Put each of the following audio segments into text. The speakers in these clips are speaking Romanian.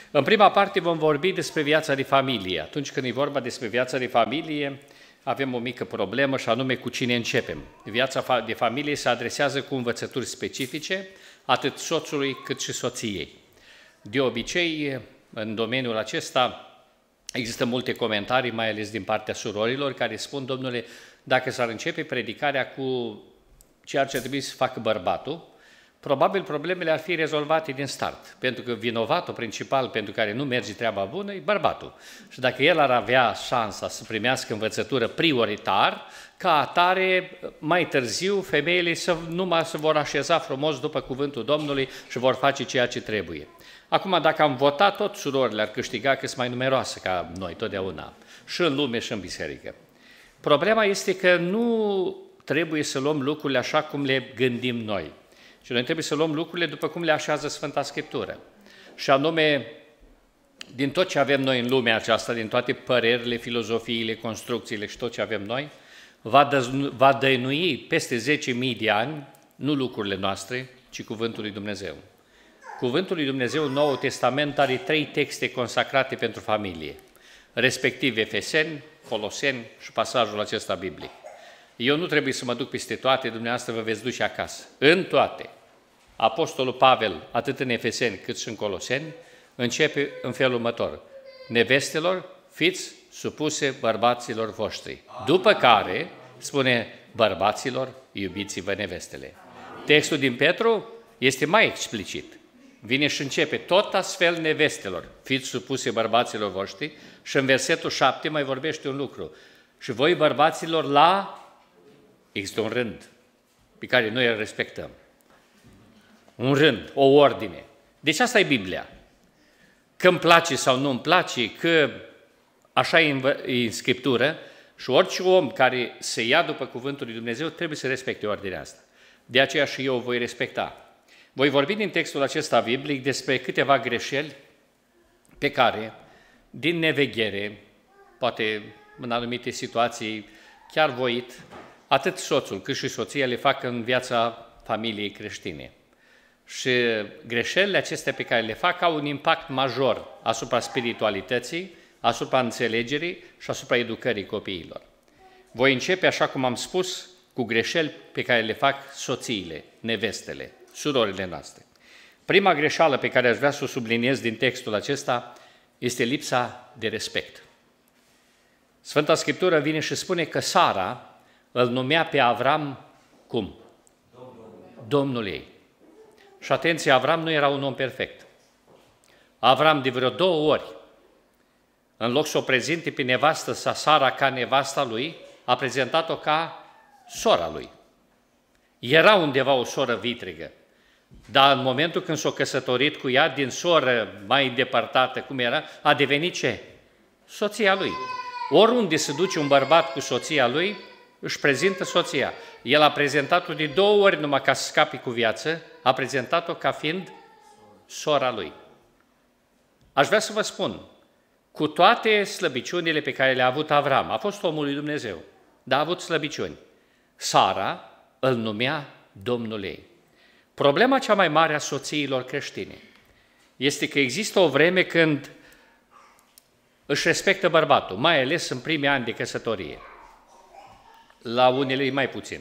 În prima parte vom vorbi despre viața de familie. Atunci când e vorba despre viața de familie, avem o mică problemă și anume cu cine începem. Viața de familie se adresează cu învățături specifice, atât soțului cât și soției. De obicei, în domeniul acesta există multe comentarii, mai ales din partea surorilor, care spun, domnule, dacă s-ar începe predicarea cu ceea ce ar trebui să facă bărbatul, probabil problemele ar fi rezolvate din start, pentru că vinovatul principal pentru care nu merge treaba bună e bărbatul. Și dacă el ar avea șansa să primească învățătură prioritar, ca atare, mai târziu, femeile numai se vor așeza frumos după cuvântul Domnului și vor face ceea ce trebuie. Acum, dacă am votat, tot surorile ar câștiga, că sunt mai numeroase ca noi, totdeauna, și în lume și în biserică. Problema este că nu trebuie să luăm lucrurile așa cum le gândim noi. Și noi trebuie să luăm lucrurile după cum le așează Sfânta Scriptură. Și anume, din tot ce avem noi în lumea aceasta, din toate părerile, filozofiile, construcțiile și tot ce avem noi, va dăinui peste 10.000 de ani, nu lucrurile noastre, ci Cuvântul lui Dumnezeu. Cuvântul lui Dumnezeu, Noul Testament, are 3 texte consacrate pentru familie, respectiv Efeseni, Coloseni și pasajul acesta biblic. Eu nu trebuie să mă duc peste toate, dumneavoastră vă veți duce acasă. În toate, Apostolul Pavel, atât în Efeseni cât și în Coloseni, începe în felul următor. Nevestelor, fiți supuse bărbaților voștri. După care spune, bărbaților, iubiți-vă nevestele. Textul din Petru este mai explicit. Vine și începe, tot astfel nevestelor, fiți supuse bărbaților voștri, și în versetul 7 mai vorbește un lucru. Și voi, bărbaților, există un rând pe care noi îl respectăm. Un rând, o ordine. Deci asta e Biblia. Că îmi place sau nu îmi place, că așa e în Scriptură, și orice om care se ia după cuvântul lui Dumnezeu trebuie să respecte ordinea asta. De aceea și eu o voi respecta. Voi vorbi din textul acesta biblic despre câteva greșeli pe care, din neveghere, poate în anumite situații chiar voit, atât soțul cât și soția le fac în viața familiei creștine. Și greșelile acestea pe care le fac au un impact major asupra spiritualității, asupra înțelegerii și asupra educării copiilor. Voi începe, așa cum am spus, cu greșeli pe care le fac soțiile, nevestele, surorile noastre. Prima greșeală pe care aș vrea să o subliniez din textul acesta este lipsa de respect. Sfânta Scriptură vine și spune că Sara îl numea pe Avram cum? Domnul ei. Și atenție, Avram nu era un om perfect. Avram de vreo 2 ori, în loc să o prezinte pe nevastă sa Sara ca nevasta lui, a prezentat-o ca sora lui. Era undeva o soră vitregă, dar în momentul când s-a căsătorit cu ea, din soră mai îndepărtată cum era, a devenit ce? Soția lui. Oriunde se duce un bărbat cu soția lui, își prezintă soția. El a prezentat-o de 2 ori numai ca să scape cu viață, a prezentat-o ca fiind sora lui. Aș vrea să vă spun, cu toate slăbiciunile pe care le-a avut Avram, a fost omul lui Dumnezeu, dar a avut slăbiciuni. Sara îl numea Domnul ei. Problema cea mai mare a soțiilor creștine este că există o vreme când își respectă bărbatul, mai ales în primii ani de căsătorie. La unele mai puțin.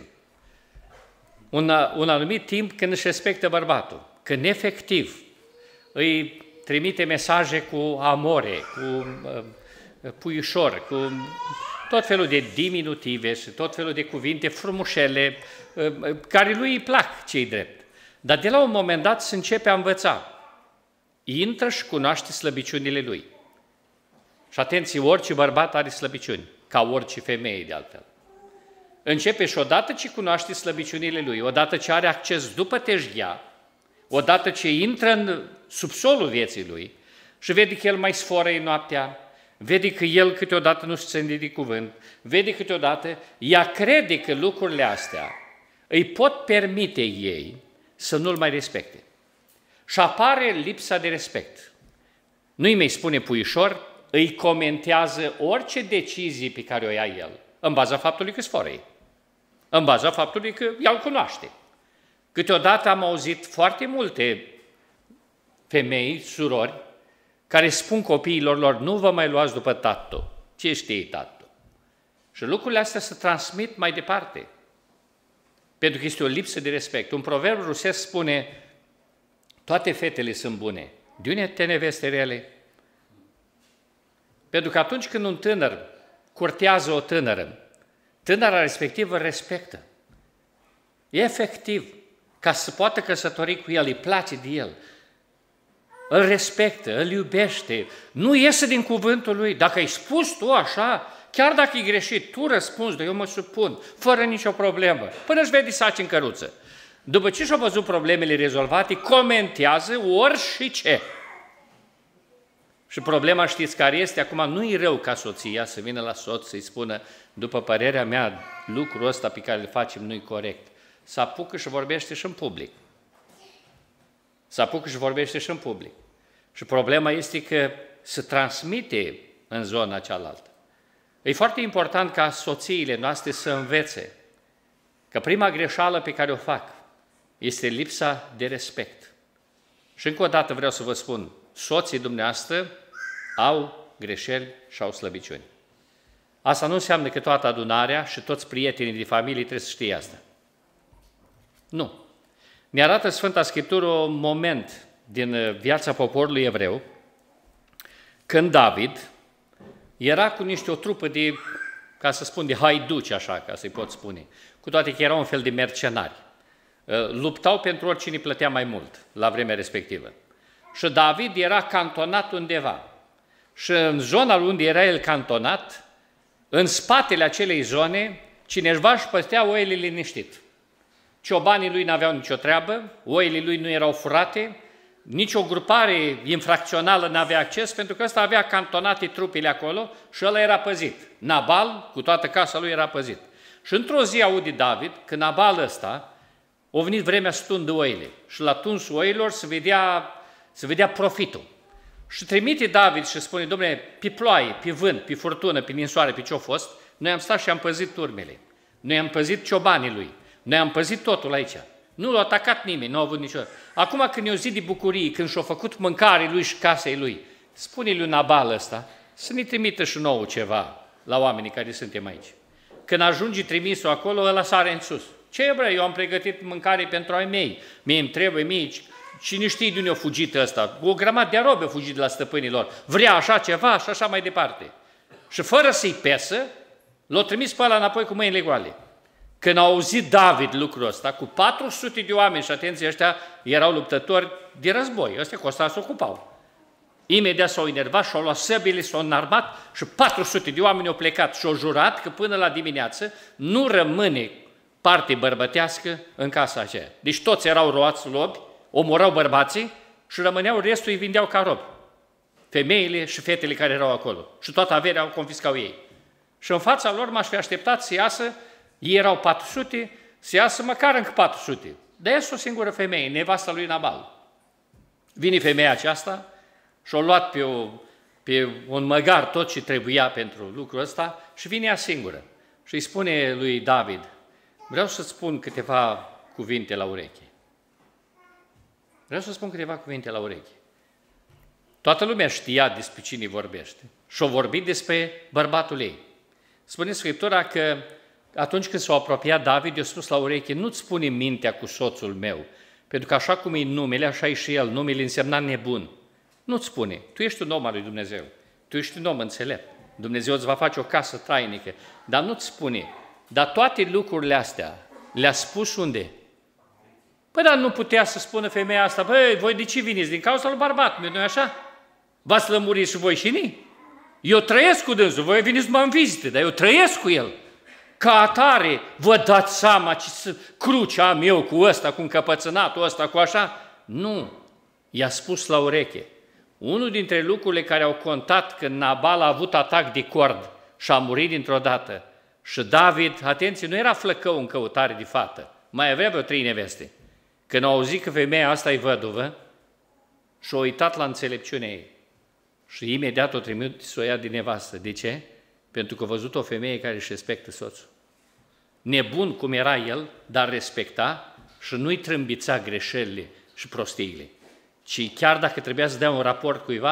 Un anumit timp când își respectă bărbatul, când efectiv îi trimite mesaje cu amore, cu puișor, cu tot felul de diminutive și tot felul de cuvinte frumușele, care lui îi plac, ce-i drept. Dar de la un moment dat se începe a învăța. Intră și cunoaște slăbiciunile lui. Și atenție, orice bărbat are slăbiciuni, ca orice femeie de altfel. Începe și odată ce cunoaște slăbiciunile lui, odată ce are acces după teșghea, odată ce intră în subsolul vieții lui și vede că el mai sforăie noaptea, vede că el câteodată nu se ține de cuvânt, vede câteodată, ea crede că lucrurile astea îi pot permite ei să nu-l mai respecte. Și apare lipsa de respect. Nu-i mai spune puișor, îi comentează orice decizie pe care o ia el, în baza faptului că sforăie, în baza faptului că ea îl cunoaște. Câteodată am auzit foarte multe femei, surori, care spun copiilor lor, nu vă mai luați după tatăl. Ce știe tatăl? Și lucrurile astea se transmit mai departe. Pentru că este o lipsă de respect. Un proverb rusesc spune, toate fetele sunt bune. De unde te neveste rele? Pentru că atunci când un tânăr curtează o tânără, tânăra respectivă respectă. Efectiv, ca să poată căsători cu el, îi place de el. Îl respectă, îl iubește, nu iese din cuvântul lui. Dacă ai spus tu așa, chiar dacă e greșit, tu răspunzi, eu mă supun, fără nicio problemă, până își vede saci în căruță. După ce și-au văzut problemele rezolvate, comentează orice. Și problema, știți care este? Acum nu e rău ca soția să vină la soț să-i spună, după părerea mea, lucrul ăsta pe care îl facem nu-i corect. Să apucă și vorbește și în public. Să apucă și vorbește și în public. Și problema este că se transmite în zona cealaltă. E foarte important ca soțiile noastre să învețe că prima greșeală pe care o fac este lipsa de respect. Și încă o dată vreau să vă spun, soții dumneavoastră au greșeli și au slăbiciuni. Asta nu înseamnă că toată adunarea și toți prietenii de familie trebuie să știe asta. Nu. Ne arată Sfânta Scriptură un moment din viața poporului evreu, când David era cu o trupă de, ca să spun, de haiduci, așa, ca să-i pot spune, cu toate că erau un fel de mercenari. Luptau pentru oricine plătea mai mult la vremea respectivă. Și David era cantonat undeva. Și în zona unde era el cantonat, în spatele acelei zone, cineva își păstea oile liniștit. Ciobanii lui n-aveau nicio treabă, oile lui nu erau furate, nicio grupare infracțională n-avea acces, pentru că ăsta avea cantonate trupele acolo și ăla era păzit. Nabal, cu toată casa lui, era păzit. Și într-o zi aude David că Nabal ăsta a venit vremea să tundă oile și la tuns oilor se vedea profitul. Și trimite David și spune, dom'le, pe ploaie, pe vânt, pe furtună, pe ninsoare, pe ce-a fost, noi am stat și am păzit turmele. Noi am păzit ciobanii lui. Noi am păzit totul aici. Nu l-a atacat nimeni, nu a avut nicio... Acum când e o zi de bucurie, când și-a făcut mâncare lui și casei lui, spune lui Nabal ăsta să ne trimită și nouă ceva la oamenii care suntem aici. Când ajunge trimisul acolo, ăla sare în sus. Ce bre, eu am pregătit mâncare pentru ai mei, mie îmi trebuie mici. Cine știe de unde a fugit ăsta? O grămadă de arobe a fugit de la stăpânilor. Vrea așa ceva și așa mai departe. Și fără să-i pesă, l-a trimis pe ăla înapoi cu mâinile goale. Când a auzit David lucrul ăsta, cu 400 de oameni, și atenție, ăștia erau luptători de război, ăștia cu ăsta se ocupau. Imediat s-au enervat și au luat săbile, s-au înarmat și 400 de oameni au plecat și au jurat că până la dimineață nu rămâne parte bărbătească în casa aceea. Deci toți erau roați lobi, omorau bărbații și rămâneau, restul îi vindeau ca robi. Femeile și fetele care erau acolo. Și toată averea o confiscau ei. Și în fața lor m-aș fi așteptat să iasă, ei erau 400, să iasă măcar încă 400. Dar iasă o singură femeie, nevasta lui Nabal. Vine femeia aceasta și-a luat pe un măgar tot ce trebuia pentru lucrul ăsta și vine ea singură. Și îi spune lui David, vreau să spun câteva cuvinte la ureche. Vreau să spun câteva cuvinte la ureche. Toată lumea știa despre cine vorbește și-a vorbit despre bărbatul ei. Spune Scriptura că atunci când s-a apropiat David, i-a spus la ureche, nu-ți spune mintea cu soțul meu, pentru că așa cum e numele, așa e și el, numele însemna nebun. Nu-ți spune, tu ești un om al lui Dumnezeu, tu ești un om înțelept, Dumnezeu îți va face o casă trainică, dar nu-ți spune, dar toate lucrurile astea le-a spus unde? Păi dar nu putea să spună femeia asta, băi, voi de ce veniți? Din cauza lui bărbat meu, nu-i așa? V-ați lămurit și voi și nii? Eu trăiesc cu dânsul, voi veniți numai în vizite, dar eu trăiesc cu el. Ca atare, vă dați seama ce cruce am eu cu ăsta, cu încăpățânatul ăsta, cu așa? Nu, i-a spus la ureche. Unul dintre lucrurile care au contat când Nabal a avut atac de cord și a murit dintr-o dată. Și David, atenție, nu era flăcău în căutare de fată, mai avea vreo 3 neveste. Când au auzit că femeia asta e văduvă, și-a uitat la înțelepciunea ei. Și imediat o trimit să o ia din nevastă. De ce? Pentru că a văzut o femeie care își respectă soțul. Nebun cum era el, dar respecta și nu-i trâmbița greșelile și prostiile. Ci chiar dacă trebuia să dea un raport cuiva,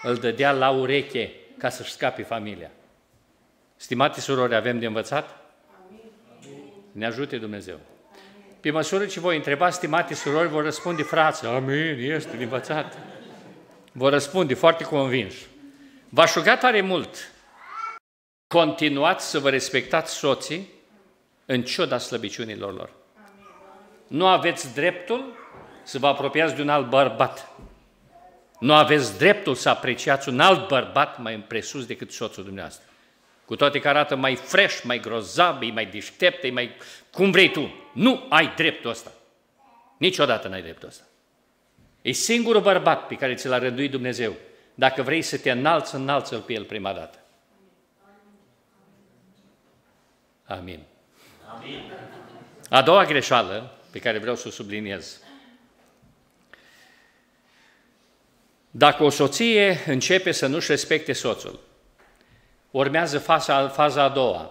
îl dădea la ureche ca să-și scape familia. Stimate surori, avem de învățat? Ne ajute Dumnezeu. Pe măsură ce voi întreba, stimate surori, vor răspunde frații, amin, este de învățat. Vor răspunde foarte convinși. V-aș ruga tare mult, continuați să vă respectați soții în ciuda slăbiciunilor lor. Nu aveți dreptul să vă apropiați de un alt bărbat. Nu aveți dreptul să apreciați un alt bărbat mai presus decât soțul dumneavoastră. Cu toate că arată mai fresh, mai grozav, e mai deștept, e mai... cum vrei tu. Nu ai dreptul ăsta. Niciodată n-ai dreptul ăsta. E singurul bărbat pe care ți l-a rânduit Dumnezeu. Dacă vrei să te înalți, înalță-l pe el prima dată. Amin. Amin. A doua greșeală pe care vreau să o subliniez. Dacă o soție începe să nu-și respecte soțul, urmează faza a doua.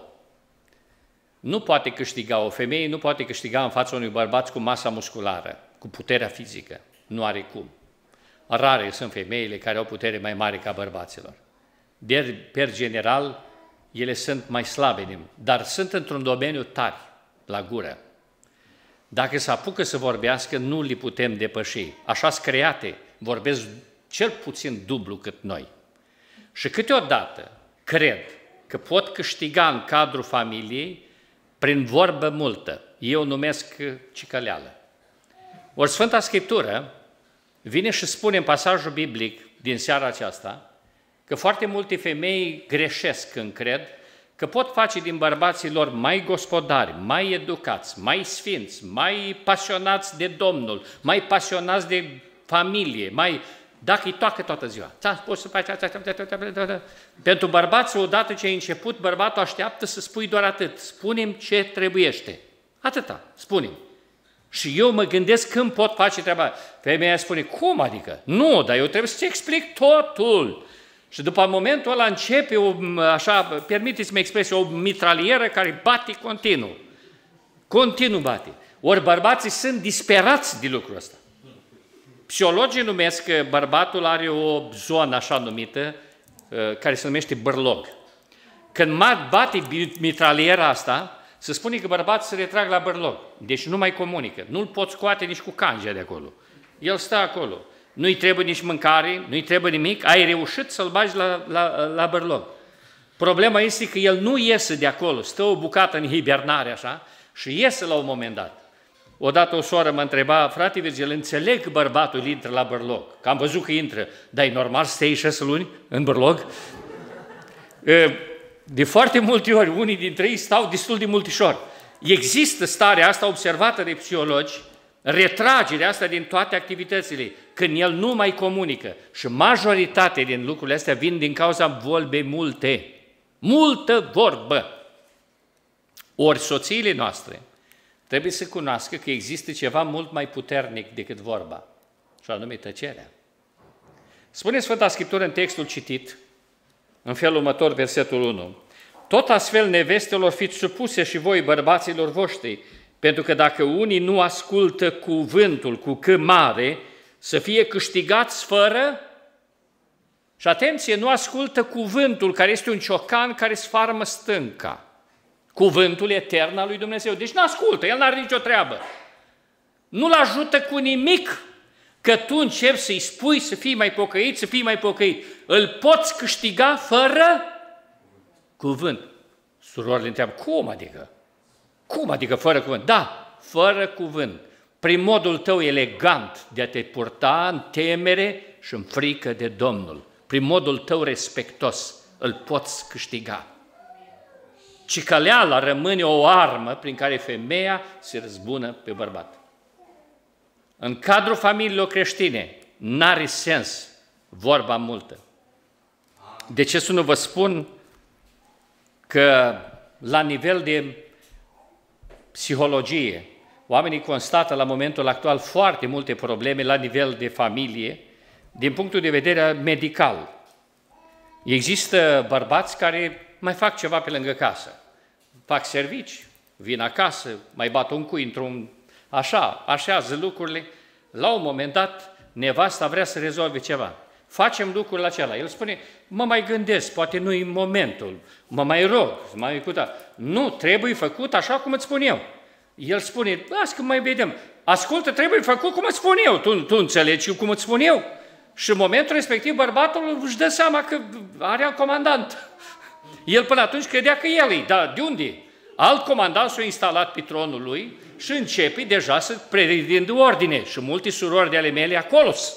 Nu poate câștiga o femeie, nu poate câștiga în fața unui bărbat cu masa musculară, cu puterea fizică. Nu are cum. Rare sunt femeile care au putere mai mare ca bărbaților. Per general, ele sunt mai slabe, dar sunt într-un domeniu tari, la gură. Dacă se apucă să vorbească, nu le putem depăși. Așa-s create, vorbesc cel puțin dublu cât noi. Și câteodată cred că pot câștiga în cadrul familiei prin vorbă multă. Eu numesc cicăleală. Ori Sfânta Scriptură vine și spune în pasajul biblic din seara aceasta că foarte multe femei greșesc când cred că pot face din bărbații lor mai gospodari, mai educați, mai sfinți, mai pasionați de Domnul, mai pasionați de familie, mai... Dacă îi toacă toată ziua. Poți să faci... Pentru bărbați, odată ce ai început, bărbatul așteaptă să spui doar atât. Spune-mi ce trebuiește. Atâta, spune-mi. Și eu mă gândesc când pot face treaba. Femeia spune, cum adică? Nu, dar eu trebuie să-ți explic totul. Și după momentul ăla începe, permiteți-mi expresia, o mitralieră care bate continuu. Continuu bate. Ori bărbații sunt disperați de lucrul ăsta. Psihologii numesc că bărbatul are o zonă așa numită, care se numește bărlog. Când bate mitraliera asta, se spune că bărbatul se retrag la bărlog. Deci nu mai comunică. Nu-l poți scoate nici cu cangea de acolo. El stă acolo. Nu-i trebuie nici mâncare, nu-i trebuie nimic. Ai reușit să-l bagi la bărlog. Problema este că el nu iese de acolo. Stă o bucată în hibernare așa și iese la un moment dat. Odată o soră mă întreba, frate Virgil, înțeleg că bărbatul intră la bărlog, că am văzut că intră, dar e normal să stai 6 luni în bărlog? De foarte multe ori, unii dintre ei stau destul de multișor. Există starea asta observată de psihologi, retragerea asta din toate activitățile, când el nu mai comunică. Și majoritatea din lucrurile astea vin din cauza vorbei multe. Multă vorbă. Ori soțiile noastre trebuie să cunoască că există ceva mult mai puternic decât vorba, și anume tăcerea. Spune Sfânta Scriptură în textul citit, în felul următor, versetul 1. Tot astfel, nevestelor, fiți supuse și voi, bărbaților voștri, pentru că dacă unii nu ascultă cuvântul cu C mare, să fie câștigați fără... Și atenție, nu ascultă cuvântul, care este un ciocan care sfarmă stânca. Cuvântul etern al lui Dumnezeu. Deci nu ascultă, el n-are nicio treabă. Nu-l ajută cu nimic, că tu începi să-i spui să fii mai pocăit, să fii mai pocăit. Îl poți câștiga fără cuvânt. Surorile întreabă, cum adică? Cum adică fără cuvânt? Da, fără cuvânt. Prin modul tău elegant de a te purta în temere și în frică de Domnul. Prin modul tău respectos îl poți câștiga. Cicăleala rămâne o armă prin care femeia se răzbună pe bărbat. În cadrul familiilor creștine n-are sens vorba multă. De ce să nu vă spun că la nivel de psihologie, oamenii constată la momentul actual foarte multe probleme la nivel de familie, din punctul de vedere medical. Există bărbați care mai fac ceva pe lângă casă. Fac servici, vin acasă, mai bat un cui într-un... Așa, așează lucrurile. La un moment dat, nevasta vrea să rezolve ceva. facem lucrul acela. El spune, mă mai gândesc, poate nu-i momentul, mă mai rog, mai uita. Nu, trebuie făcut așa cum îți spun eu. El spune, las că mai vedem. Ascultă, trebuie făcut cum îți spun eu. Tu înțelegi cum îți spun eu? Și în momentul respectiv, bărbatul își dă seama că are alt comandant. El până atunci credea că el e, dar de unde? Alt comandant s-a instalat pe tronul lui și începe deja să predindă ordine. Și multe surori de ale mele acolo-s.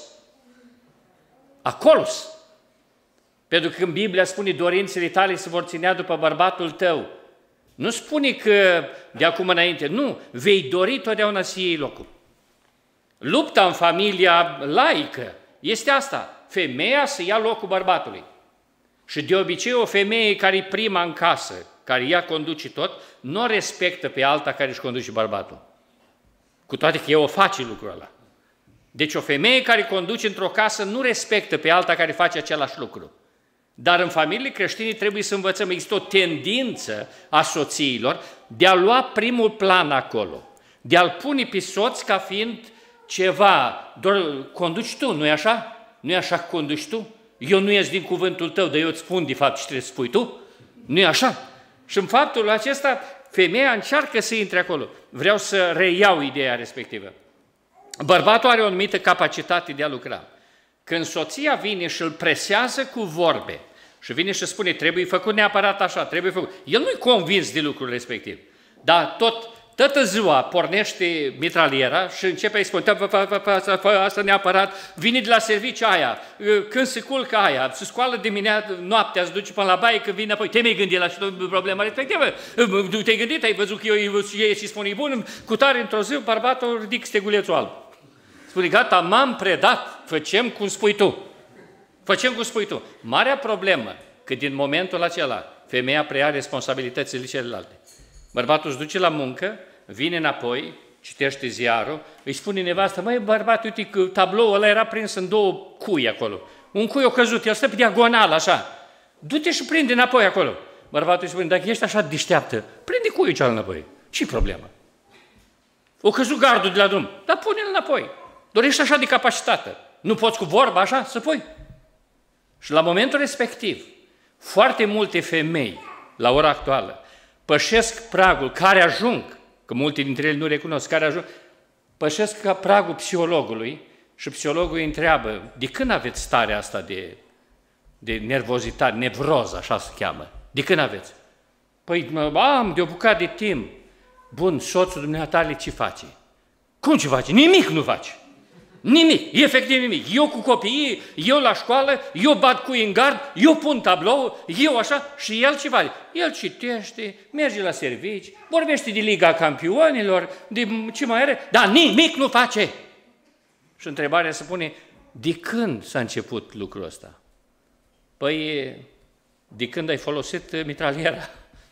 Acolo-s. Pentru că când Biblia spune dorințele tale se vor ținea după bărbatul tău, nu spune că de acum înainte, nu, vei dori totdeauna să iei locul. Lupta în familia laică este asta, femeia să ia locul bărbatului. Și de obicei o femeie care e prima în casă, care ea conduce tot, nu respectă pe alta care își conduce bărbatul. Cu toate că ea o face lucrul ăla. Deci o femeie care conduce într-o casă nu respectă pe alta care face același lucru. Dar în familiile creștine trebuie să învățăm, există o tendință a soțiilor de a lua primul plan acolo, de a-l pune pe soț ca fiind ceva, doar conduci tu, nu-i așa? Nu-i așa că conduci tu? Eu nu ies din cuvântul tău, dar eu îți spun de fapt ce trebuie să spui tu? Nu-i așa? Și în faptul acesta, femeia încearcă să intre acolo. Vreau să reiau ideea respectivă. Bărbatul are o anumită capacitate de a lucra. Când soția vine și îl presează cu vorbe și vine și spune, trebuie făcut neapărat așa, trebuie făcut. El nu-i convins de lucrul respectiv, dar toată ziua pornește mitraliera și începe să spune, fă asta neapărat, vine de la serviciu aia, când se culcă aia, se scoală dimineața, noaptea, se duce până la baie, când vine apoi, te mi-ai gândit la problema respectivă? Tu te-ai gândit, ai văzut că eu și spune, bun, cu tare într-o zi, bărbatul ridic stegulețul alb. Spune, gata, m-am predat, facem cum spui tu. Facem cum spui tu. Marea problemă, că din momentul acela, femeia preia responsabilitățile celelalte. Bărbatul își duce la muncă, vine înapoi, citește ziarul, îi spune nevastă, măi, bărbat, uite că tabloul ăla era prins în două cui acolo. Un cui a căzut, el stă pe diagonal, așa. Du-te și prinde înapoi acolo. Bărbatul îi spune, dacă ești așa deșteaptă, prinde cuiul cealaltă înapoi. Ce-i problemă? O căzut gardul de la drum, dar pune-l înapoi. Dorești așa de capacitate. Nu poți cu vorba așa să pui? Și la momentul respectiv, foarte multe femei, la ora actuală, pășesc pragul, care ajung, că multe dintre ele nu recunosc, care ajung, pășesc pragul psihologului și psihologul îi întreabă, de când aveți starea asta de nervozitate, nevroză, așa se cheamă? De când aveți? Păi am de o bucată de timp. Bun, soțul dumneavoastră ce face? Cum ce face? Nimic nu face. Nimic, efectiv nimic. Eu cu copiii, eu la școală, eu bat cui în gard, eu pun tablou, eu așa, și el ce face? El citește, merge la servici, vorbește de Liga Campionilor, de ce mai are, dar nimic nu face. Și întrebarea se pune, de când s-a început lucrul ăsta? Păi, de când ai folosit mitraliera?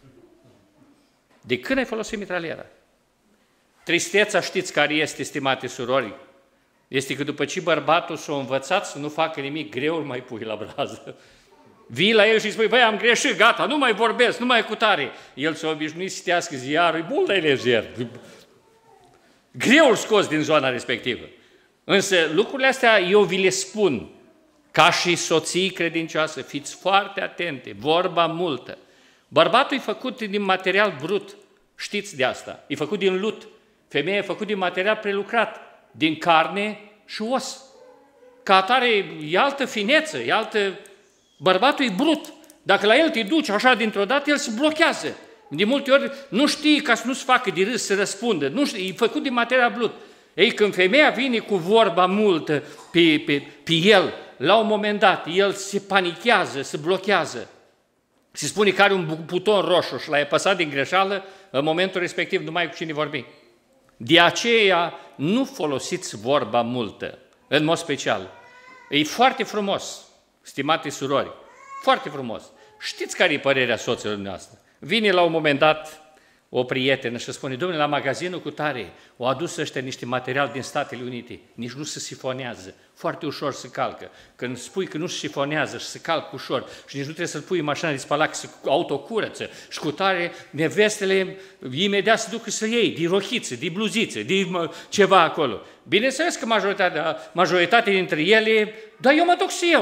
De când ai folosit mitraliera? Tristețea, știți care este, stimate surori? Este că după ce bărbatul s-a învățat să nu facă nimic greu, îl mai pui la brază. Vii la el și îi spui, băi, am greșit, gata, nu mai vorbesc, nu mai cu tare. El s-a obișnuit să citească ziarul, e mult mai lejer. Greu îl scos din zona respectivă. Însă lucrurile astea eu vi le spun, ca și soții credincioase, fiți foarte atente, vorba multă. Bărbatul e făcut din material brut, știți de asta, e făcut din lut. Femeia e făcut din material prelucrat, din carne și os. Ca atare e altă fineță, e altă... Bărbatul e brut. Dacă la el te duci așa dintr-o dată, el se blochează. De multe ori nu știi ca să nu-ți facă de râs, să răspundă. Nu știi, e făcut din material brut. Ei, când femeia vine cu vorba multă pe el, la un moment dat, el se panichează, se blochează. Se spune că are un buton roșu și l-a apăsat din greșeală, în momentul respectiv nu mai ai cu cine vorbi. De aceea nu folosiți vorba multă, în mod special. E foarte frumos, stimate surori, foarte frumos. Știți care e părerea soților noastre? Vine la un moment dat o prietenă și spune, domnule, la magazinul cu tare au adus ăștia niște material din Statele Unite, nici nu se sifonează, foarte ușor se calcă. Când spui că nu se sifonează și se calcă ușor și nici nu trebuie să-l pui în mașina de spălat, că se autocurăță și cu tare, nevestele imediat se duc să iei, de rochițe, de bluzițe, de ceva acolo. Bineînțeles că majoritatea dintre ele, dar eu mă duc și eu.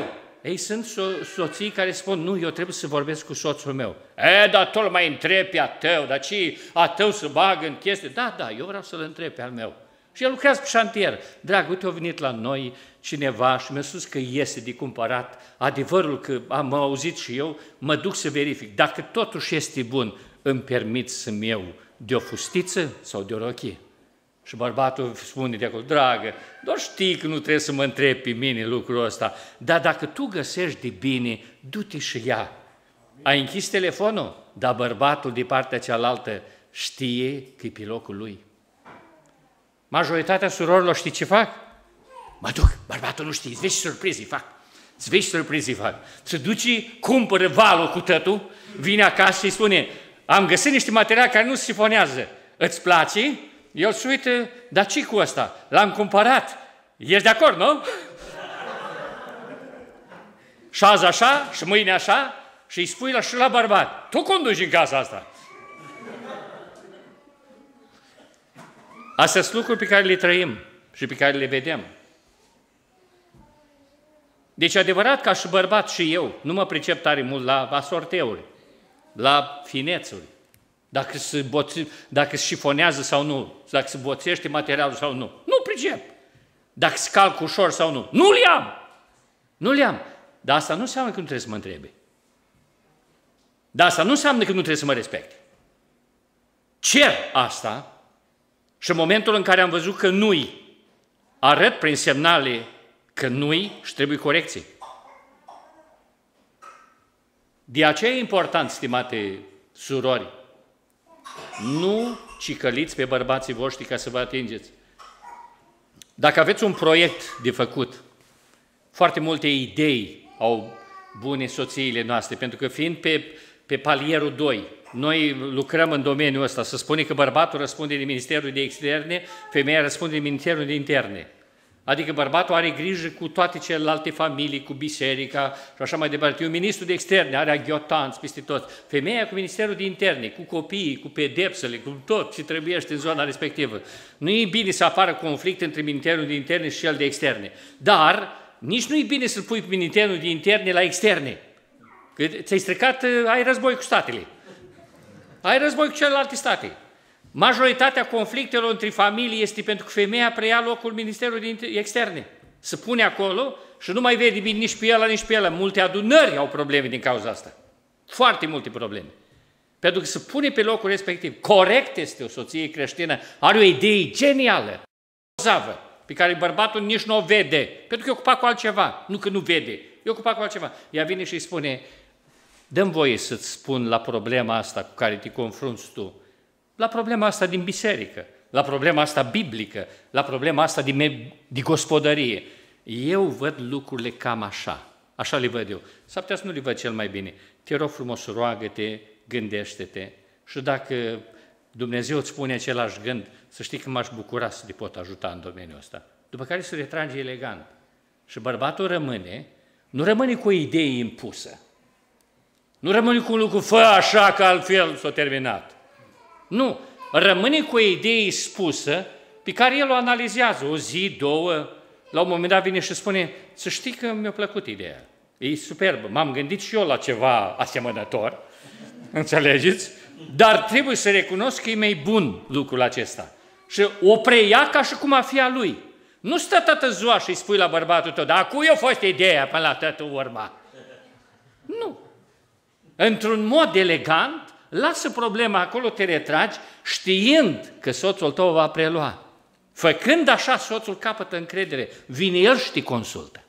Ei, sunt soții care spun, nu, eu trebuie să vorbesc cu soțul meu. Dar tu îl mai întrebi pe a tău, dar ce a tău să bagă în chestii? Da, eu vreau să-l întreb pe al meu. Și el lucrează pe șantier. Drag, uite, a venit la noi cineva și mi-a spus că iese de cumpărat. Adevărul că am auzit și eu, mă duc să verific. Dacă totuși este bun, îmi permit să-mi iau de o fustiță sau de o rochie? Și bărbatul spune de acolo, dragă, doar știi că nu trebuie să mă întrebi pe mine lucrul ăsta, dar dacă tu găsești de bine, du-te și ia. Ai închis telefonul, dar bărbatul de partea cealaltă știe că e pe locul lui. Majoritatea surorilor știi ce fac? Mă duc, bărbatul nu știe, îți vezi surprize fac. Se duce, cumpără valul cu tătul, vine acasă și spune, am găsit niște materiale care nu se sifonează, îți place? El se uită, dar ce cu ăsta? L-am cumpărat. Ești de acord, nu? Și azi așa, și mâine așa, și îi spui și la bărbat, tu conduci în casa asta. Astea sunt lucruri pe care le trăim și pe care le vedem. Deci adevărat ca și bărbat și eu, nu mă pricep tare mult la asorteuri, la finețuri, dacă se șifonează sau nu, dacă se boțește materialul sau nu. Nu pricep. Dacă se calc ușor sau nu. Nu le am. Dar asta nu înseamnă că nu trebuie să mă întrebe. Dar asta nu înseamnă că nu trebuie să mă respecte. Cer asta și în momentul în care am văzut că nu-i, arăt prin semnale că nu-i și trebuie corecție. De aceea e important, stimate surori, nu cicăliți pe bărbații voștri ca să vă atingeți. Dacă aveți un proiect de făcut, foarte multe idei au bune soțiile noastre, pentru că fiind pe palierul 2, noi lucrăm în domeniul ăsta, să spune că bărbatul răspunde de Ministerul de Externe, femeia răspunde de Ministerul de Interne. Adică bărbatul are grijă cu toate celelalte familii, cu biserica și așa mai departe. Un ministru de externe are aghiotanți peste tot. Femeia cu Ministerul de Interne, cu copiii, cu pedepsele, cu tot ce trebuiește în zona respectivă. Nu e bine să apară conflict între Ministerul de Interne și cel de externe. Dar nici nu e bine să-l pui pe Ministerul de Interne la externe. Că ți-ai stricat, ai război cu statele. Ai război cu celelalte state. Majoritatea conflictelor între familii este pentru că femeia preia locul Ministerului de Externe. Se pune acolo și nu mai vede bine nici pe ăla, nici pe ăla. Multe adunări au probleme din cauza asta. Foarte multe probleme. Pentru că se pune pe locul respectiv. Corect este o soție creștină, are o idee genială, pe care bărbatul nici nu o vede, pentru că e ocupat cu altceva. Nu că nu vede, e ocupat cu altceva. Ea vine și îi spune, dă-mi voie să-ți spun la problema asta cu care te confrunți tu, la problema asta din biserică, la problema asta biblică, la problema asta de gospodărie. Eu văd lucrurile cam așa, așa le văd eu. S-ar putea să nu le văd cel mai bine. Te rog frumos, roagă-te, gândește-te și dacă Dumnezeu îți spune același gând, să știi că m-aș bucura să te pot ajuta în domeniul ăsta. După care se retrage elegant. Și bărbatul nu rămâne cu o idee impusă. Nu rămâne cu un lucru, fă așa că altfel s-a terminat. Nu, rămâne cu o idee spusă pe care el o analizează, o zi, două, la un moment dat vine și spune, să știi că mi-a plăcut ideea, e superbă, m-am gândit și eu la ceva asemănător, înțelegeți? Dar trebuie să recunosc că e mai bun lucrul acesta. Și o preia ca și cum a fi a lui. Nu stă toată ziua și îi spui la bărbatul tău, dar cui a fost ideea până la tătul urma? Nu. Într-un mod elegant, lasă problema acolo, te retragi, știind că soțul tău va prelua. Făcând așa, soțul capătă încredere. Vine el și te consultă.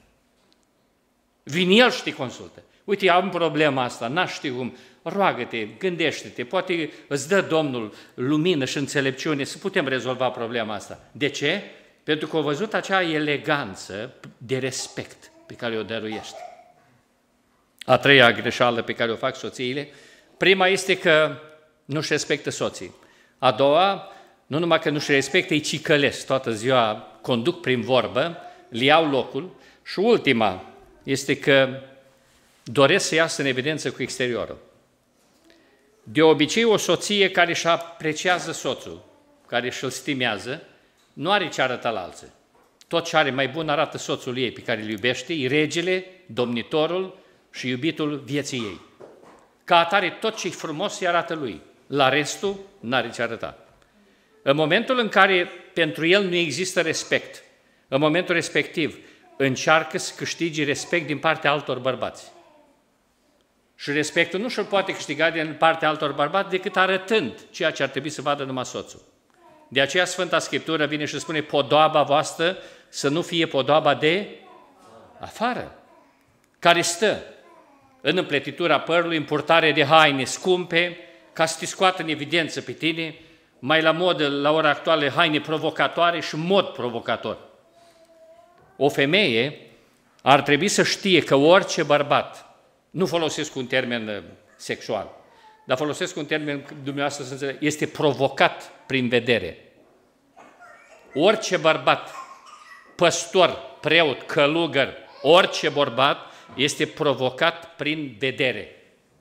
Uite, am problema asta, n-aș ști cum. Roagă-te, gândește-te, poate îți dă Domnul lumină și înțelepciune să putem rezolva problema asta. De ce? Pentru că au văzut acea eleganță de respect pe care o dăruiește. A treia greșeală pe care o fac soțiile, prima este că nu-și respectă soții. A doua, nu numai că nu-și respectă, îi cicălesc toată ziua, conduc prin vorbă, le iau locul. Și ultima este că doresc să iasă în evidență cu exteriorul. De obicei, o soție care își apreciază soțul, care își-l stimează, nu are ce arăta la alții. tot ce are mai bun arată soțul ei pe care îl iubește, e regele, domnitorul și iubitul vieții ei. Ca atare, tot ce e frumos îi arată lui. La restul, n-are ce arăta. În momentul în care pentru el nu există respect, în momentul respectiv, încearcă să câștige respect din partea altor bărbați. Și respectul nu și-l poate câștiga din partea altor bărbați decât arătând ceea ce ar trebui să vadă numai soțul. De aceea Sfânta Scriptură vine și spune podoaba voastră să nu fie podoaba de afară, care stă în împletitura părului, în purtare de haine scumpe, ca să te scoată în evidență pe tine, mai la modă, la ora actuală, haine provocatoare și mod provocator. O femeie ar trebui să știe că orice bărbat, nu folosesc un termen sexual, dar folosesc un termen, dumneavoastră să înțeleg, este provocat prin vedere. Orice bărbat, păstor, preot, călugăr, orice bărbat este provocat prin vedere.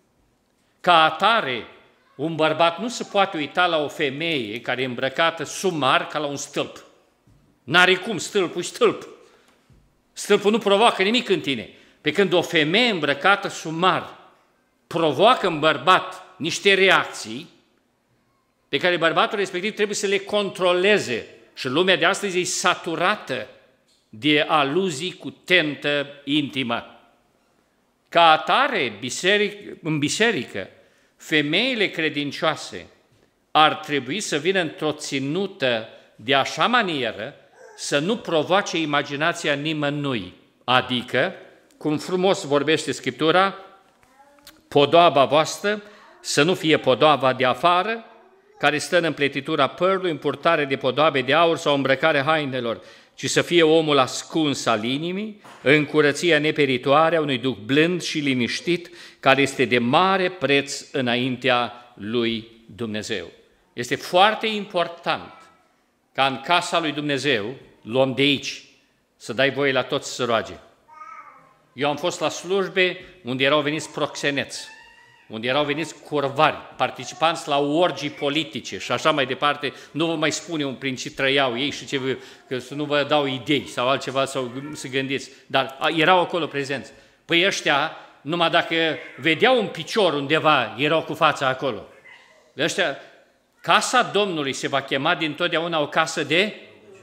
Ca atare, un bărbat nu se poate uita la o femeie care e îmbrăcată sumar ca la un stâlp. N-are cum, stâlpul e stâlp. Stâlpul nu provoacă nimic în tine. Pe când o femeie îmbrăcată sumar provoacă în bărbat niște reacții pe care bărbatul respectiv trebuie să le controleze. Și lumea de astăzi e saturată de aluzii cu tentă intimă. Ca atare, în biserică, femeile credincioase ar trebui să vină într-o ținută de așa manieră să nu provoace imaginația nimănui. Adică, cum frumos vorbește Scriptura, podoaba voastră să nu fie podoaba de afară, care stă în împletitura părului, în purtare de podoabe de aur sau îmbrăcare hainelor, ci să fie omul ascuns al inimii, în curăția neperitoare a unui duh blând și liniștit, care este de mare preț înaintea lui Dumnezeu. Este foarte important ca în casa lui Dumnezeu, luăm de aici, să dai voie la toți să roage. Eu am fost la slujbe unde erau veniți proxeneți, unde erau veniți curvari, participanți la orgii politice și așa mai departe, nu vă mai spune un prin ce trăiau ei și ce, că să nu vă dau idei sau altceva sau să gândiți, dar erau acolo prezenți. Păi ăștia, numai dacă vedeau un picior undeva, erau cu fața acolo. Ăștia, casa Domnului se va chema dintotdeauna o casă de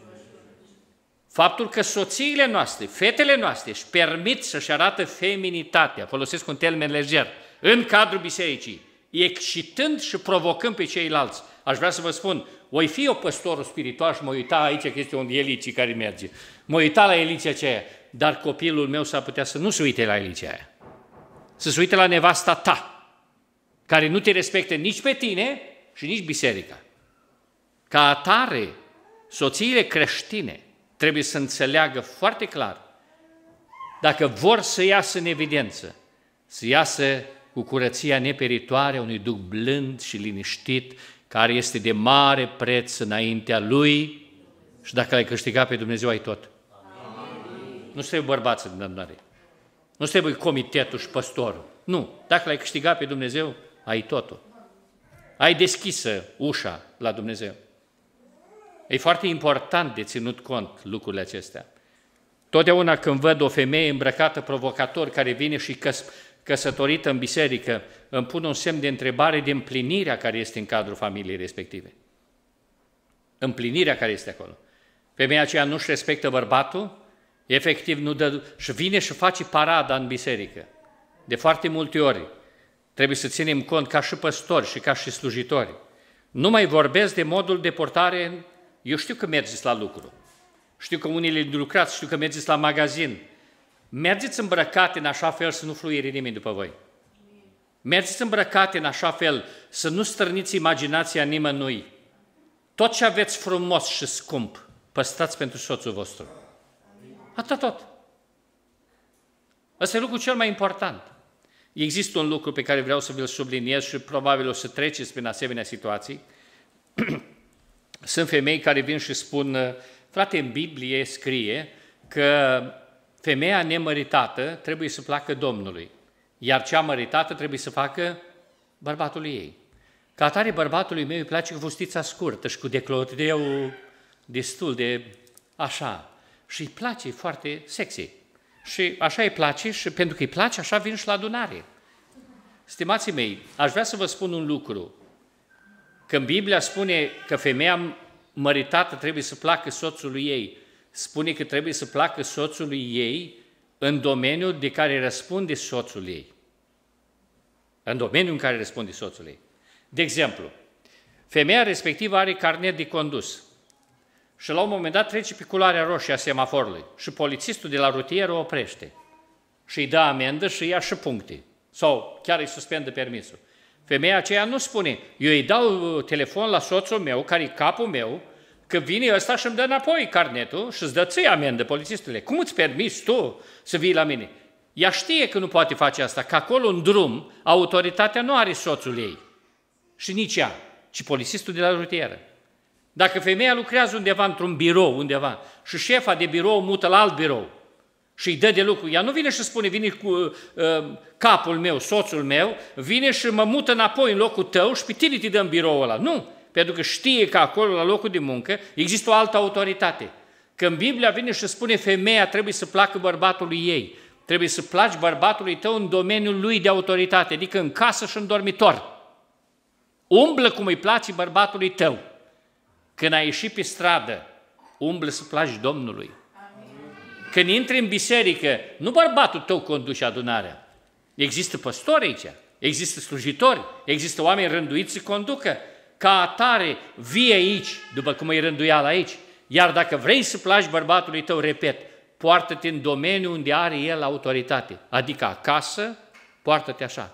faptul că soțiile noastre, fetele noastre își permit să-și arată feminitatea, folosesc un termen lejer, în cadrul bisericii, excitând și provocând pe ceilalți. Aș vrea să vă spun, voi fi eu păstorul spiritual și mă uita aici, că este un Elici care merge, mă uita la Elicia aceea, dar copilul meu s-ar putea să nu se uite la Elicia aia, să se uite la nevasta ta, care nu te respectă nici pe tine și nici biserica. Ca atare, soțiile creștine trebuie să înțeleagă foarte clar, dacă vor să iasă în evidență, să iasă cu curăția neperitoare a unui duh blând și liniștit, care este de mare preț înaintea lui și dacă l-ai câștigat pe Dumnezeu, ai tot. Amin. Nu trebuie bărbați în adunare. Nu trebuie comitetul și păstorul. Nu. Dacă l-ai câștigat pe Dumnezeu, ai totul. Ai deschisă ușa la Dumnezeu. E foarte important de ținut cont lucrurile acestea. Totdeauna când văd o femeie îmbrăcată provocator care vine și căsătorită în biserică, îmi pun un semn de întrebare de împlinirea care este în cadrul familiei respective. Împlinirea care este acolo. Femeia aceea nu-și respectă bărbatul, efectiv nu dă, și vine și face parada în biserică. De foarte multe ori trebuie să ținem cont ca și păstori și ca și slujitori. Nu mai vorbesc de modul de portare, eu știu că mergeți la lucru, știu că unele lucrați, știu că mergeți la magazin. Mergeți îmbrăcate în așa fel să nu fluiere nimeni după voi. Mergeți îmbrăcate în așa fel să nu stârniți imaginația nimănui. Tot ce aveți frumos și scump, păstrați pentru soțul vostru. Atât tot. Ăsta e lucrul cel mai important. Există un lucru pe care vreau să vi-l subliniez și probabil o să treceți prin asemenea situații. Sunt femei care vin și spun, frate, în Biblie scrie că femeia nemăritată trebuie să placă Domnului, iar cea măritată trebuie să facă bărbatului ei. Ca atare, bărbatului meu îi place cu fustița scurtă și cu decloteu destul de așa. și îi place, e foarte sexy. Și așa îi place și pentru că îi place, așa vin și la adunare. Stimații mei, aș vrea să vă spun un lucru. Când Biblia spune că femeia măritată trebuie să placă soțului ei, spune că trebuie să placă soțului ei în domeniul de care răspunde soțul ei. În domeniul în care răspunde soțul ei. De exemplu, femeia respectivă are carnet de condus și la un moment dat trece pe culoarea roșie a semaforului și polițistul de la rutier o oprește și îi dă amendă și ia și puncte sau chiar îi suspendă permisul. Femeia aceea nu spune, eu îi dau telefon la soțul meu, care e capul meu, că vine ăsta și îmi dă înapoi carnetul și îți dă ție amendă, polițistule. Cum îți permiți tu să vii la mine? Ea știe că nu poate face asta, că acolo în drum autoritatea nu are soțul ei și nici ea, ci polițistul de la rutieră. Dacă femeia lucrează undeva într-un birou, undeva, și șefa de birou mută la alt birou și îi dă de lucru, ea nu vine și spune, vine cu capul meu, soțul meu, vine și mă mută înapoi în locul tău și pe tine te dă în biroul ăla. Nu, pentru că știe că acolo, la locul de muncă, există o altă autoritate. Când Biblia vine și spune, femeia trebuie să placă bărbatului ei, trebuie să placi bărbatului tău în domeniul lui de autoritate, adică în casă și în dormitor. Umblă cum îi place bărbatului tău. Când ai ieșit pe stradă, umblă să placi Domnului. Când intri în biserică, nu bărbatul tău conduce adunarea. Există păstori aici, există slujitori, există oameni rânduiți să conducă. Ca atare, vii aici, după cum îi rânduiala aici. Iar dacă vrei să placi bărbatului tău, repet, poartă-te în domeniul unde are el autoritate. Adică acasă, poartă-te așa.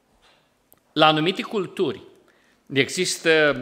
La anumite culturi există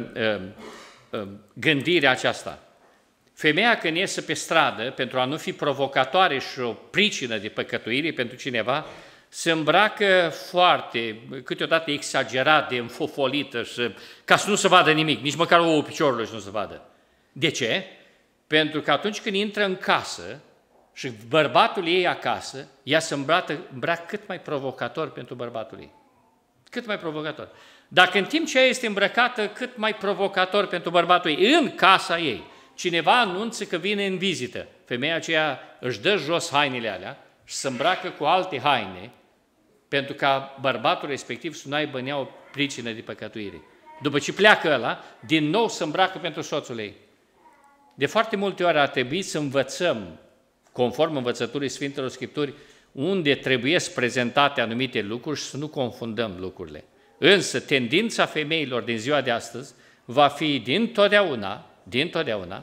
gândirea aceasta. Femeia când iese pe stradă, pentru a nu fi provocatoare și o pricină de păcătuire pentru cineva, se îmbracă foarte, câteodată exagerat de înfofolită, și, ca să nu se vadă nimic, nici măcar ouă piciorului să nu se vadă. De ce? Pentru că atunci când intră în casă și bărbatul ei acasă, ea se îmbracă cât mai provocator pentru bărbatul ei. Cât mai provocator. Dacă în timp ce ea este îmbrăcată cât mai provocator pentru bărbatul ei, în casa ei, cineva anunță că vine în vizită, femeia aceea își dă jos hainele alea și se îmbracă cu alte haine pentru ca bărbatul respectiv să nu aibă nea o pricină de păcătuire. După ce pleacă ăla, din nou se îmbracă pentru soțul ei. De foarte multe ori ar trebui să învățăm, conform învățăturii Sfintelor Scripturi, unde trebuie prezentate anumite lucruri și să nu confundăm lucrurile. Însă tendința femeilor din ziua de astăzi va fi dintotdeauna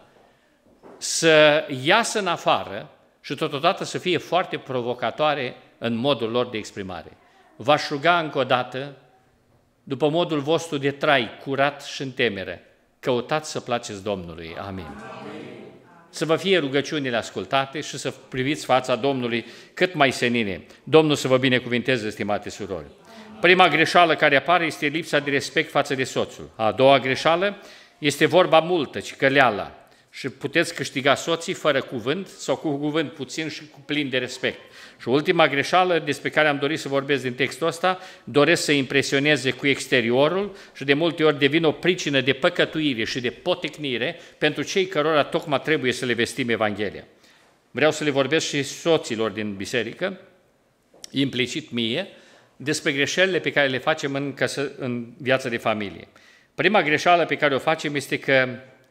să iasă în afară și totodată să fie foarte provocatoare în modul lor de exprimare. V-aș ruga încă o dată, după modul vostru de trai, curat și în temere, căutați să placeți Domnului. Amin. Să vă fie rugăciunile ascultate și să priviți fața Domnului cât mai senine. Domnul să vă binecuvinteze, stimate surori. Prima greșeală care apare este lipsa de respect față de soțul. A doua greșeală este vorba multă, cicăleala. Și puteți câștiga soții fără cuvânt sau cu cuvânt puțin și cu plin de respect. Și ultima greșeală despre care am dorit să vorbesc din textul ăsta, doresc să impresioneze cu exteriorul și de multe ori devin o pricină de păcătuire și de potecnire pentru cei cărora tocmai trebuie să le vestim Evanghelia. Vreau să le vorbesc și soților din biserică, implicit mie, despre greșelile pe care le facem în viața de familie. Prima greșeală pe care o facem este că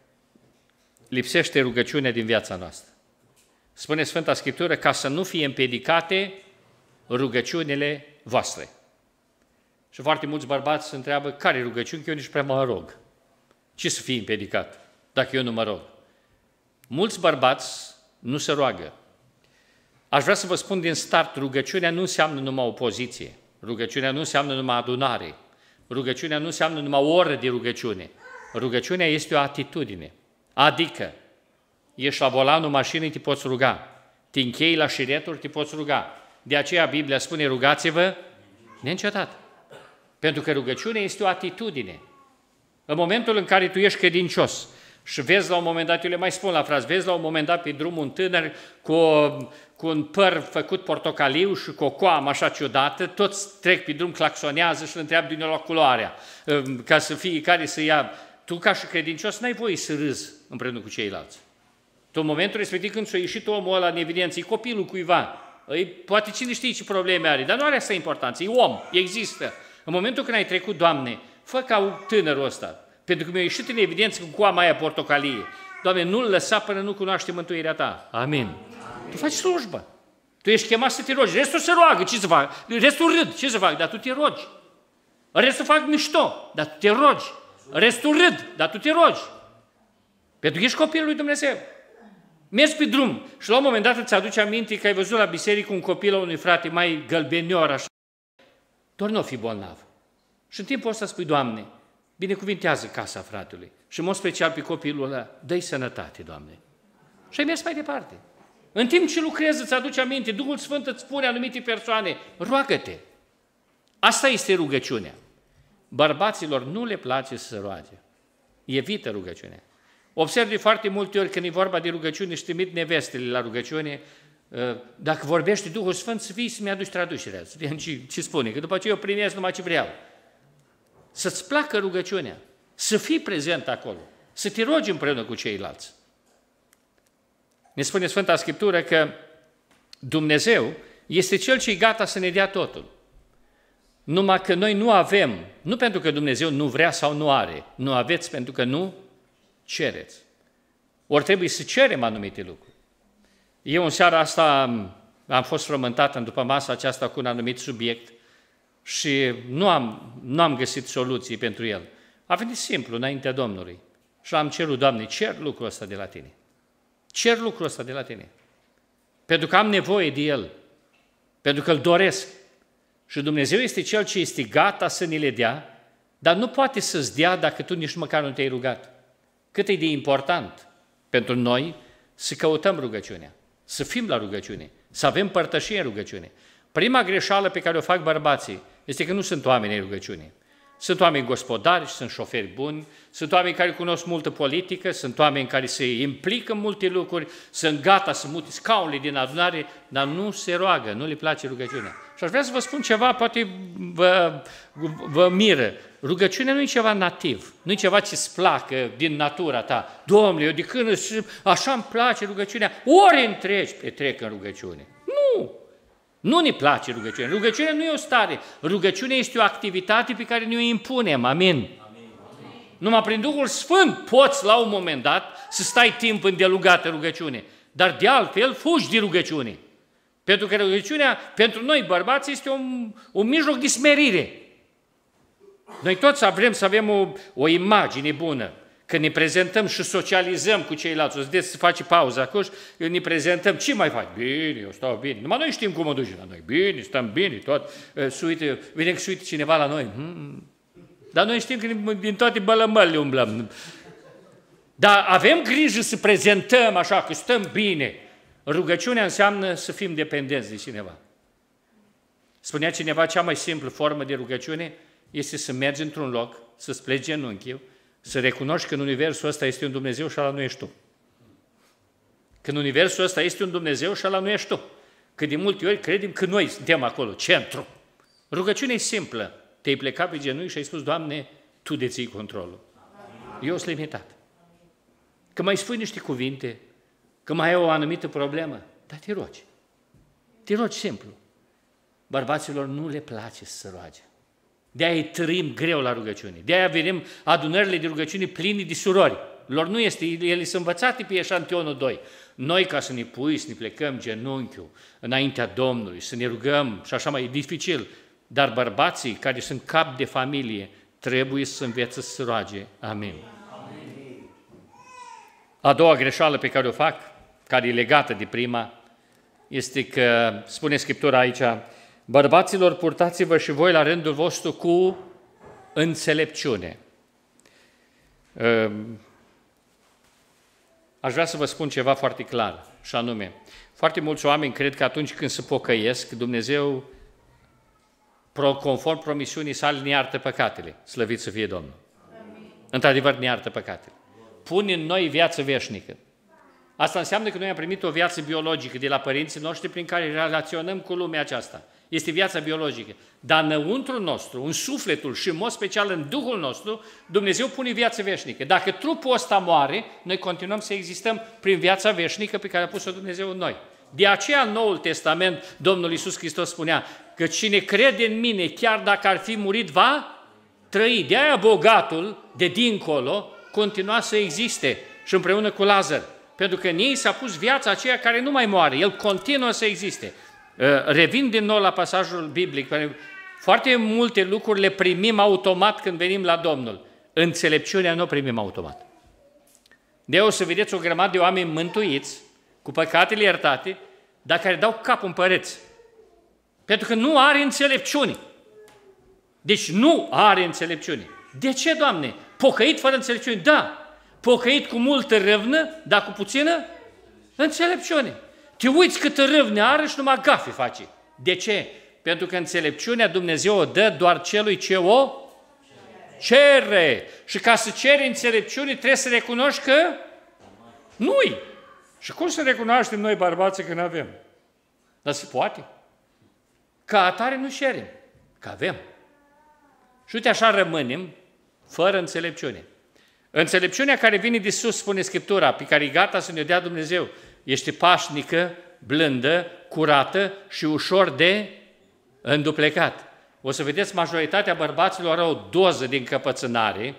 lipsește rugăciunea din viața noastră. Spune Sfânta Scriptură ca să nu fie împiedicate rugăciunile voastre. Și foarte mulți bărbați se întreabă care rugăciuni, că eu nici prea mă rog. Ce să fie împiedicat dacă eu nu mă rog? Mulți bărbați nu se roagă. Aș vrea să vă spun din start, rugăciunea nu înseamnă numai opoziție. Rugăciunea nu înseamnă numai adunare. Rugăciunea nu înseamnă numai o oră de rugăciune. Rugăciunea este o atitudine. Adică, ești la volanul mașinii, te poți ruga. Te închei la șireturi, te poți ruga. De aceea Biblia spune, rugați-vă neîncetat. Pentru că rugăciunea este o atitudine. În momentul în care tu ești credincios și vezi la un moment dat, eu le mai spun la frați, vezi la un moment dat pe drum un tânăr cu un păr făcut portocaliu și cu o coamă așa ciudată, toți trec pe drum, claxonează și îl întreabă din la culoarea, ca să fie care să ia. Tu, ca și credincios, n-ai voie să râzi împreună cu ceilalți. Tu în momentul respectiv când s-a ieșit omul ăla în evidență, e copilul cuiva, poate cine știe ce probleme are, dar nu are asta importanță, e om, există. În momentul când ai trecut, Doamne, fă ca tânărul ăsta, pentru că mi-a ieșit în evidență cu coama aia portocalie. Doamne, nu-l lăsa până nu cunoaște mântuirea Ta. Amin. Tu faci slujbă. Tu ești chemat să te rogi. Restul se roagă, ce să fac? Restul râd, ce să fac? Dar tu te rogi. Restul fac mișto, dar tu te rogi. Restul râd, dar tu te rogi. Pentru că ești copilul lui Dumnezeu. Mergi pe drum și la un moment dat îți aduce aminte că ai văzut la biserică un copil al unui frate mai gălbenior, așa. Doar nu fi bolnav. Și în timpul ăsta spui, Doamne, binecuvintează casa fratelui și în mod special pe copilul ăla, dă-i sănătate, Doamne. Și ai mers mai departe. În timp ce lucrezi, îți aduce aminte, Duhul Sfânt îți spune anumite persoane, roagă-te. Asta este rugăciunea. Bărbaților nu le place să se roage. Evită rugăciunea. Observ de foarte multe ori când e vorba de rugăciune și trimit nevestele la rugăciune, dacă vorbește Duhul Sfânt, să vii să-mi aduci traducerea, să vedem ce spune, că după aceea eu primesc numai ce vreau. Să-ți placă rugăciunea, să fii prezent acolo, să te rogi împreună cu ceilalți. Ne spune Sfânta Scriptură că Dumnezeu este Cel ce e gata să ne dea totul. Numai că noi nu avem, nu pentru că Dumnezeu nu vrea sau nu are, nu aveți pentru că nu cereți. Ori trebuie să cerem anumite lucruri. Eu în seara asta am fost frământat în după masa aceasta cu un anumit subiect și nu am găsit soluții pentru el. A venit simplu înaintea Domnului și l-am cerut, Doamne, cer lucrul ăsta de la Tine. Cer lucrul ăsta de la Tine. Pentru că am nevoie de el. Pentru că îl doresc. Și Dumnezeu este Cel ce este gata să ni le dea, dar nu poate să-ți dea dacă tu nici măcar nu te-ai rugat. Cât e de important pentru noi să căutăm rugăciunea, să fim la rugăciune, să avem părtășie în rugăciune. Prima greșeală pe care o fac bărbații este că nu sunt oameni în rugăciune. Sunt oameni gospodari, sunt șoferi buni, sunt oameni care cunosc multă politică, sunt oameni care se implică în multe lucruri, sunt gata să mute scaunele din adunare, dar nu se roagă, nu le place rugăciunea. Și aș vrea să vă spun ceva, poate vă miră. Rugăciunea nu e ceva nativ, nu e ceva ce-ți placă din natura ta. Domnule, eu de când așa îmi place rugăciunea, ore întregi petrec în rugăciune. Nu! Nu ne place rugăciunea. Rugăciunea nu e o stare. Rugăciunea este o activitate pe care ne-o impunem. Amin. Numai prin Duhul Sfânt poți la un moment dat să stai timp îndelugată rugăciune. Dar de altfel fugi de rugăciune. Pentru că rugăciunea pentru noi bărbați este un mijloc de smerire. Noi toți vrem să avem o imagine bună. Când ne prezentăm și socializăm cu ceilalți, vedeți să face pauză acolo și ne prezentăm, ce mai faci? Bine, eu stau bine. Numai noi știm cum o duce la noi. Bine, stăm bine, tot. Vine că se uită cineva la noi. Dar noi știm că din toate bălămălile umblăm. Dar avem grijă să prezentăm așa, că stăm bine. Rugăciunea înseamnă să fim dependenți de cineva. Spunea cineva, cea mai simplă formă de rugăciune este să mergi într-un loc, să-ți pleci genunchiul, să recunoști că în universul ăsta este un Dumnezeu și ala nu ești tu. Că în universul ăsta este un Dumnezeu și ala nu ești tu. Că de multe ori credem că noi suntem acolo, centru. Rugăciunea e simplă. Te-ai plecat pe genunchi și ai spus, Doamne, Tu deții controlul. Eu sunt limitat. Că mai spui niște cuvinte, că mai ai o anumită problemă, dar te rogi. Te rogi simplu. Bărbaților nu le place să se roage. De-aia îi trăim greu la rugăciune. De-aia vedem adunările de rugăciune pline de surori. Lor nu este, ele sunt învățate pe eșantionul 2. Noi, ca să ne pui, să ne plecăm genunchiul înaintea Domnului, să ne rugăm și așa mai e dificil. Dar bărbații care sunt cap de familie trebuie să învețe să se roage. Amin. A doua greșeală pe care o fac, care e legată de prima, este că, spune Scriptura aici, bărbaților, purtați-vă și voi la rândul vostru cu înțelepciune. Aș vrea să vă spun ceva foarte clar, și anume, foarte mulți oameni cred că atunci când se pocăiesc, Dumnezeu, conform promisiunii sale, ne iartă păcatele. Slăvit să fie Domnul. Amin. Într-adevăr, ne iartă păcatele. Pune în noi viață veșnică. Asta înseamnă că noi am primit o viață biologică de la părinții noștri prin care relaționăm cu lumea aceasta. este viața biologică. Dar înăuntru nostru, în sufletul și în mod special în Duhul nostru, Dumnezeu pune viață veșnică. Dacă trupul ăsta moare, noi continuăm să existăm prin viața veșnică pe care a pus-o Dumnezeu în noi. De aceea în Noul Testament Domnul Iisus Hristos spunea că cine crede în mine, chiar dacă ar fi murit, va trăi. De aia bogatul de dincolo continua să existe și împreună cu Lazar. Pentru că în ei s-a pus viața aceea care nu mai moare, el continuă să existe. Revin din nou la pasajul biblic, pentru că foarte multe lucruri le primim automat când venim la Domnul. Înțelepciunea nu o primim automat. De o să vedeți o grămadă de oameni mântuiți, cu păcatele iertate, dar care dau capul în păreți. Pentru că nu are înțelepciune. Deci nu are înțelepciune. De ce, Doamne? Pocăit fără înțelepciune? Da. Pocăit cu multă râvnă, dar cu puțină înțelepciune. Te uiți câtă râvnă are și numai gafe face. De ce? Pentru că înțelepciunea Dumnezeu o dă doar celui ce o cere. Și ca să ceri înțelepciune trebuie să recunoști că nu-i. Și cum să recunoaștem noi bărbații că nu avem? Dar se poate. Ca atare nu cerem, că avem. Și uite așa rămânem fără înțelepciune. Înțelepciunea care vine de sus, spune Scriptura, pe care e gata să ne dea Dumnezeu, este pașnică, blândă, curată și ușor de înduplecat. O să vedeți, majoritatea bărbaților au o doză de încăpățânare,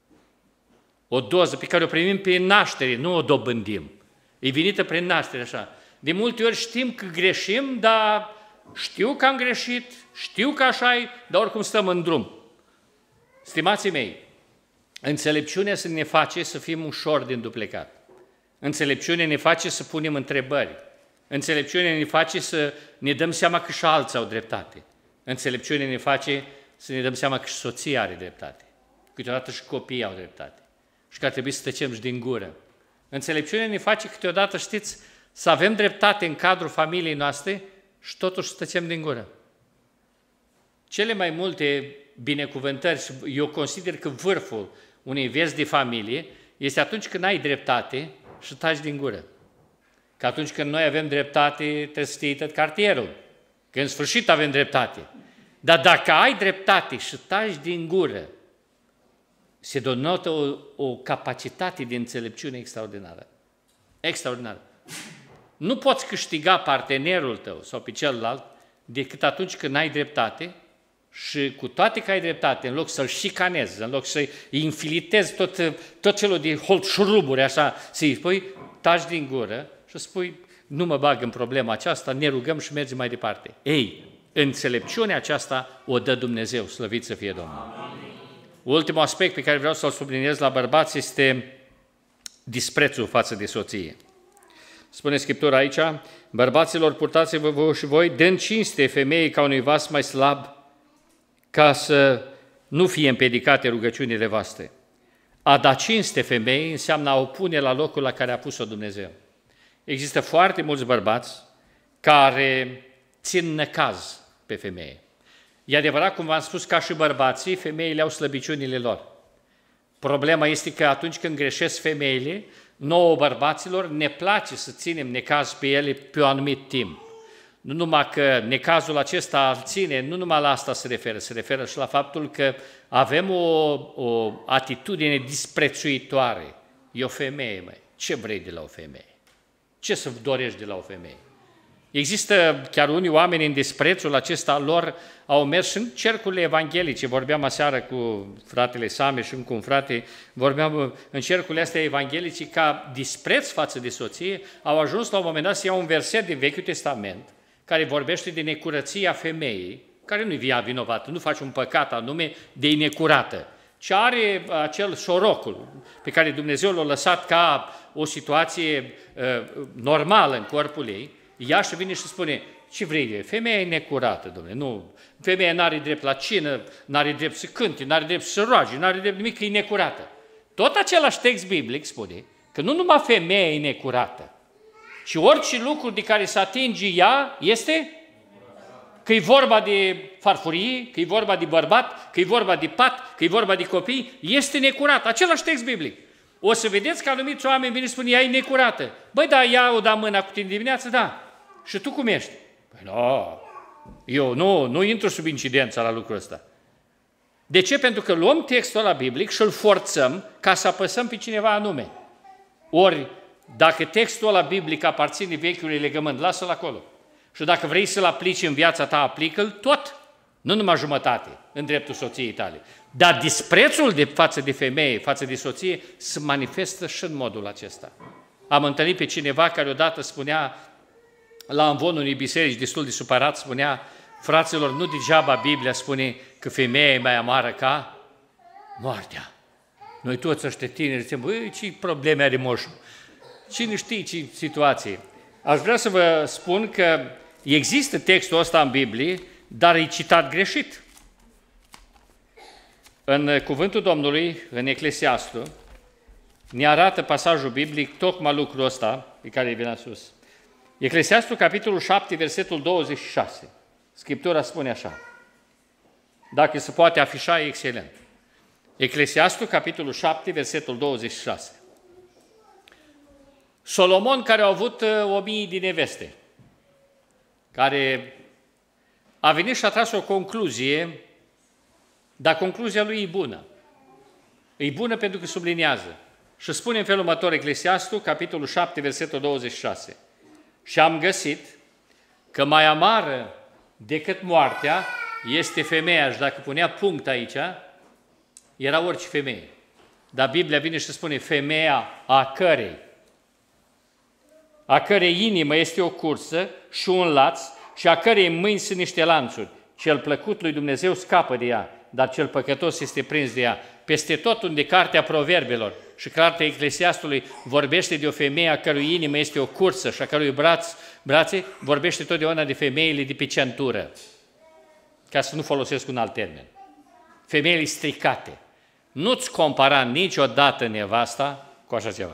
o doză pe care o primim prin naștere, nu o dobândim. E venită prin naștere, așa. De multe ori știm că greșim, dar știu că am greșit, știu că așa e, dar oricum stăm în drum. Stimații mei, înțelepciunea să ne face să fim ușor de înduplecat. Înțelepciunea ne face să punem întrebări. Înțelepciunea ne face să ne dăm seama că și alții au dreptate. Înțelepciunea ne face să ne dăm seama că și soția are dreptate. Câteodată și copiii au dreptate. Și că ar trebui să tăcem și din gură. Înțelepciunea ne face câteodată, știți, să avem dreptate în cadrul familiei noastre și totuși să tăcem din gură. Cele mai multe binecuvântări, și eu consider că vârful unei vieți de familie este atunci când ai dreptate și taci din gură. Că atunci când noi avem dreptate, trebuie să știi tot cartierul. Că în sfârșit avem dreptate. Dar dacă ai dreptate și taci din gură, se denotă o capacitate de înțelepciune extraordinară. Extraordinară. Nu poți câștiga partenerul tău sau pe celălalt decât atunci când ai dreptate și cu toate că ai dreptate, în loc să-l șicanezi, în loc să-i infilitezi tot celul de holțuruburi, așa, să-i spui, taci din gură și spui, nu mă bag în problema aceasta, ne rugăm și mergem mai departe. Ei, înțelepciunea aceasta o dă Dumnezeu, slăvit să fie Domnul. Amin. Ultimul aspect pe care vreau să-l subliniez la bărbați este disprețul față de soție. Spune Scriptura aici, bărbaților, purtați-vă și voi, dând cinste femeii ca unui vas mai slab, ca să nu fie împiedicate rugăciunile voastre. A da cinste femeii înseamnă a o pune la locul la care a pus-o Dumnezeu. Există foarte mulți bărbați care țin năcaz pe femeie. E adevărat, cum v-am spus, ca și bărbații, femeile au slăbiciunile lor. Problema este că atunci când greșesc femeile, nouă bărbaților ne place să ținem necaz pe ele pe un anumit timp. Nu numai că necazul acesta ține, nu numai la asta se referă și la faptul că avem o atitudine disprețuitoare. E o femeie, măi. Ce vrei de la o femeie? Ce să dorești de la o femeie? Există chiar unii oameni în disprețul acesta lor, au mers în cercurile evanghelice. Vorbeam aseară cu fratele Same și cu un frate, vorbeam în cercurile astea evanghelice ca dispreț față de soție, au ajuns la un moment dat să iau un verset din Vechiul Testament, care vorbește de necurăția femeii, care nu-i vinovată, nu face un păcat anume de necurată, ci are acel șorocul pe care Dumnezeu l-a lăsat ca o situație normală în corpul ei. Ea și vine și spune, ce vrei de? Femeia e necurată, domnule, nu. Femeia n-are drept la cină, n-are drept să cânte, n-are drept să roage, n-are drept nimic, că e necurată. Tot același text biblic spune că nu numai femeia e necurată, ci orice lucru de care se atinge ea este că e vorba de farfurie, că e vorba de bărbat, că e vorba de pat, că e vorba de copii, este necurat. Același text biblic. O să vedeți că anumiți oameni vin și spun, ea e necurată. Băi, da, ea o da mâna cu tine dimineață, da. Și tu cum ești? Păi nu, Eu nu intru sub incidența la lucrul ăsta. De ce? Pentru că luăm textul ăla biblic și îl forțăm ca să apăsăm pe cineva anume. Ori, dacă textul ăla biblic aparține vechiului legământ, lasă-l acolo. Și dacă vrei să-l aplici în viața ta, aplică-l tot, nu numai jumătate, în dreptul soției tale. Dar disprețul față de femeie, față de soție, se manifestă și în modul acesta. Am întâlnit pe cineva care odată spunea, la amvonul unei biserici, destul de supărat, spunea, fraților, nu degeaba Biblia spune că femeia e mai amară ca moartea. Noi toți ăștia tineri zicem, băi, ce probleme are moșul? Cine știe ce situație? Aș vrea să vă spun că există textul ăsta în Biblie, dar e citat greșit. În cuvântul Domnului, în Eclesiastul, ne arată pasajul biblic tocmai lucrul ăsta pe care îi venea sus. Eclesiastul, capitolul 7, versetul 26. Scriptura spune așa. Dacă se poate afișa, e excelent. Eclesiastul, capitolul 7, versetul 26. Solomon, care a avut 1000 de neveste, care a venit și a tras o concluzie, dar concluzia lui e bună. E bună pentru că subliniază. Și spune în felul următor, Eclesiastul, capitolul 7, versetul 26. Și am găsit că mai amară decât moartea este femeia. Și dacă punea punct aici, era orice femeie. Dar Biblia vine și spune femeia a cărei inimă este o cursă și un laț și a cărei mâini sunt niște lanțuri. Cel plăcut lui Dumnezeu scapă de ea, dar cel păcătos este prins de ea. Peste tot unde cartea Proverbelor și cartea Eclesiastului vorbește de o femeie a cărui inimă este o cursă și a cărui brațe, vorbește totdeauna de femeile de pe centură, ca să nu folosesc un alt termen. Femeile stricate. Nu-ți compara niciodată nevasta cu așa ceva.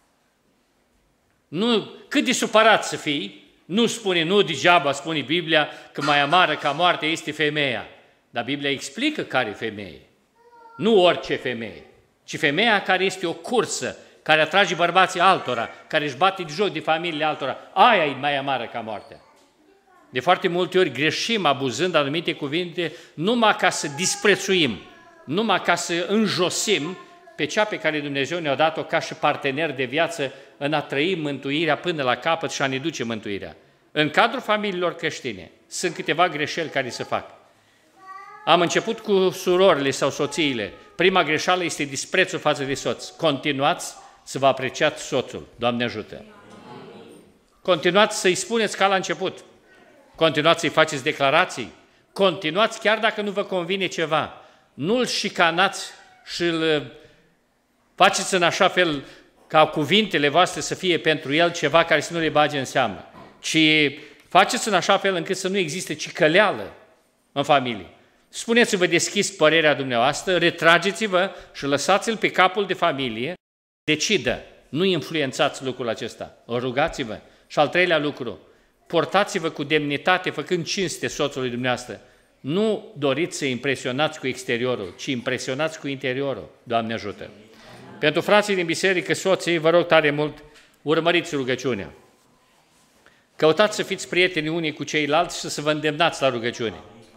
Nu, cât de supărat să fii, nu spune, nu degeaba spune Biblia că mai amară ca moartea este femeia. Dar Biblia explică care e femeie. Nu orice femeie, ci femeia care este o cursă, care atrage bărbații altora, care își bate de joc de familiile altora. Aia e mai amară ca moartea. De foarte multe ori greșim abuzând anumite cuvinte numai ca să disprețuim, numai ca să înjosim pe cea pe care Dumnezeu ne-a dat-o ca și partener de viață în a trăi mântuirea până la capăt și a ne duce mântuirea. În cadrul familiilor creștine sunt câteva greșeli care se fac. Am început cu surorile sau soțiile. Prima greșeală este disprețul față de soț. Continuați să vă apreciați soțul. Doamne ajută! Continuați să-i spuneți ca la început. Continuați să-i faceți declarații. Continuați chiar dacă nu vă convine ceva. Nu-l șicanați și îl faceți în așa fel ca cuvintele voastre să fie pentru el ceva care să nu le bage în seamă, ci faceți în așa fel încât să nu existe cicăleală în familie. Spuneți-vă deschis părerea dumneavoastră, retrageți-vă și lăsați-l pe capul de familie, decidă, nu influențați lucrul acesta, rugați-vă. Și al treilea lucru, portați-vă cu demnitate, făcând cinste soțului dumneavoastră. Nu doriți să impresionați cu exteriorul, ci impresionați cu interiorul. Doamne ajută! Pentru frații din biserică, soții, vă rog tare mult, urmăriți rugăciunea. Căutați să fiți prieteni unii cu ceilalți și să vă îndemnați la rugăciune.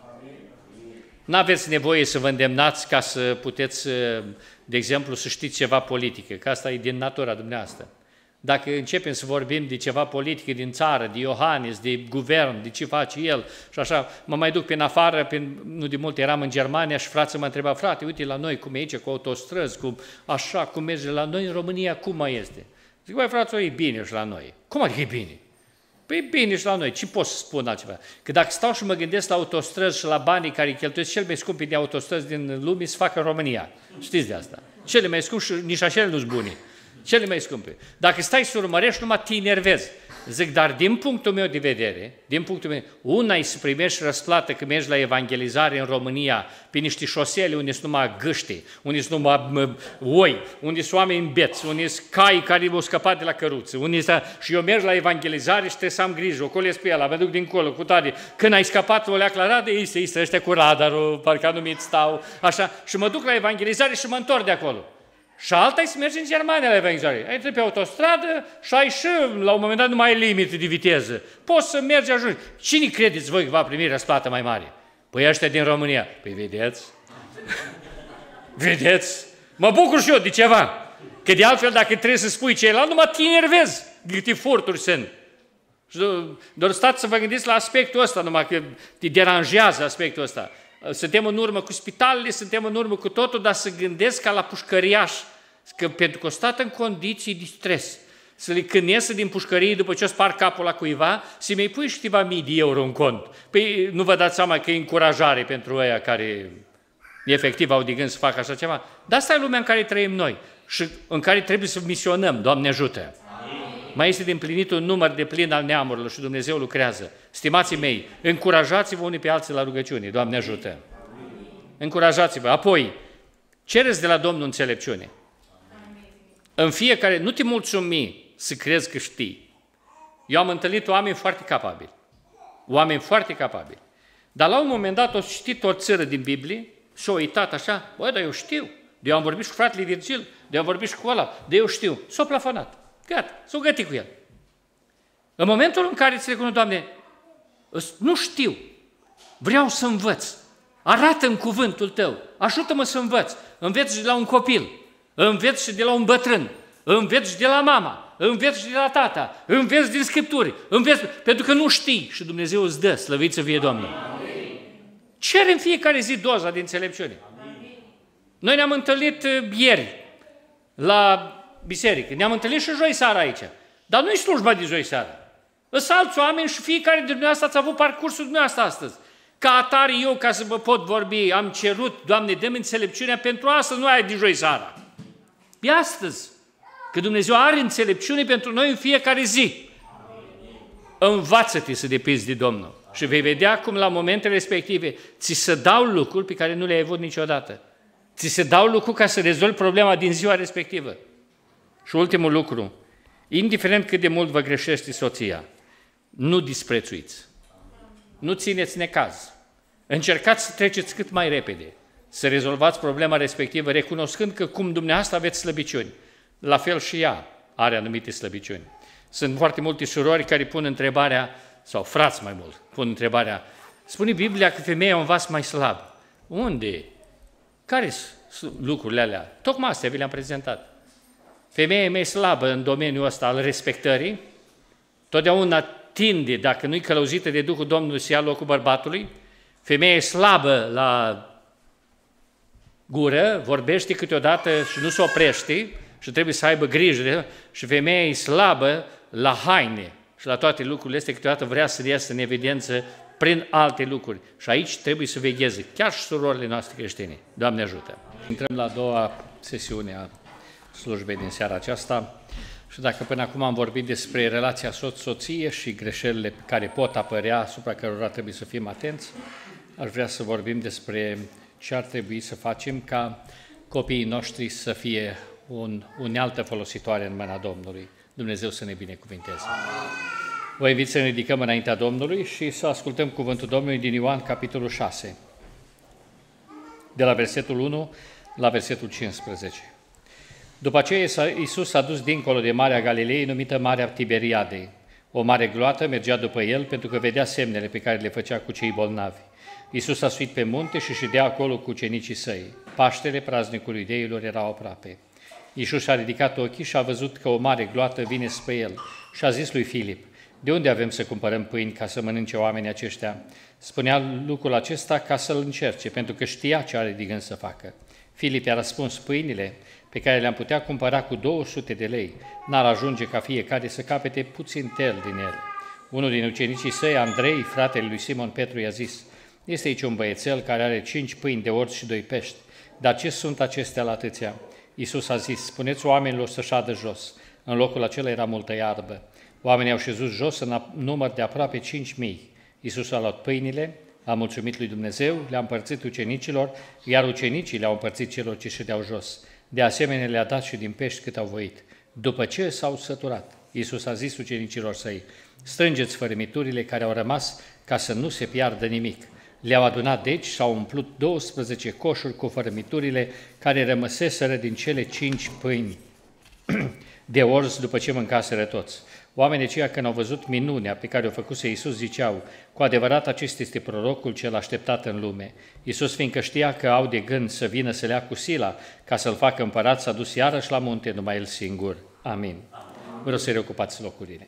N-aveți nevoie să vă îndemnați ca să puteți, de exemplu, să știți ceva politică, că asta e din natura dumneavoastră. Dacă începem să vorbim de ceva politică din țară, de Iohannis, de guvern, de ce face el și așa, mă mai duc prin afară, nu de mult eram în Germania și frații mă întreba, frate, uite la noi cum e aici, cu autostrăzi, cum așa, cum merge la noi în România, cum mai este? Zic, băi, frate, e bine și la noi. Cum adică e bine? Păi e bine și la noi, ce pot să spun altceva? Că dacă stau și mă gândesc la autostrăzi și la banii care îi cheltuiesc cel mai scumpi de autostrăzi din lume, se facă în România. Știți de asta. Cele mai scumpi și nici așa nu-s bune. Cele mai scumpe. Dacă stai să urmărești, numai te enervezi. Zic, dar din punctul meu de vedere, una e să primești răsplată când mergi la evangelizare în România, pe niște șosele unde sunt numai gâște, unde sunt numai oi, unde sunt oameni beți, unde sunt cai care au scăpat de la căruță, și eu merg la evangelizare și trebuie să am grijă, o colesc pe ăla, mă duc dincolo, cu tare. Când ai scăpat, o leac la radă, istă, ăștia cu radarul, parcă nu mi stau, așa, și mă duc la evangelizare și mă întorc de acolo. Și alta e să mergi în Germania la evangelizare. Ai intrat pe autostradă și ai și, la un moment dat, nu mai ai limite de viteză. Poți să mergi, ajungi. Cine credeți voi că va primi răsplată mai mare? Păi ăștia din România. Păi vedeți? Vedeți? Mă bucur și eu de ceva. Că de altfel, dacă trebuie să spui ceilalți, numai te enervezi de câte furturi sunt. Și doar stați să vă gândiți la aspectul ăsta, numai că te deranjează aspectul ăsta. Suntem în urmă cu spitalele, suntem în urmă cu totul, dar să gândesc ca la pușcăriaș, că pentru că o stat în condiții de stres, să le când iesă din pușcărie după ce o spar capul la cuiva, să mi-i pui și câteva mii de euro în cont. Păi nu vă dați seama că e încurajare pentru ăia care efectiv au de gând să facă așa ceva. Dar asta e lumea în care trăim noi și în care trebuie să misionăm, Doamne ajută! Mai este de împlinit un număr de plin al neamurilor și Dumnezeu lucrează. Stimații mei, încurajați-vă unii pe alții la rugăciune, Doamne ajută! Încurajați-vă. Apoi, cereți de la Domnul înțelepciune. În fiecare, nu te mulțumi să crezi că știi. Eu am întâlnit oameni foarte capabili. Oameni foarte capabili. Dar la un moment dat au citit o țără din Biblie și au uitat așa, băi, dar eu știu. De eu am vorbit și cu fratele Virgil, de eu am vorbit și cu ăla, de eu știu. S-au plafonat. Gata, s-au gătit cu el. În momentul în care îți recunosc, Doamne, nu știu, vreau să învăț, arată-mi cuvântul Tău, ajută-mă să învăț, înveți și de la un copil, înveți și de la un bătrân, înveți și de la mama, înveți și de la tata, înveți din Scripturi, înveți, pentru că nu știi și Dumnezeu îți dă, slăvit să fie Domnul. Cere în fiecare zi doza de înțelepciune. Noi ne-am întâlnit ieri la biserică, ne-am întâlnit și joi seara aici, dar nu-i slujba de joi seara. Sunt alți oameni și fiecare dintre dumneavoastră ați avut parcursul dumneavoastră astăzi. Ca atare eu, ca să vă pot vorbi, am cerut, Doamne, dă-mi înțelepciunea pentru astăzi, nu ai de joi seara. E astăzi, că Dumnezeu are înțelepciune pentru noi în fiecare zi. Învață-te să depinzi de Domnul și vei vedea cum la momentele respective ți se dau lucruri pe care nu le-ai avut niciodată. Ți se dau lucruri ca să rezolvi problema din ziua respectivă. Și ultimul lucru, indiferent cât de mult vă greșește soția, nu disprețuiți, nu țineți necaz, încercați să treceți cât mai repede, să rezolvați problema respectivă, recunoscând că cum dumneavoastră aveți slăbiciuni, la fel și ea are anumite slăbiciuni. Sunt foarte multe surori care pun întrebarea, sau frați mai mult, pun întrebarea, spune Biblia că femeia e un vas mai slab. Unde? Care sunt lucrurile alea? Tocmai astea vi le-am prezentat. Femeia e mai slabă în domeniul ăsta al respectării, totdeauna tinde, dacă nu-i călăuzită de Duhul Domnului, să ia locul bărbatului. Femeia e slabă la gură, vorbește câteodată și nu se oprește și trebuie să aibă grijă. Și femeia e slabă la haine și la toate lucrurile astea, câteodată vrea să iasă în evidență prin alte lucruri. Și aici trebuie să vegheze, chiar și surorile noastre creștine. Doamne ajută! Intrăm la a doua sesiune a slujbei din seara aceasta și dacă până acum am vorbit despre relația soț-soție și greșelile care pot apărea, asupra cărora trebuie să fim atenți, aș vrea să vorbim despre ce ar trebui să facem ca copiii noștri să fie o unealtă folositoare în mâna Domnului. Dumnezeu să ne binecuvinteze. Vă invit să ne ridicăm înaintea Domnului și să ascultăm cuvântul Domnului din Ioan, capitolul 6, de la versetul 1 la versetul 15. După aceea, Iisus s-a dus dincolo de Marea Galilei, numită Marea Tiberiadei. O mare gloată mergea după el, pentru că vedea semnele pe care le făcea cu cei bolnavi. Iisus a suit pe munte și ședea acolo cu ucenicii săi. Paștele praznicului Iudeilor era aproape. Iisus a ridicat ochii și a văzut că o mare gloată vine spre el și a zis lui Filip, de unde avem să cumpărăm pâini ca să mănânce oamenii aceștia? Spunea lucrul acesta ca să-l încerce, pentru că știa ce are de gând să facă. Filip i-a răspuns, pâinile pe care le-am putea cumpăra cu 200 de lei, n-ar ajunge ca fiecare să capete puțin tel din ele. Unul din ucenicii săi, Andrei, fratele lui Simon Petru, i-a zis, este aici un băiețel care are 5 pâini de orz și 2 pești, dar ce sunt acestea la atâția? Iisus a zis, spuneți oamenilor să șadă jos. În locul acela era multă iarbă. Oamenii au șezut jos în număr de aproape 5.000. Iisus a luat pâinile, a mulțumit lui Dumnezeu, le-a împărțit ucenicilor, iar ucenicii le-au împărțit celor ce ședeau jos. De asemenea, le-a dat și din pești cât au voit. După ce s-au săturat, Iisus a zis ucenicilor săi, strângeți fărâmiturile care au rămas ca să nu se piardă nimic. Le-au adunat deci și au umplut 12 coșuri cu fărâmiturile care rămăseseră din cele 5 pâini de orz după ce mâncaseră toți. Oamenii aceia, când au văzut minunea pe care o făcuse Iisus, ziceau: cu adevărat acesta este prorocul cel așteptat în lume. Iisus, fiindcă știa că au de gând să vină să le ia cu sila ca să-l facă împărat, s-a dus iarăși la munte, numai el singur. Amin. Vreau să reocupați locurile.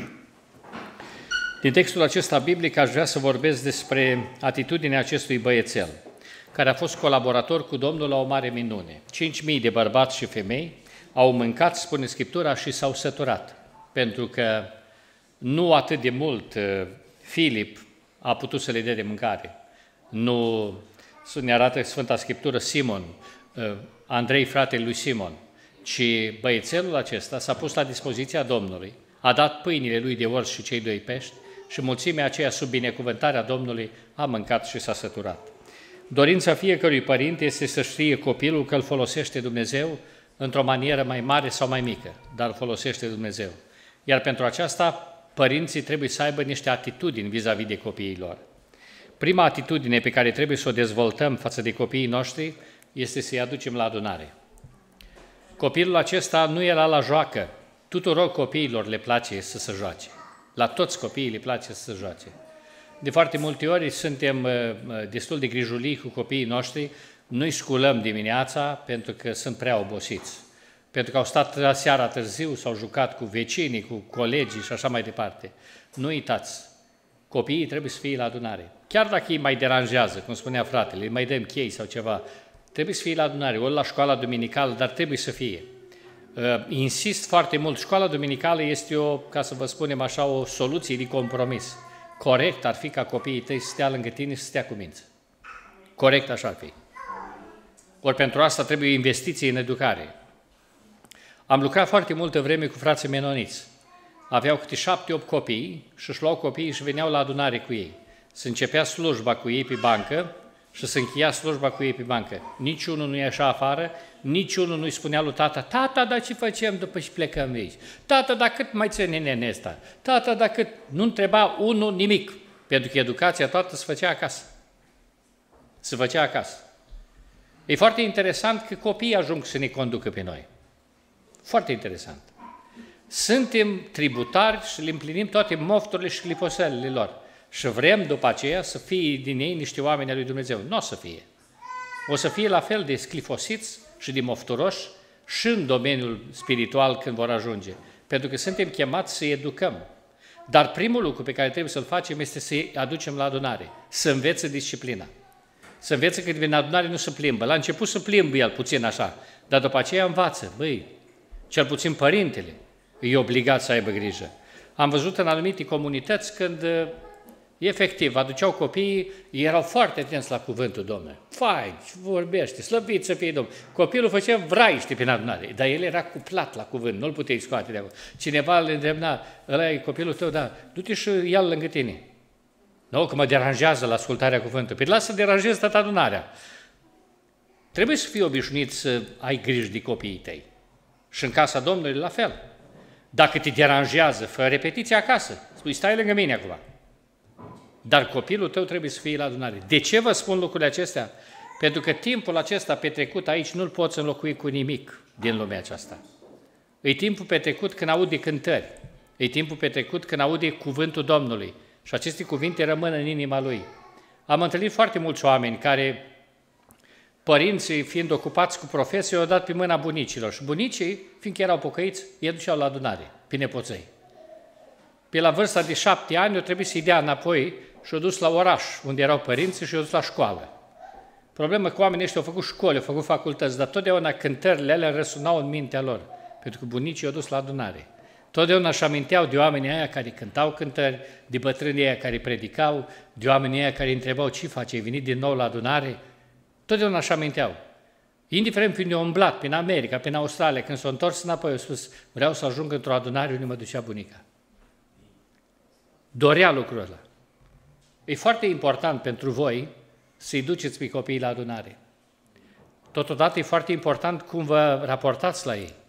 Din textul acesta biblic aș vrea să vorbesc despre atitudinea acestui băiețel, care a fost colaborator cu Domnul la o mare minune. 5.000 de bărbați și femei au mâncat, spune Scriptura, și s-au săturat, pentru că nu atât de mult Filip a putut să le dea de mâncare. Nu ne arată Sfânta Scriptură Simon, Andrei, fratele lui Simon, ci băiețelul acesta s-a pus la dispoziția Domnului, a dat pâinile lui de orz și cei 2 pești și mulțimea aceea, sub binecuvântarea Domnului, a mâncat și s-a săturat. Dorința fiecărui părinte este să știe copilul că îl folosește Dumnezeu într-o manieră mai mare sau mai mică, dar îl folosește Dumnezeu. Iar pentru aceasta, părinții trebuie să aibă niște atitudini vis-a-vis de copiii lor. Prima atitudine pe care trebuie să o dezvoltăm față de copiii noștri este să-i aducem la adunare. Copilul acesta nu era la joacă. Tuturor copiilor le place să se joace. La toți copiii le place să se joace. De foarte multe ori suntem destul de grijulii cu copiii noștri, nu-i sculăm dimineața pentru că sunt prea obosiți, pentru că au stat seara târziu, s-au jucat cu vecinii, cu colegii și așa mai departe. Nu uitați, copiii trebuie să fie la adunare. Chiar dacă îi mai deranjează, cum spunea fratele, îi mai dăm chei sau ceva, trebuie să fie la adunare, ori la școala duminicală, dar trebuie să fie. Insist foarte mult, școala duminicală este ca să vă spunem așa, o soluție de compromis. Corect ar fi ca copiii tăi să stea lângă tine și să stea cu mință. Corect așa ar fi. Ori pentru asta trebuie investiții în educare. Am lucrat foarte multă vreme cu frații menoniți. Aveau câte 7-8 copii și își luau copiii și veneau la adunare cu ei. Se începea slujba cu ei pe bancă și se încheia slujba cu ei pe bancă. Niciunul nu ieșea afară, niciunul nu-i spunea lui tata: tata, dar ce facem după ce plecăm aici? Tata, dar cât mai ține nenea ăsta? Tata, dar cât... Nu întreba unul nimic, pentru că educația toată se făcea acasă. Se făcea acasă. E foarte interesant că copiii ajung să ne conducă pe noi. Foarte interesant. Suntem tributari și le împlinim toate mofturile și cliposelele lor. Și vrem după aceea să fie din ei niște oameni al lui Dumnezeu. Nu o să fie. O să fie la fel de sclifosiți și de mofturoși și în domeniul spiritual când vor ajunge. Pentru că suntem chemați să-i educăm. Dar primul lucru pe care trebuie să-l facem este să-i aducem la adunare. Să învețe disciplina. Să învețe că din adunare nu se plimbă. La început se plimbă el puțin așa, dar după aceea învață. Băi, cel puțin părintele e obligat să aibă grijă. Am văzut în anumite comunități când efectiv aduceau copiii, erau foarte atenți la cuvântul Domnului. Fain, vorbește, slăvit să fie Domnul. Copilul făcea vraiște prin adunare, dar el era cuplat la cuvânt, nu-l puteai scoate de acolo. Cineva îl îndemna: ăla e copilul tău, da, du-te și ia-l lângă tine. Nu, că mă deranjează la ascultarea cuvântului. Păi lasă să deranjezi toată adunarea. Trebuie să fii obișnuit să ai grijă de copiii tăi. Și în casa Domnului la fel. Dacă te deranjează, fă repetiție acasă. Spui: stai lângă mine acum. Dar copilul tău trebuie să fie la adunare. De ce vă spun lucrurile acestea? Pentru că timpul acesta petrecut aici nu-l poți înlocui cu nimic din lumea aceasta. E timpul petrecut când aude cântări. E timpul petrecut când aude cuvântul Domnului. Și aceste cuvinte rămân în inima lui. Am întâlnit foarte mulți oameni care, părinții fiind ocupați cu profesie, au dat pe mâna bunicilor. Și bunicii, fiindcă erau pocăiți, îi duceau la adunare, pe nepoței. Pe la vârsta de 7 ani, o trebuie să-i dea înapoi și o dus la oraș, unde erau părinții, și o dus la școală. Problema că oamenii ăștia au făcut școli, au făcut facultăți, dar totdeauna cântările alea răsunau în mintea lor, pentru că bunicii i-au dus la adunare. Totdeauna își aminteau de oamenii aia care cântau cântări, de bătrânii aia care predicau, de oamenii aia care întrebau: ce face, ai venit din nou la adunare? Totdeauna își aminteau. Indiferent fiind eu umblat prin America, prin Australia, când s-au întors înapoi, au spus: vreau să ajung într-o adunare unde mă ducea bunica. Dorea lucrul ăla. E foarte important pentru voi să-i duceți pe copiii la adunare. Totodată e foarte important cum vă raportați la ei.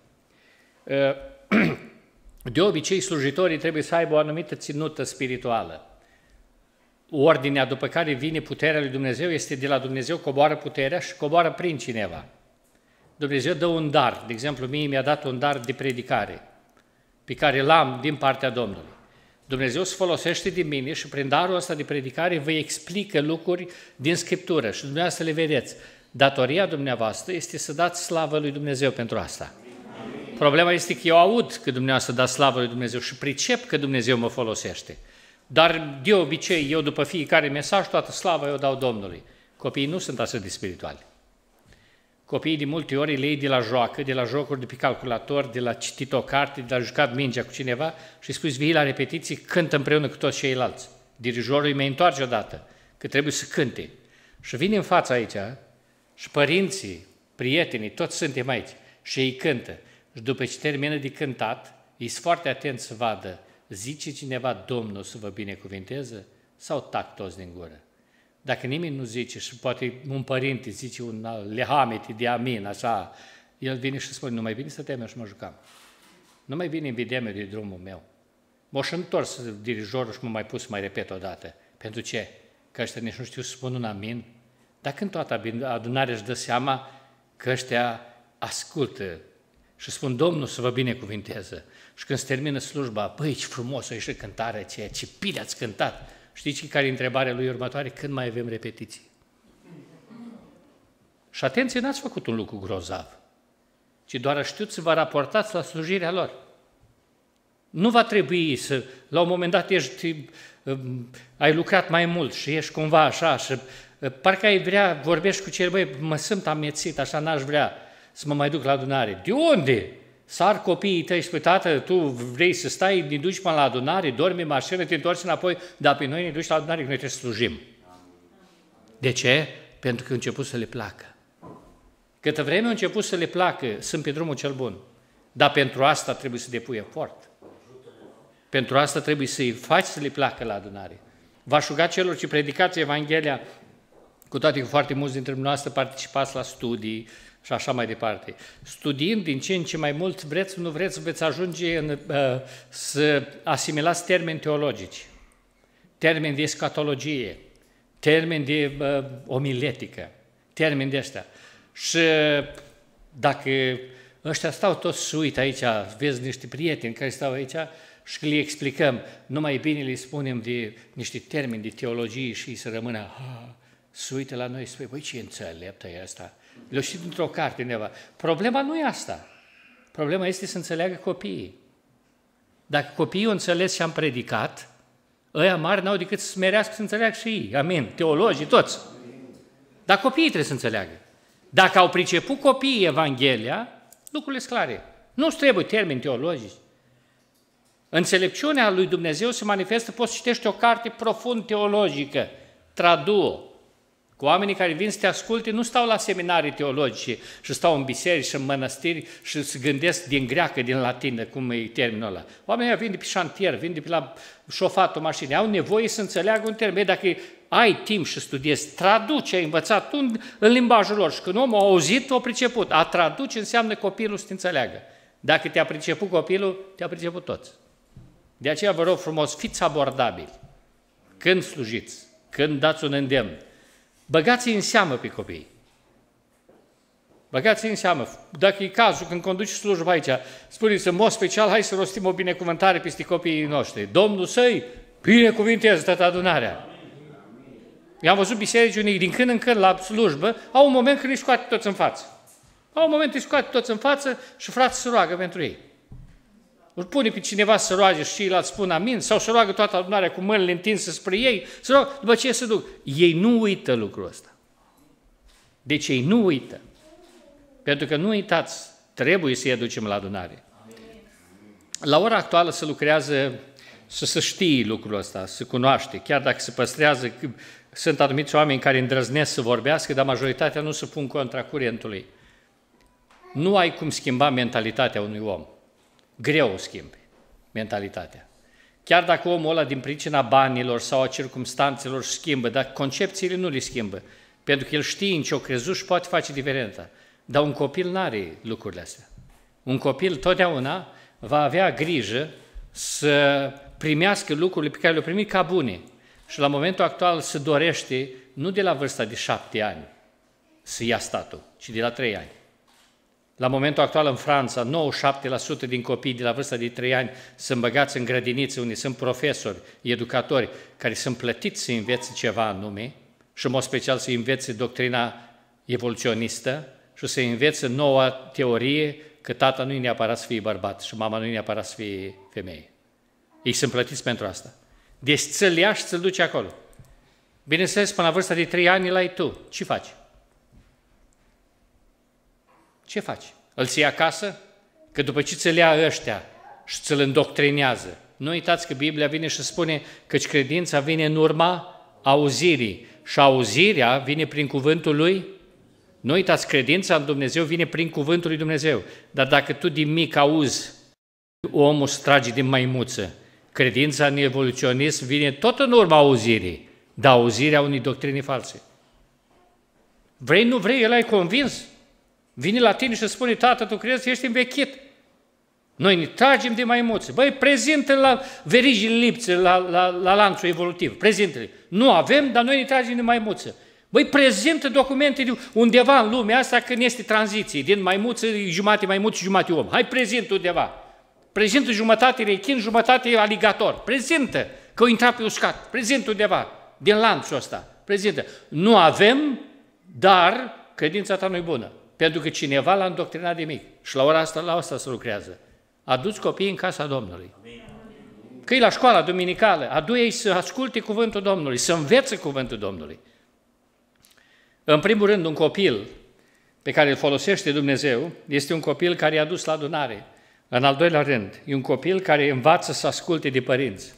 De obicei, slujitorii trebuie să aibă o anumită ținută spirituală. ordinea după care vine puterea lui Dumnezeu este de la Dumnezeu, coboară puterea și coboară prin cineva. Dumnezeu dă un dar, de exemplu, mie mi-a dat un dar de predicare, pe care l-am din partea Domnului. Dumnezeu se folosește de mine și prin darul ăsta de predicare vă explică lucruri din Scriptură și dumneavoastră le vedeți. Datoria dumneavoastră este să dați slavă lui Dumnezeu pentru asta. Problema este că eu aud că dumneavoastră dați slavă lui Dumnezeu și pricep că Dumnezeu mă folosește. Dar de obicei, eu după fiecare mesaj, toată slava eu dau Domnului. Copiii nu sunt atât de spirituali. Copiii de multe ori le iei de la joacă, de la jocuri de pe calculator, de la citit o carte, de la jucat mingea cu cineva și spui vii la repetiții, cântă împreună cu toți ceilalți. Dirijorul îi mai întoarce odată, că trebuie să cânte. Și vine în fața aici și părinții, prietenii, toți suntem aici și ei cântă. Și după ce termină de cântat, ei sunt foarte atenți să vadă, zice cineva Domnul să vă binecuvinteze sau tac toți din gură. Dacă nimeni nu zice și poate un părinte zice un lehamete de amin, așa, el vine și spune, nu mai bine să teme și mă jucam. Nu mai bine invideme de drumul meu. M-aș întors dirijorul și m-a mai pus să mai repet o dată. Pentru ce? Că ăștia nici nu știu să spun un amin. Dar când toată adunarea își dă seama că ăștia ascultă și spun Domnul să vă binecuvinteze. Și când se termină slujba, băi, ce frumos a ieșit cântarea aceea, ce bine ați cântat. Știți care e întrebarea lui următoare? Când mai avem repetiții? Și atenție, n-ați făcut un lucru grozav, ci doar știți să vă raportați la slujirea lor. Nu va trebui să, la un moment dat, ai lucrat mai mult și ești cumva așa și parcă ai vrea, vorbești cu cel, băi, mă simt amețit, așa n-aș vrea să mă mai duc la adunare. De unde? Sar copiii tăi și spui, tată, tu vrei să stai, ne duci până la adunare, dormi în mașină, te întorci înapoi, dar pe noi ne duci la adunare, că noi trebuie să slujim. De ce? Pentru că a început să le placă. Câtă vreme a început să le placă, sunt pe drumul cel bun. Dar pentru asta trebuie să depui efort. Pentru asta trebuie să-i faci să le placă la adunare. V-aș ruga celor ce predicați Evanghelia, cu toate că foarte mulți dintre dumneavoastră participați la studii și așa mai departe. Studiind din ce în ce mai mult, vreți, nu vreți, veți ajunge să asimilați termeni teologici, termeni de escatologie, termeni de omiletică, termeni de ăștia. Și dacă ăștia stau toți să uită aici, vezi niște prieteni care stau aici și le explicăm, numai bine le spunem de niște termeni de teologie și să rămână, să uită la noi și spune, băi, ce înțeleaptă e asta? Le-o știt într-o carte undeva. Problema nu e asta. Problema este să înțeleagă copiii. Dacă copiii o înțeles și am predicat, ăia mari n-au decât să smerească să înțeleagă și ei. Amin. Teologii, toți. Dar copiii trebuie să înțeleagă. Dacă au priceput copiii Evanghelia, lucrurile sunt clare. Nu-ți trebuie termeni teologici. Înțelepciunea lui Dumnezeu se manifestă, poți citești o carte profund teologică, tradu-o. Cu oamenii care vin să te asculte nu stau la seminarii teologice și stau în biserici și în mănăstiri și se gândesc din greacă, din latină, cum e termenul ăla. Oamenii vin de pe șantier, vin de pe la șofatul mașinii, au nevoie să înțeleagă un termen. Dacă ai timp și studiezi, traduce, ai învățat tu în limbajul lor și când omul a auzit, o priceput. A traduce înseamnă copilul să te înțeleagă. Dacă te-a priceput copilul, te-a priceput toți. De aceea vă rog frumos, fiți abordabili. Când slujiți, când dați un îndemn, băgați-i în seamă pe copii. Băgați-i în seamă. Dacă e cazul, când conduci slujba aici, spuneți în mod special, hai să rostim o binecuvântare peste copiii noștri. Domnul să-i binecuvinteze toată adunarea. Eu am văzut biserici unii din când în când la slujbă, au un moment când îi scoate toți în față. Au un moment când îi scoate toți în față și frații se roagă pentru ei. Îl pune pe cineva să se roage și ceilalți spun amin, sau se roagă toată adunarea cu mâinile întinse spre ei, se roagă, după ce se duc. Ei nu uită lucrul ăsta. Deci ei nu uită. Pentru că nu uitați, trebuie să-i aducem la adunare. La ora actuală se lucrează să se știe lucrul ăsta, să cunoaște, chiar dacă se păstrează, sunt anumiți oameni care îndrăznesc să vorbească, dar majoritatea nu se pun contra curentului. Nu ai cum schimba mentalitatea unui om. Greu o schimbi mentalitatea. Chiar dacă omul ăla din pricina banilor sau a circumstanțelor schimbă, dar concepțiile nu le schimbă, pentru că el știe în ce o crezut și poate face diferența. Dar un copil n-are lucrurile astea. Un copil totdeauna va avea grijă să primească lucrurile pe care le-o primit ca bune. și la momentul actual se dorește, nu de la vârsta de 7 ani, să ia statul, ci de la 3 ani. La momentul actual în Franța, 97% din copii de la vârsta de 3 ani sunt băgați în grădinițe unde sunt profesori, educatori, care sunt plătiți să învețe ceva anume și în mod special să învețe doctrina evoluționistă și să învețe noua teorie că tata nu e neapărat să fie bărbat și mama nu e neapărat să fie femeie. Ei sunt plătiți pentru asta. Deci ți-l ia și ți-l duce acolo. Bineînțeles, până la vârsta de 3 ani l-ai tu. Ce faci? Ce faci? Îl ții acasă? Că după ce ți-l ia ăștia și ți-l îndoctrinează, nu uitați că Biblia vine și spune că credința vine în urma auzirii și auzirea vine prin cuvântul lui. Nu uitați, credința în Dumnezeu vine prin cuvântul lui Dumnezeu. Dar dacă tu din mic auzi, omul se trage din maimuță, credința în evoluționism vine tot în urma auzirii, dar auzirea unei doctrine false. Vrei, nu vrei, el ai convins. Vine la tine și spune, tată, tu crezi că ești învechit. Noi ne tragem de maimuțe. Băi, prezintă-l la verigile lipțe, la lanțul evolutiv. Prezintă-le. Nu avem, dar noi ne tragem de maimuță. Băi, prezintă documente de undeva în lumea asta când este tranziție. Din maimuță, jumate maimuță, jumate om. Hai, prezintă undeva. Prezintă jumătate rechin, jumătate aligator. Prezintă că o intra pe uscat. Prezintă undeva din lanțul ăsta. Prezintă. Nu avem, dar credința ta nu-i bună. Pentru că cineva l-a îndoctrinat de mic. Și la ora asta, la asta se lucrează. Adu-ți copiii în casa Domnului. Că e la școala duminicală, adu-i să asculte cuvântul Domnului, să învețe cuvântul Domnului. În primul rând, un copil pe care îl folosește Dumnezeu este un copil care i-a dus la adunare. În al doilea rând, e un copil care învață să asculte de părinți.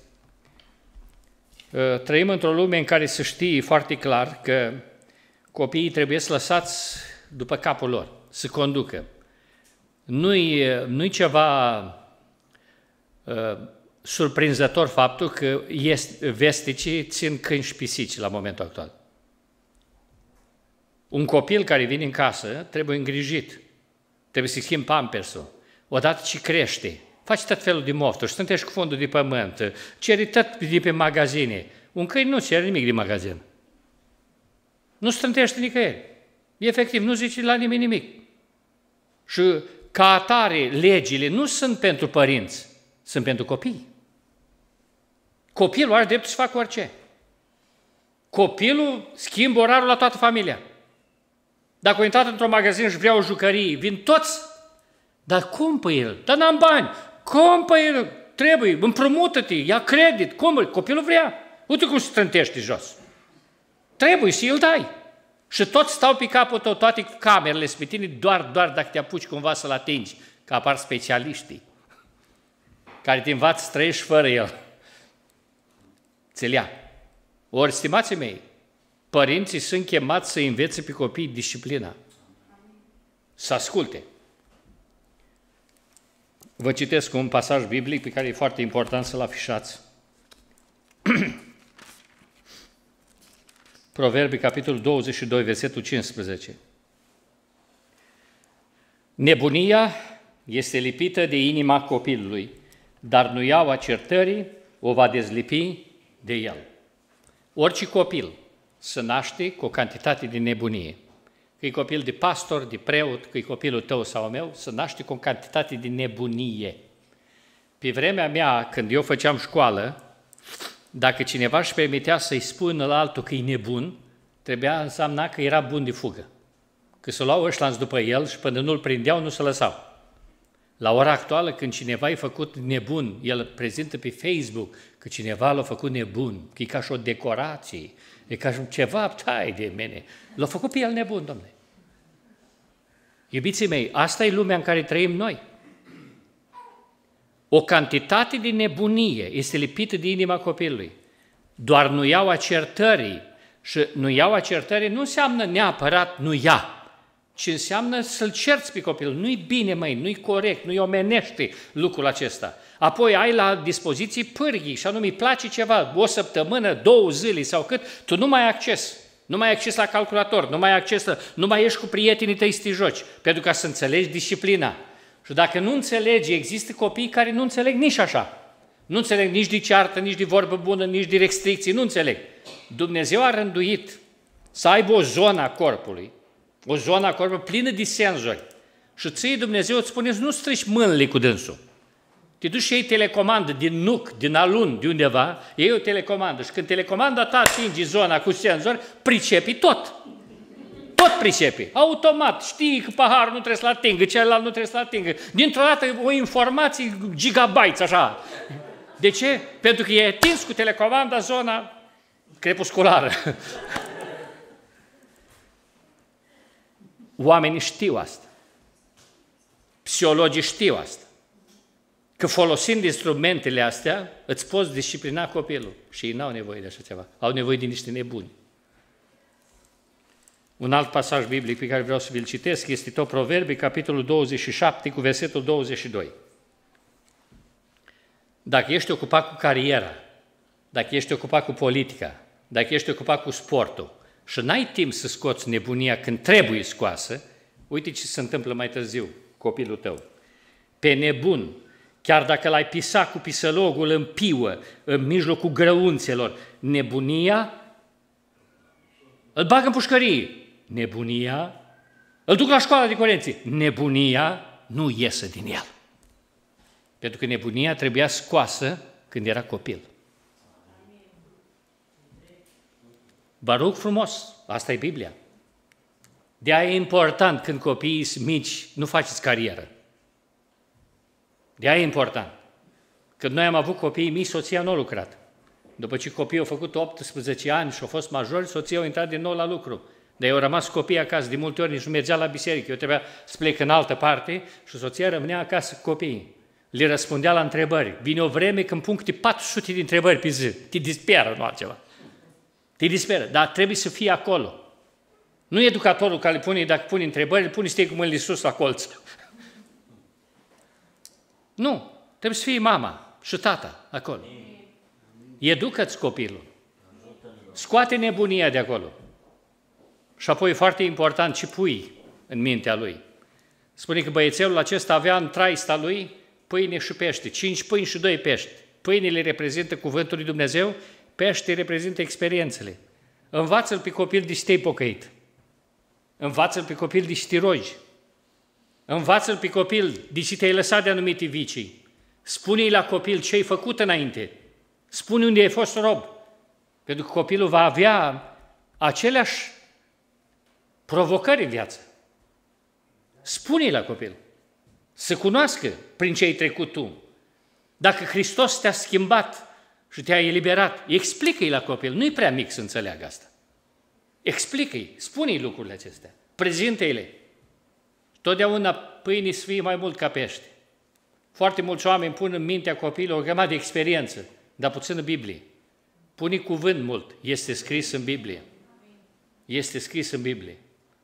Trăim într-o lume în care se știe foarte clar că copiii trebuie să lăsați după capul lor, să conducă. Nu-i ceva surprinzător faptul că vesticii țin câini și pisici la momentul actual. Un copil care vine în casă trebuie îngrijit, trebuie să-i schimbi pampersul. Odată ce crește, faci tot felul de mofturi, stântești cu fondul de pământ, ceri tot de pe magazine. Un câine nu cere nimic de magazin. Nu stântește nicăieri. Efectiv, nu zice la nimeni nimic. Și ca atare, legile nu sunt pentru părinți, sunt pentru copii. Copilul are dreptul să facă orice. Copilul schimbă orarul la toată familia. Dacă o intrat într-un magazin și vrea o jucărie, vin toți. Dar cumpă el, dar n-am bani. Cumpă el, trebuie, împrumută-te, ia credit, cumpă. Copilul vrea. Uite cum se trântește jos. Trebuie să îl dai. Și toți stau pe capul tău, toate camerele pe tine, doar dacă te apuci cumva să-l atingi, că apar specialiștii care te învață să trăiești fără el. Ți-l ia. Ori, stimații mei, părinții sunt chemați să învețe pe copii disciplina, să asculte. Vă citesc un pasaj biblic pe care e foarte important să-l afișați. Proverbii, capitolul 22, versetul 15. Nebunia este lipită de inima copilului, dar nuiaua certării o va dezlipi de el. Orice copil se naște cu o cantitate de nebunie. Că e copil de pastor, de preot, că e copilul tău sau meu, se naște cu o cantitate de nebunie. Pe vremea mea, când eu făceam școală, dacă cineva își permitea să-i spună la altul că e nebun, însemna că era bun de fugă. Că se luau ăștia după el și până nu-l prindeau, nu se lăsau. La ora actuală, când cineva e făcut nebun, el prezintă pe Facebook că cineva l-a făcut nebun, că e ca și o decorație, e ca și ceva, tai de mine, l-a făcut pe el nebun, dom'le. Iubiții mei, asta e lumea în care trăim noi. O cantitate de nebunie este lipită de inima copilului. Doar nuiaua certării. Și nuiaua certării nu înseamnă neapărat nuia, ci înseamnă să-l cerți pe copil. Nu-i bine, măi, nu-i corect, nu-i omenește lucrul acesta. Apoi ai la dispoziție pârghii și anume îi place ceva, o săptămână, 2 zile sau cât, tu nu mai ai acces. Nu mai ai acces la calculator, nu mai ești cu prietenii tăi să te joci, pentru ca să înțelegi disciplina. Și dacă nu înțelegi, există copii care nu înțeleg nici așa. Nu înțeleg nici de ceartă, nici de vorbă bună, nici de restricții, nu înțeleg. Dumnezeu a rânduit să aibă o zonă a corpului, o zonă a corpului plină de senzori. Și ție Dumnezeu îți spune să nu strici mâinile cu dânsul. Te duci și iei telecomandă din nuc, din alun, de undeva, iei o telecomandă și când telecomanda ta atinge zona cu senzori, pricepi tot. Tot pricepi. Automat. Știi că paharul nu trebuie să-l atingă, celălalt nu trebuie să-l atingă. Dintr-o dată o informație gigabytes, așa. De ce? Pentru că e atins cu telecomanda zona crepusculară. Oamenii știu asta. Psihologii știu asta. Că folosind instrumentele astea, îți poți disciplina copilul. Și ei n-au nevoie de așa ceva. Au nevoie de niște nebuni. Un alt pasaj biblic pe care vreau să vi-l citesc este tot Proverbii, capitolul 27, cu versetul 22. Dacă ești ocupat cu cariera, dacă ești ocupat cu politica, dacă ești ocupat cu sportul și n-ai timp să scoți nebunia când trebuie scoasă, uite ce se întâmplă mai târziu, copilul tău. Pe nebun, chiar dacă l-ai pisat cu pisălogul în piuă, în mijlocul grăunțelor, nebunia îl bagă în pușcărie. Nebunia îl duc la școala de corenții. Nebunia nu iese din el. Pentru că nebunia trebuia scoasă când era copil. Vă rog frumos, asta e Biblia. De-aia e important când copiii sunt mici, nu faceți carieră. De-aia e important. Când noi am avut copiii mici, soția nu a lucrat. După ce copiii au făcut 18 ani și au fost majori, soția a intrat din nou la lucru. Dar eu rămas copiii acasă, de multe ori nici nu mergea la biserică. Eu trebuia să plec în altă parte și soția rămânea acasă cu copiii. Le răspundea la întrebări. Vine o vreme când pun câte 400 de întrebări pe zi. Te disperă, nu altceva. Te disperă, dar trebuie să fii acolo. Nu educatorul care le pune, dacă pune întrebări, le pune să cu mâinile sus la colț. Nu, trebuie să fii mama și tata acolo. Educă-ți copilul. Scoate nebunia de acolo. Și apoi, foarte important, ce pui în mintea lui. Spune că băiețelul acesta avea în traista lui pâine și pește, 5 pâini și 2 pești. Pâinile reprezintă cuvântul lui Dumnezeu, pește reprezintă experiențele. Învață-l pe copil de ce pocăit. Învață-l pe copil de ce te rogi. Învață-l pe copil de ce te-ai lăsat de anumite vicii. Spune-i la copil ce ai făcut înainte. Spune unde ai fost rob. Pentru că copilul va avea aceleași provocări în viață. Spune-i la copil. Să cunoască prin ce ai trecut tu. Dacă Hristos te-a schimbat și te-a eliberat, explică-i la copil. Nu-i prea mic să înțeleagă asta. Explică-i, spune-i lucrurile acestea. Prezintă-i-le. Totdeauna pâinii să fie mai mult ca pește. Foarte mulți oameni pun în mintea copilului o grămadă de experiență, dar puțin în Biblie. Pune cuvânt mult, este scris în Biblie. Este scris în Biblie.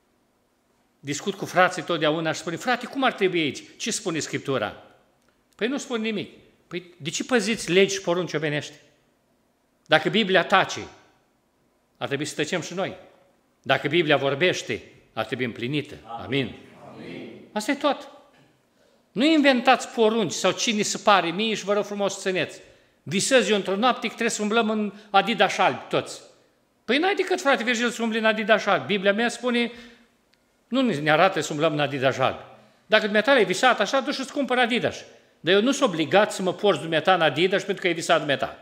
Discut cu frații totdeauna și spune, frate, cum ar trebui aici? Ce spune Scriptura? Păi nu spune nimic. Păi de ce păziți legi și porunci omenești? Dacă Biblia tace, ar trebui să tăcem și noi. Dacă Biblia vorbește, ar trebui împlinită. Amin. Asta e tot. Nu inventați porunci sau cine se pare mie și vă rog frumos țineți. Visez eu într-o noapte că trebuie să umblăm în Adidas albi toți. Păi n-ai decât, frate Virgil, să umbli în Adidas albi. Biblia mea spune, nu ne arată să umblăm în Adidas albi. Dacă dumneata ai visat așa, duci și-ți cumpăr Adidas. Dar eu nu sunt obligat să mă porți dumneata în Adidas pentru că ai visat dumneata.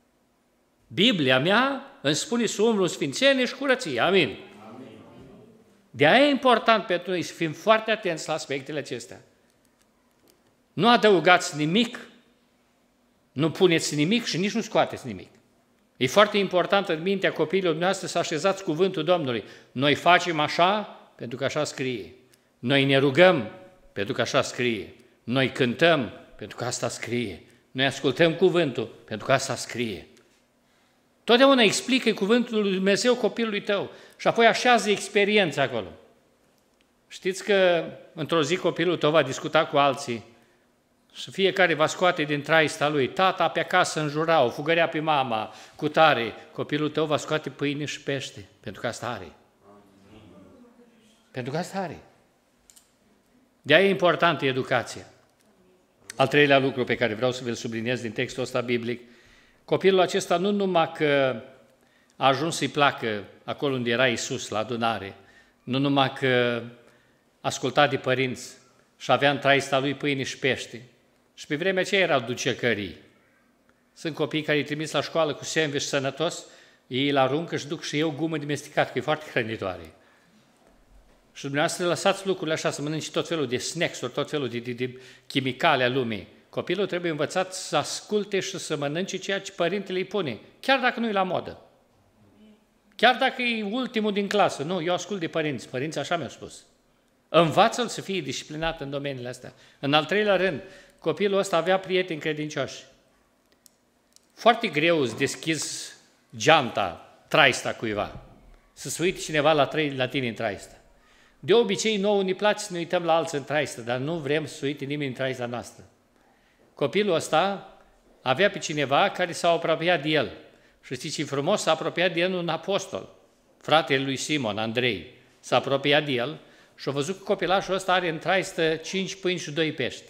Biblia mea îmi spune să umblu în sfințenie și curăție. Amin. De-aia e important pentru noi să fim foarte atenți la aspectele acestea. Nu adăugați nimic, nu puneți nimic și nici nu scoateți nimic. E foarte important în mintea copiilor noastre să așezați cuvântul Domnului. Noi facem așa pentru că așa scrie. Noi ne rugăm pentru că așa scrie. Noi cântăm pentru că asta scrie. Noi ascultăm cuvântul pentru că asta scrie. Totdeauna explică cuvântul lui Dumnezeu copilului tău și apoi așează experiența acolo. Știți că într-o zi copilul tău va discuta cu alții și fiecare va scoate din traista lui. Tata pe acasă înjura, o fugărea pe mama, cu tare. Copilul tău va scoate pâine și pește, pentru că asta are. Pentru că asta are. De-aia e importantă educația. Al treilea lucru pe care vreau să vi-l subliniez din textul ăsta biblic, copilul acesta nu numai că a ajuns să-i placă acolo unde era Iisus, la adunare, nu numai că asculta de părinți și avea în traista lui pâine și pește, și pe vremea aceea erau ducecării. Sunt copii care îi trimis la școală cu sandwich sănătos, ei îl aruncă și duc și eu gumă de mesticat, că e foarte hrănitoare. Și dumneavoastră lăsați lucrurile așa, să mănânci tot felul de snacks-uri, tot felul de chimicale a lumii. Copilul trebuie învățat să asculte și să mănânce ceea ce părintele îi pune, chiar dacă nu e la modă. Chiar dacă e ultimul din clasă. Nu, eu ascult de părinți. Părinții așa mi-au spus. Învață-l să fie disciplinat în domeniile astea. În al treilea rând, copilul ăsta avea prieteni credincioși. Foarte greu îți deschizi geanta, traista cuiva, să se uite cineva la tine în traistă. De obicei, nouă ne place să ne uităm la alții în traistă, dar nu vrem să se uite nimeni în traista noastră. Copilul ăsta avea pe cineva care s-a apropiat de el. Și știți ce frumos? S-a apropiat de el un apostol, fratele lui Simon, Andrei. S-a apropiat de el și a văzut că copilașul ăsta are în traistă 5 pâini și 2 pești.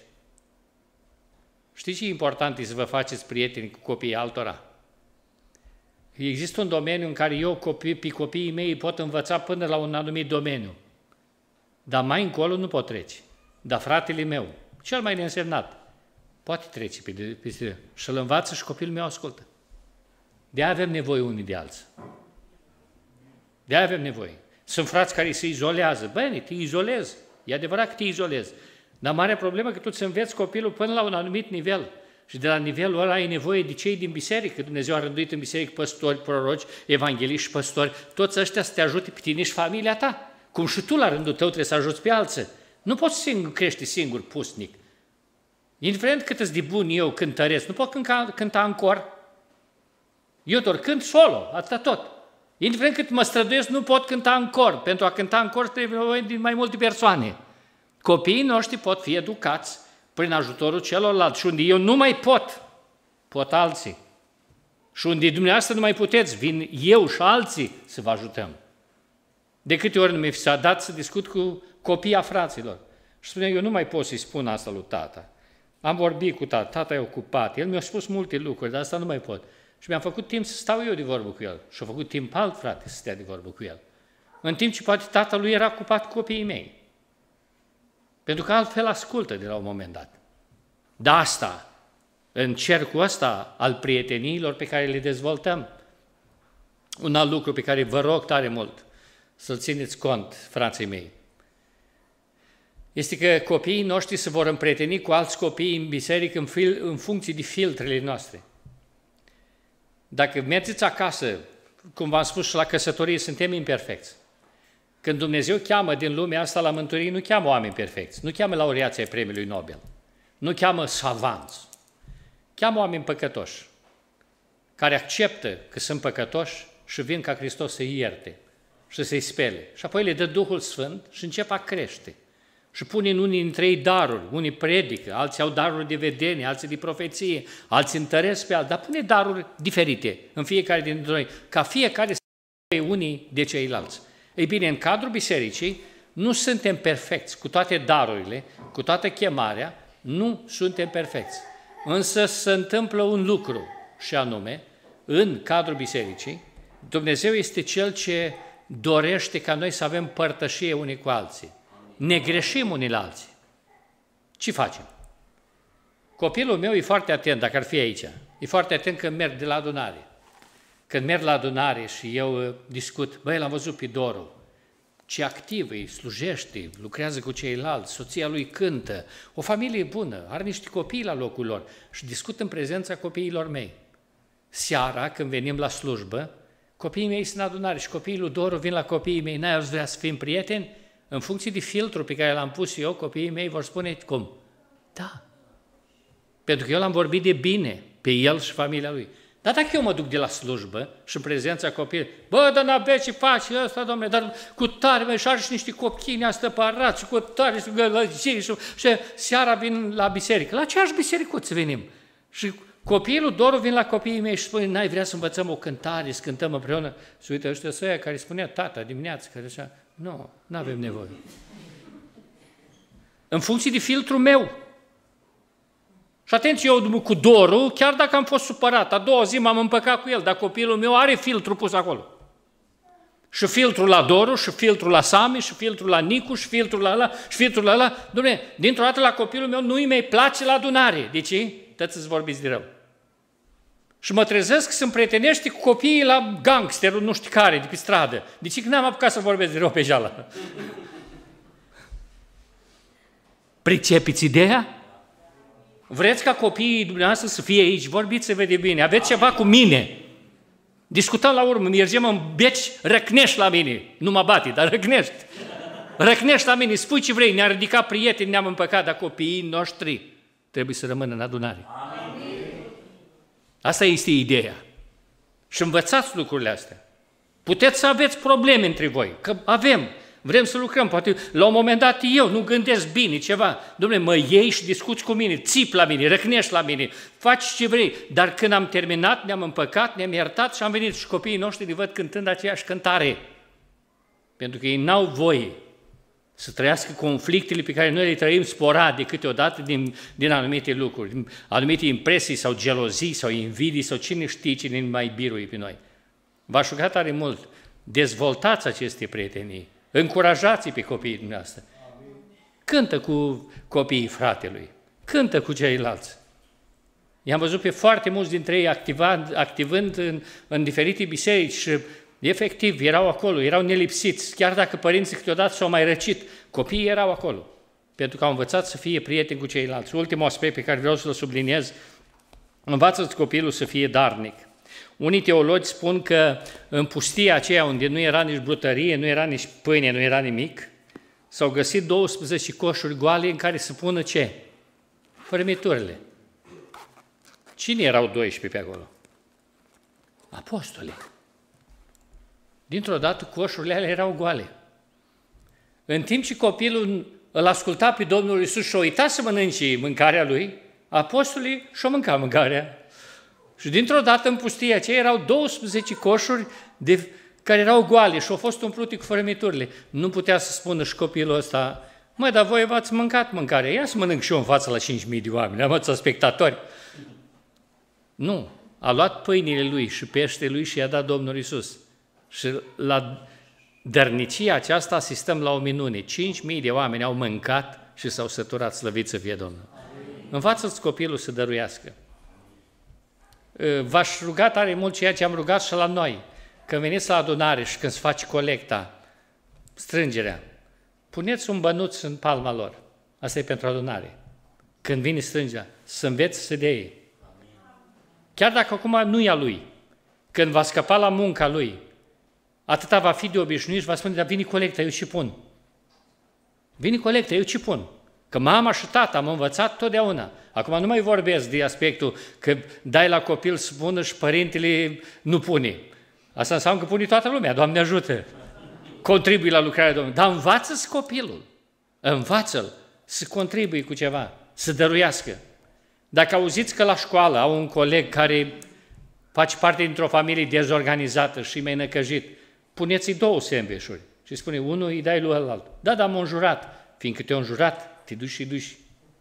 Știți ce e important să vă faceți prieteni cu copiii altora? Există un domeniu în care eu pe copiii mei pot învăța până la un anumit domeniu. Dar mai încolo nu pot trece. Dar fratele meu, cel mai neînsemnat, poate trece pe și îl învață și copilul meu ascultă. De-aia avem nevoie unii de alții. De-aia avem nevoie. Sunt frați care se izolează. Bine, te izolezi. E adevărat că te izolezi. Dar mare problemă că tu îți înveți copilul până la un anumit nivel. Și de la nivelul ăla ai nevoie de cei din biserică. Dumnezeu a rânduit în biserică păstori, proroci, evangeliști și păstori. Toți ăștia să te ajute pe tine și familia ta. Cum și tu la rândul tău trebuie să ajuți pe alții. Nu poți crește singur pusnic. Indiferent cât îți de bun eu cântăresc, nu pot cânta în cor. Eu doar cânt solo, atâta tot. Indiferent cât mă străduiesc, nu pot cânta în cor. Pentru a cânta în cor trebuie de mai multe persoane. Copiii noștri pot fi educați prin ajutorul celorlalți. Și unde eu nu mai pot alții. Și unde dumneavoastră nu mai puteți, vin eu și alții să vă ajutăm. De câte ori mi s-a dat să discut cu copiii a fraților. Și spunea, eu nu mai pot să-i spun asta lui tata. Am vorbit cu tata e ocupat, el mi-a spus multe lucruri, dar asta nu mai pot. Și mi-am făcut timp să stau eu de vorbă cu el. Și a făcut timp alt frate să stea de vorbă cu el. În timp ce poate tatălui era ocupat cu copiii mei. Pentru că altfel ascultă de la un moment dat. De asta, în cercul ăsta al prieteniilor pe care le dezvoltăm, un alt lucru pe care vă rog tare mult să-l țineți cont, frații mei, este că copiii noștri se vor împrieteni cu alți copii în biserică în funcție de filtrele noastre. Dacă mergeți acasă, cum v-am spus și la căsătorie, suntem imperfecți. Când Dumnezeu cheamă din lumea asta la mântuire, nu cheamă oameni perfecți, nu cheamă laureații ai premiului Nobel, nu cheamă savanți, cheamă oameni păcătoși, care acceptă că sunt păcătoși și vin ca Hristos să-i ierte și să-i spele. Și apoi le dă Duhul Sfânt și încep a crește. Și pune în unii dintre ei daruri, unii predică, alții au daruri de vedenie, alții de profeție, alții întăresc pe alții, dar pune daruri diferite în fiecare dintre noi, ca fiecare să fie unii de ceilalți. Ei bine, în cadrul bisericii nu suntem perfecți cu toate darurile, cu toată chemarea, nu suntem perfecți. Însă se întâmplă un lucru și anume, în cadrul bisericii, Dumnezeu este Cel ce dorește ca noi să avem părtășie unii cu alții. Ne greșim unii la alții. Ce facem? Copilul meu e foarte atent, dacă ar fi aici, e foarte atent când merg de la adunare. Când merg la adunare și eu discut, băi, l-am văzut pe Doru, ce activ e, slujește, lucrează cu ceilalți, soția lui cântă, o familie bună, are niște copii la locul lor și discut în prezența copiilor mei. Seara, când venim la slujbă, copiii mei sunt în adunare și copiii lui Doru vin la copiii mei, n-ai vrea să fim prieteni? În funcție de filtrul pe care l-am pus eu, copiii mei vor spune, cum? Da. Pentru că eu l-am vorbit de bine pe el și familia lui. Dar dacă eu mă duc de la slujbă și în prezența copiilor, bă, dar n-aveți ce faci ăsta, domnule, dar cu tare, mă, și are și niște cochini astăpărați, cu tare, și gălăgii, și seara vin la biserică. La aceeași bisericuță venim. Și copiii lui Doru vin la copiii mei și spune, n-ai vrea să învățăm o cântare, să cântăm împreună? Și uite, ăștia sunt aia care spunea tata dimineață, care așa, nu, n-avem nevoie. În funcție de filtrul meu. Și atenție, eu cu dorul, chiar dacă am fost supărat, a doua zi m-am împăcat cu el, dar copilul meu are filtru pus acolo. Și filtrul la Doru, și filtrul la Sami, și filtrul la Nicu, și filtrul la ăla, și filtrul la ăla. Dom'le, dintr-o dată la copilul meu nu-i mai place la adunare. De ce? Tăți să-ți vorbiți de rău. Și mă trezesc să-mi prietenești cu copiii la gangsterul nu știu care, de pe stradă. De ce? Că n-am apucat să vorbesc de rău pe jeală. Pricepiți ideea? Vreți ca copiii dumneavoastră să fie aici? Vorbiți să vede bine. Aveți ceva cu mine. Discutăm la urmă, mergem în beci, răcnești la mine. Nu mă bate, dar răcnești. Răcnești la mine, spui ce vrei, ne-a ridicat prieteni, ne-am împăcat, dar copiii noștri trebuie să rămână în adunare. Amin. Asta este ideea. Și învățați lucrurile astea. Puteți să aveți probleme între voi, că avem. Vrem să lucrăm, poate la un moment dat eu nu gândesc bine ceva. Dom'le, mă iei și discuți cu mine, țip la mine, răcnești la mine, faci ce vrei. Dar când am terminat, ne-am împăcat, ne-am iertat și am venit și copiii noștri ne văd cântând aceeași cântare. Pentru că ei n-au voie să trăiască conflictele pe care noi le trăim sporadic câteodată din anumite lucruri, din anumite impresii sau gelozii sau invidii sau cine știe cine mai birui pe noi. V-aș ruga tare mult, dezvoltați aceste prietenii. Încurajați-i pe copiii dumneavoastră. Cântă cu copiii fratelui, cântă cu ceilalți. I-am văzut pe foarte mulți dintre ei activând în diferite biserici și efectiv erau acolo, erau nelipsiți, chiar dacă părinții câteodată s-au mai răcit, copiii erau acolo, pentru că au învățat să fie prieteni cu ceilalți. Ultimul aspect pe care vreau să-l subliniez, învață-ți copilul să fie darnic. Unii teologi spun că în pustia aceea unde nu era nici brutărie, nu era nici pâine, nu era nimic, s-au găsit 12 coșuri goale în care să pună ce? Fărâmiturile. Cine erau 12 pe acolo? Apostolii. Dintr-o dată coșurile alea erau goale. În timp ce copilul îl asculta pe Domnul Iisus și-o uita să mănânce mâncarea lui, apostolii și-o mânca mâncarea. Și dintr-o dată în pustia aceea erau 12 coșuri care erau goale și au fost umplute cu fărâmiturile. Nu putea să spună și copilul ăsta, măi, dar voi v-ați mâncat mâncarea, ia să mănânc și eu în față la 5.000 de oameni, am atâția spectatori. Nu, a luat pâinile lui și peștele lui și i-a dat Domnul Iisus. Și la dărnicia aceasta asistăm la o minune. 5.000 de oameni au mâncat și s-au săturat, slăvit să fie Domnul. Învață-ți copilul să dăruiască. V-aș ruga tare mult ceea ce am rugat și la noi. Când veniți la adunare și când se face colecta, strângerea, puneți un bănuț în palma lor. Asta e pentru adunare. Când vine strângerea, să înveți să dea ei. Chiar dacă acum nu e a lui, când va scăpa la munca lui, atâta va fi de obișnuit și va spune, dar vine colecta, eu ce pun? Vine colecta, eu ce pun? Că mama și tata am învățat totdeauna. Acum nu mai vorbesc de aspectul că dai la copil să pună și părintele nu pune. Asta înseamnă că pune toată lumea, Doamne ajută. Contribui la lucrarea Domnului. Dar învață-ți copilul. Învață-l să contribui cu ceva, să dăruiască. Dacă auziți că la școală au un coleg care face parte dintr-o familie dezorganizată și mai năcăjit, puneți-i 2 sandvișuri și spune, unul îi dai lui ălalt. Da, dar m-am înjurat. Fiindcă te-am înjurat, te duci și duci.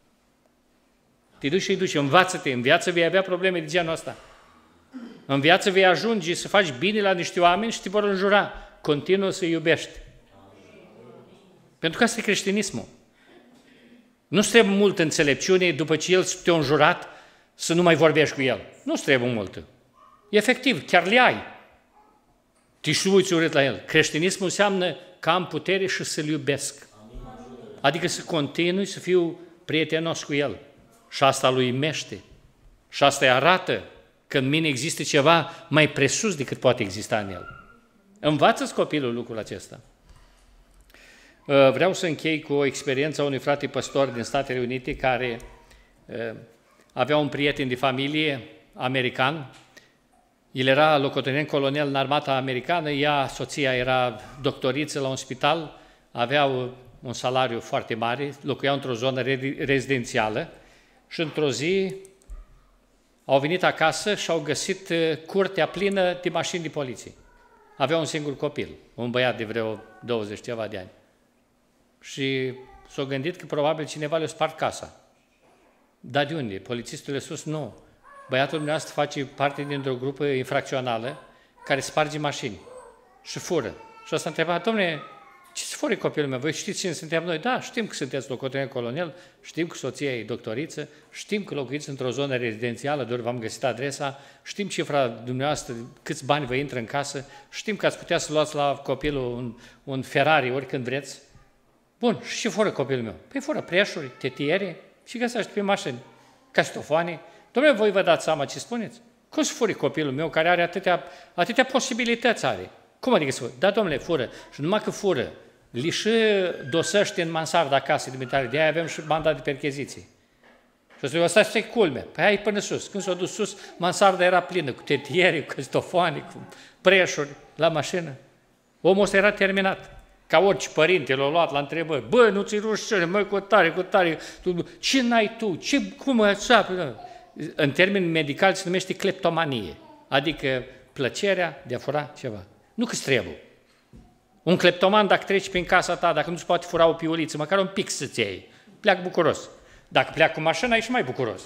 Te duci și duci, învață-te, în viață vei avea probleme de genul ăsta. În viață vei ajunge să faci bine la niște oameni și te vor înjura. Continuă să iubești. Pentru că asta e creștinismul. Nu-ți trebuie multă înțelepciune după ce el te-a înjurat să nu mai vorbești cu el. Nu-ți trebuie multă. Efectiv, chiar le ai. Te și uiți urât la el. Creștinismul înseamnă că am putere și să-l iubesc. Adică să continui să fiu prietenos cu el. Și asta lui imește. Și asta îi arată că în mine există ceva mai presus decât poate exista în el. Învață-ți copilul lucrul acesta. Vreau să închei cu o experiență a unui frate păstor din Statele Unite care avea un prieten de familie american. El era locotenent colonel în armata americană, soția era doctoriță la un spital, aveau un salariu foarte mare, locuiau într-o zonă rezidențială și într-o zi au venit acasă și au găsit curtea plină de mașini de poliție. Avea un singur copil, un băiat de vreo 20 ceva de ani. Și s-au gândit că probabil cineva le-a spart casa. Dar de unde? Polițistul le sus? Nu. Băiatul dumneavoastră face parte dintr-o grupă infracțională care sparge mașini și fură. Și ăsta întreba, dom'le, ce se fură copilul meu? Voi știți cine suntem noi? Da, știm că sunteți locotenent colonel, știm că soția e doctoriță, știm că locuiți într-o zonă rezidențială, doar v-am găsit adresa, știm cifra dumneavoastră, câți bani vă intră în casă, știm că ați putea să luați la copilul un Ferrari oricând vreți. Bun, și ce fură copilul meu? Păi fură preșuri, tetiere și găsește pe mașini, castofoane. Dom'le, voi vă dați seama ce spuneți? Cum să fure copilul meu care are atâtea posibilități are? Cum adică să fură? Da, dom'le, fură. Și numai că fură, li și dosăște în mansarda acasă, de de-aia avem și mandat de percheziție. Și o să ăsta este culmea. Păi hai până sus. Când s-a dus sus, mansarda era plină cu tetiere, cu castofoane, cu preșuri la mașină. Omul ăsta era terminat. Ca orice părinte l-a luat la întrebări. Bă, nu ți-i rușine, măi, cu tare. Ce n-ai tu? Cum așa? În termeni medicali se numește cleptomanie. Adică plăcerea de a fura ceva. Nu că-ți trebuie. Un cleptoman, dacă treci prin casa ta, dacă nu-ți poate fura o piuliță, măcar un pic să-ți iei, pleacă bucuros. Dacă pleacă cu mașina, e și mai bucuros.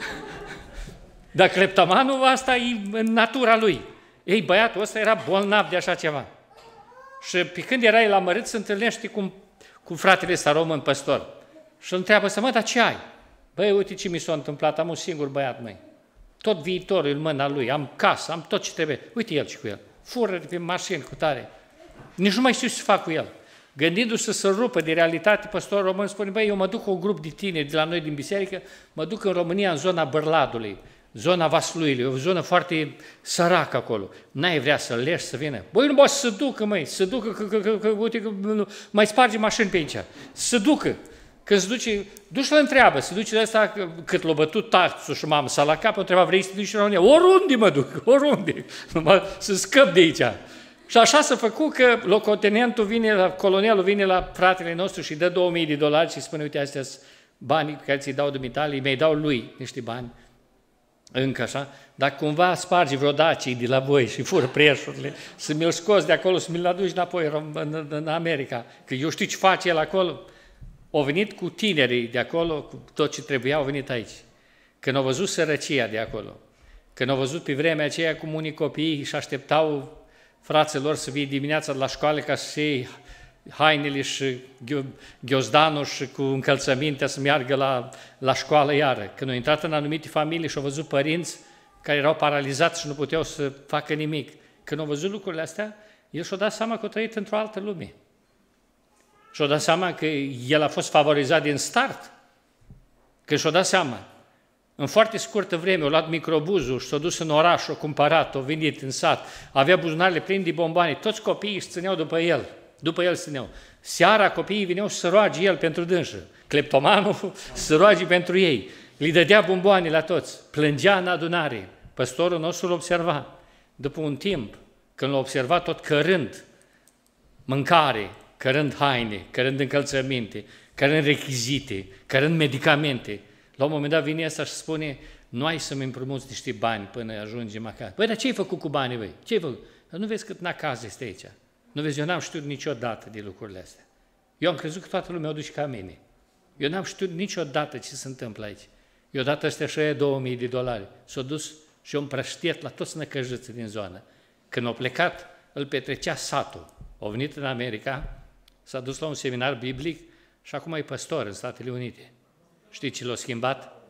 Dar cleptomanul, asta e în natura lui. Ei, băiatul ăsta era bolnav de așa ceva. Și pe când era el amărât, se întâlnește cu fratele ăsta român păstor. Și îl întreabă să mă, dar ce ai? Băi, uite ce mi s-a întâmplat, am un singur băiat, măi. Tot viitorul în mâna lui, am casă, am tot ce trebuie. Uite el și cu el. Fură de pe mașini cu tare. Nici nu mai știu ce să fac cu el. Gândindu-se să rupă de realitate, păstorul român spune, băi, eu mă duc cu un grup de tineri de la noi din biserică, mă duc în România, în zona Bărladului, zona Vasluiului, o zonă foarte săracă acolo. N-ai vrea să-l leși să vină? Băi, nu poate să se ducă, măi, să ducă, că uite, că mai sparge mașini pe aici. Să ducă. Când se duce, duci-l întreabă, se duce de asta, cât l-a bătut taxul și m-am sat la cap, întreba, vrei să te duci în România? Oriunde mă duc, oriunde, numai să scăp de aici. Și așa s-a făcut că locotenentul colonelul vine la fratele nostru și dă $2000 și spune, uite, astea sunt banii pe care ți-i dau dumitale, îi mai dau lui niște bani, încă așa, dacă cumva sparge vreo dacii de la voi și fură preșurile, să mi-l scoți de acolo, să mi-l aduci înapoi în America, că eu știu ce face el acolo. Au venit cu tinerii de acolo, cu tot ce trebuia, au venit aici. Când au văzut sărăcia de acolo, când au văzut pe vremea aceea cum unii copii și așteptau fraților să vii dimineața de la școală ca să iei hainele și ghiozdanul și cu încălțămintea să meargă la școală iară. Când au intrat în anumite familii și au văzut părinți care erau paralizați și nu puteau să facă nimic. Când au văzut lucrurile astea, el și-a dat seama că a trăit într-o altă lume. Și-a dat seama că el a fost favorizat din start. Că și-a dat seama. În foarte scurtă vreme, a luat microbuzul și s-a dus în oraș, a cumpărat, a venit în sat, avea buzunarele pline de bomboane, toți copiii își țineau după el se țineau. Seara copiii veneau să se roage el pentru dânsă, cleptomanul să roage pentru ei, li dădea bomboane la toți, plângea în adunare, păstorul nostru l observa. După un timp, când l-a observat tot cărând mâncare, cărând haine, cărând încălțăminte, cărând rechizite, cărând medicamente, la un moment dat vine ăsta și spune, nu ai să-mi împrumuți niște bani până ajungem acasă. Băi, dar ce ai făcut cu banii, băi? Ce ai făcut? Dar nu vezi cât n-acasă este aici? Nu vezi, eu n-am știut niciodată de lucrurile astea. Eu am crezut că toată lumea o duce ca mine. Eu n-am știut niciodată ce se întâmplă aici. Eu dat ăstea și aia $2000. S-au dus și eu împrăștiet la toți năcăjiții din zonă. Când au plecat, îl petrecea satul. Au venit în America, s-a dus la un seminar biblic și acum e păstor în Statele Unite. Știți ce l-a schimbat?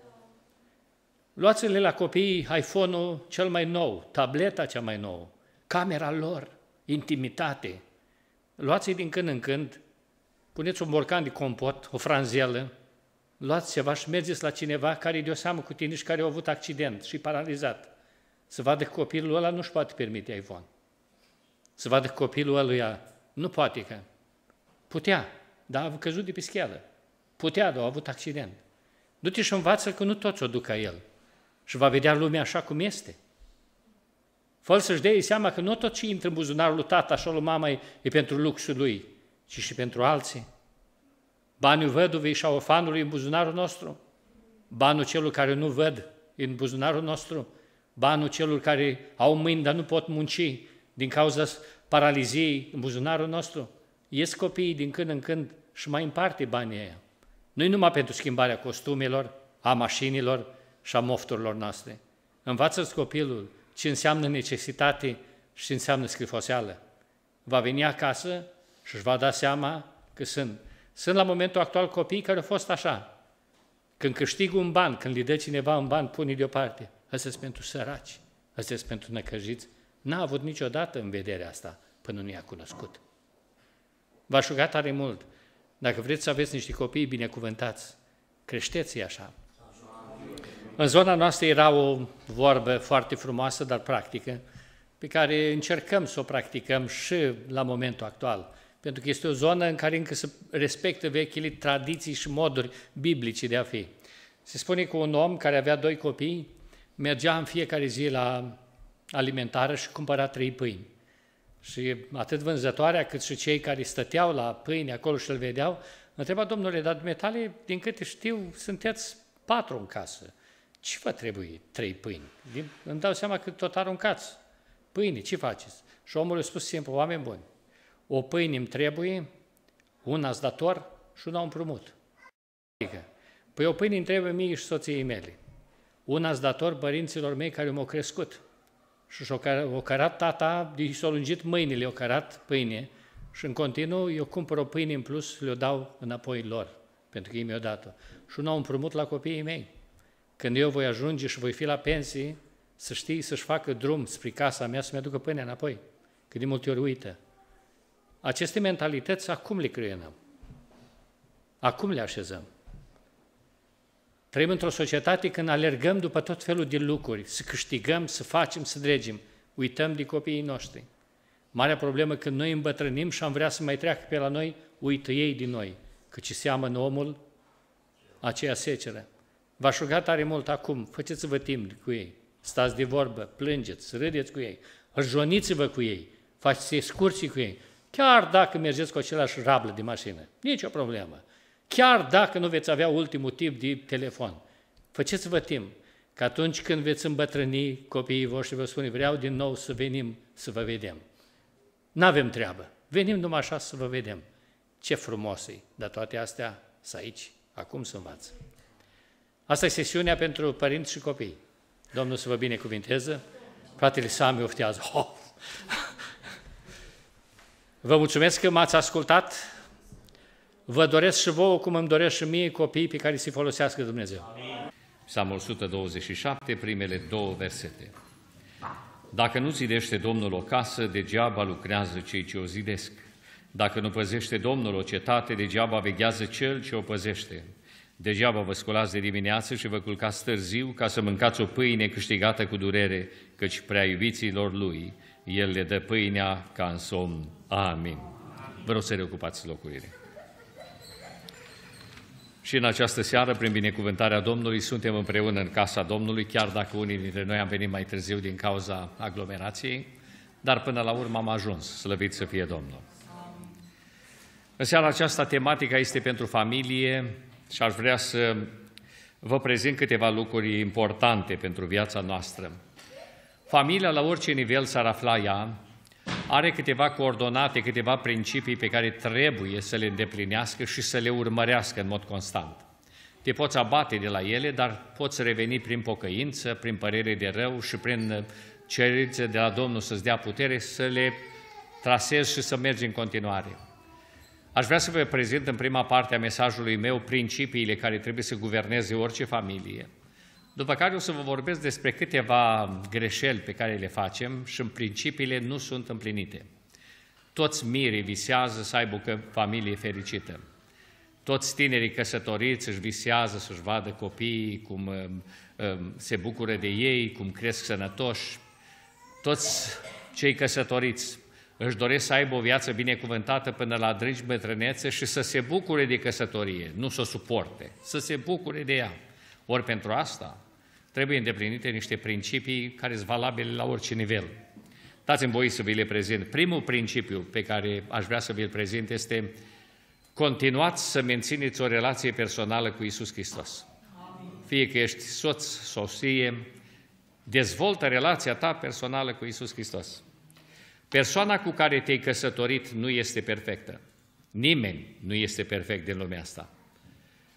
Luați-le la copii iPhone-ul cel mai nou, tableta cea mai nouă, camera lor, intimitate. Luați-i din când în când, puneți un borcan de compot, o franzelă, luați ceva și mergeți la cineva care e de o seamă cu tine și care a avut accident și paralizat. Să vadă că copilul ăla nu-și poate permite iPhone. Să vadă că copilul ăluia nu poate că. Putea, dar a căzut de pe schelă. Putea, dar a avut accident. Du-te și învață că nu toți o duc ca el. Și va vedea lumea așa cum este. Fă să-și dea seama că nu tot ce intră în buzunarul lui tata și lui mama e pentru luxul lui, ci și pentru alții. Banii văduvei și a orfanului în buzunarul nostru. Banul celor care nu văd în buzunarul nostru. Banul celor care au mâini, dar nu pot munci din cauza paraliziei în buzunarul nostru. Ies copiii din când în când și mai împarte banii aia. Nu-i numai pentru schimbarea costumelor, a mașinilor și a mofturilor noastre. Învață-ți copilul ce înseamnă necesitate și ce înseamnă scrifoseală. Va veni acasă și își va da seama că sunt la momentul actual copii care au fost așa. Când câștigă un ban, când îi dă cineva un ban, pune deoparte. Ăsta-s pentru săraci, ăsta-s pentru năcăjiți. N-a avut niciodată în vederea asta până nu i-a cunoscut. V-aș ruga tare mult, dacă vreți să aveți niște copii binecuvântați, creșteți-i așa. În zona noastră era o vorbă foarte frumoasă, dar practică, pe care încercăm să o practicăm și la momentul actual, pentru că este o zonă în care încă se respectă vechile tradiții și moduri biblice de a fi. Se spune că un om care avea 2 copii mergea în fiecare zi la alimentară și cumpăra 3 pâini. Și atât vânzătoarea cât și cei care stăteau la pâine acolo și îl vedeau, întreba: domnule, dar dumneavoastră, din câte știu, sunteți 4 în casă. Ce vă trebuie 3 pâini? Îmi dau seama că tot aruncați pâine, ce faceți? Și omul a spus simplu: oameni buni, o pâine îmi trebuie, una-s dator și una împrumut. Păi o pâine îmi trebuie mie și soției mele. Una-s dator părinților mei care m-au crescut. Și o cărat tata, i-a lungit mâinile, o cărat pâine și în continuu eu cumpăr o pâine în plus și le-o dau înapoi lor, pentru că ei mi-au dat-o. Și una împrumut la copiii mei. Când eu voi ajunge și voi fi la pensie, să știi, să-și facă drum spre casa mea, să-mi aducă pâinea înapoi, că de multe ori uită. Aceste mentalități acum le creionăm. Acum le așezăm. Trăim într-o societate când alergăm după tot felul de lucruri, să câștigăm, să facem, să dregem. Uităm de copiii noștri. Marea problemă când noi îmbătrânim și am vrea să mai treacă pe la noi, uită ei din noi, căci seamănă omul aceea seceră. V-aș ruga tare mult acum, faceți-vă timp cu ei, stați de vorbă, plângeți, râdeți cu ei, rjoniți-vă cu ei, faceți excurții cu ei, chiar dacă mergeți cu același rablă de mașină, nicio problemă. Chiar dacă nu veți avea ultimul tip de telefon, faceți-vă timp, că atunci când veți îmbătrâni, copiii voștri vă spune: vreau din nou să venim să vă vedem. N-avem treabă, venim numai așa să vă vedem. Ce frumos e, dar toate astea sunt aici, acum să învață. Asta e sesiunea pentru părinți și copii. Domnul să vă binecuvinteze. Fratele Sami oftează. Oh! Vă mulțumesc că m-ați ascultat. Vă doresc și vouă, cum îmi doresc și mie, copii pe care să-i folosească Dumnezeu. Amin. Psalmul 127, primele 2 versete. Dacă nu zidește Domnul o casă, degeaba lucrează cei ce o zidesc. Dacă nu păzește Domnul o cetate, degeaba veghează cel ce o păzește. Degeaba vă scolați de dimineață și vă culcați târziu ca să mâncați o pâine câștigată cu durere, căci prea iubiților Lui, El le dă pâinea ca în somn. Amin. Vă rog să reocupați locurile. Și în această seară, prin binecuvântarea Domnului, suntem împreună în casa Domnului, chiar dacă unii dintre noi am venit mai târziu din cauza aglomerației, dar până la urmă am ajuns, slăvit să fie Domnul. În seara aceasta, tematica este pentru familie și aș vrea să vă prezint câteva lucruri importante pentru viața noastră. Familia, la orice nivel s-ar afla ea, are câteva coordonate, câteva principii pe care trebuie să le îndeplinească și să le urmărească în mod constant. Te poți abate de la ele, dar poți reveni prin pocăință, prin părere de rău și prin cerințe de la Domnul să-ți dea putere să le trasezi și să mergi în continuare. Aș vrea să vă prezint în prima parte a mesajului meu principiile care trebuie să guverneze orice familie. După care o să vă vorbesc despre câteva greșeli pe care le facem și în principiile nu sunt împlinite. Toți mirii visează să aibă o familie fericită. Toți tinerii căsătoriți își visează să-și vadă copiii, cum se bucură de ei, cum cresc sănătoși. Toți cei căsătoriți își doresc să aibă o viață binecuvântată până la adânci bătrânețe și să se bucure de căsătorie, nu să o suporte, să se bucure de ea. Ori pentru asta trebuie îndeplinite niște principii care sunt valabile la orice nivel. Dați-mi voi să vi le prezint. Primul principiu pe care aș vrea să vi-l prezint este: continuați să mențineți o relație personală cu Iisus Hristos. Fie că ești soț, soție, dezvoltă relația ta personală cu Iisus Hristos. Persoana cu care te-ai căsătorit nu este perfectă. Nimeni nu este perfect din lumea asta.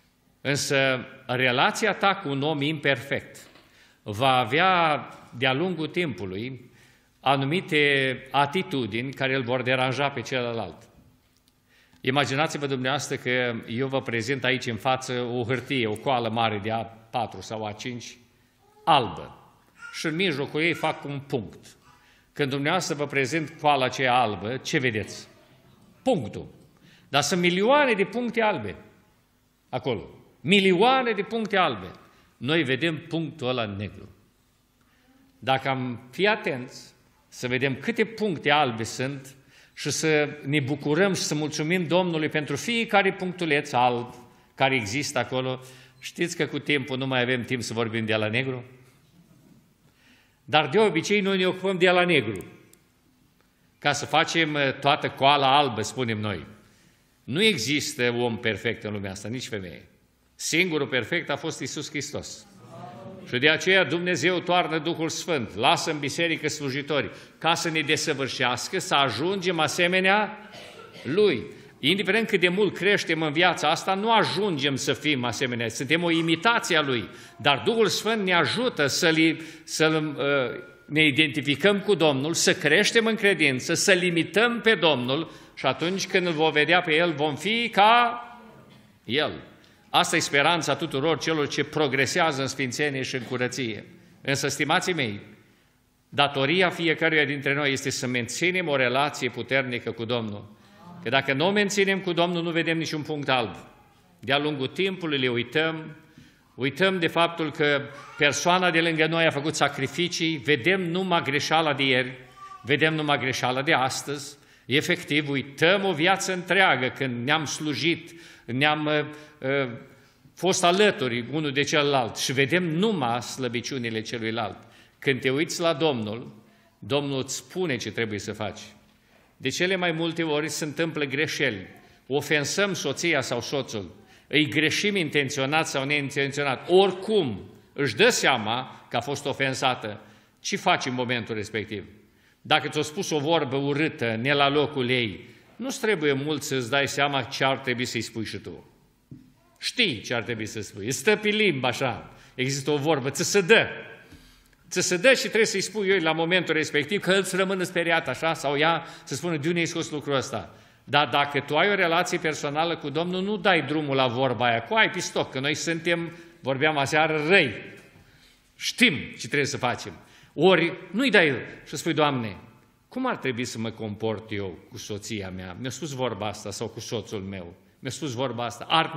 Însă relația ta cu un om imperfect va avea de-a lungul timpului anumite atitudini care îl vor deranja pe celălalt. Imaginați-vă dumneavoastră că eu vă prezint aici în față o hârtie, o coală mare de A4 sau A5, albă. Și în mijlocul ei fac un punct. Când dumneavoastră vă prezint coala aceea albă, ce vedeți? Punctul. Dar sunt milioane de puncte albe acolo. Milioane de puncte albe. Noi vedem punctul ăla negru. Dacă am fi atenți să vedem câte puncte albe sunt și să ne bucurăm și să mulțumim Domnului pentru fiecare punctuleț alb care există acolo, știți că cu timpul nu mai avem timp să vorbim de ala negru? Dar de obicei noi ne ocupăm de ala negru. Ca să facem toată coala albă, spunem noi. Nu există om perfect în lumea asta, nici femeie. Singurul perfect a fost Iisus Hristos. Și de aceea Dumnezeu toarnă Duhul Sfânt, lasă în biserică slujitori, ca să ne desăvârșească, să ajungem asemenea Lui. Indiferent cât de mult creștem în viața asta, nu ajungem să fim asemenea, suntem o imitație a Lui. Dar Duhul Sfânt ne ajută să ne identificăm cu Domnul, să creștem în credință, să limităm pe Domnul și atunci când îl vom vedea pe El, vom fi ca El. Asta e speranța tuturor celor ce progresează în sfințenie și în curăție. Însă, stimații mei, datoria fiecăruia dintre noi este să menținem o relație puternică cu Domnul. Că dacă nu o menținem cu Domnul, nu vedem niciun punct alb. De-a lungul timpului le uităm de faptul că persoana de lângă noi a făcut sacrificii, vedem numai greșeala de ieri, vedem numai greșeala de astăzi, efectiv uităm o viață întreagă când ne-am slujit, ne-am fost alături unul de celălalt și vedem numai slăbiciunile celuilalt. Când te uiți la Domnul, Domnul îți spune ce trebuie să faci. De cele mai multe ori se întâmplă greșeli. Ofensăm soția sau soțul, îi greșim intenționat sau neintenționat. Oricum își dă seama că a fost ofensată. Ce faci în momentul respectiv? Dacă ți-a spus o vorbă urâtă, ne la locul ei, nu-ți trebuie mult să-ți dai seama ce ar trebui să-i spui și tu. Știi ce ar trebui să spui. Îți stă pe limbă așa. Există o vorbă, ți se dă. Ți se dă și trebuie să-i spui eu la momentul respectiv că îți rămână speriat așa sau ea să spună de unde ai scos lucrul ăsta. Dar dacă tu ai o relație personală cu Domnul, nu dai drumul la vorba aia. Cu ai pistoc, că noi suntem, vorbeam aseară, răi. Știm ce trebuie să facem. Ori nu-i dai și spui, Doamne, cum ar trebui să mă comport eu cu soția mea? Mi-a spus vorba asta sau cu soțul meu. Mi-a spus vorba asta. Ar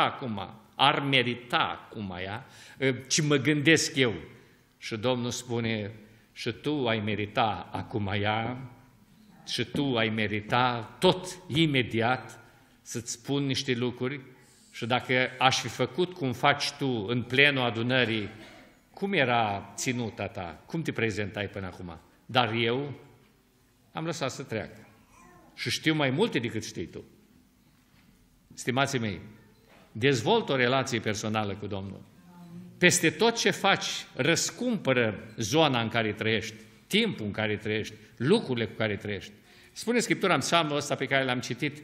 merita acum ea ce mă gândesc eu. Și Domnul spune, și tu ai merita acum ea, și tu ai merita tot imediat să-ți spun niște lucruri și dacă aș fi făcut cum faci tu în plenul adunării, cum era ținuta ta? Cum te prezentai până acum? Dar eu am lăsat să treacă. Și știu mai multe decât știi tu. Stimații mei, dezvoltă o relație personală cu Domnul. Peste tot ce faci, răscumpără zona în care trăiești, timpul în care trăiești, lucrurile cu care trăiești. Spune Scriptura în psalmul ăsta pe care l-am citit,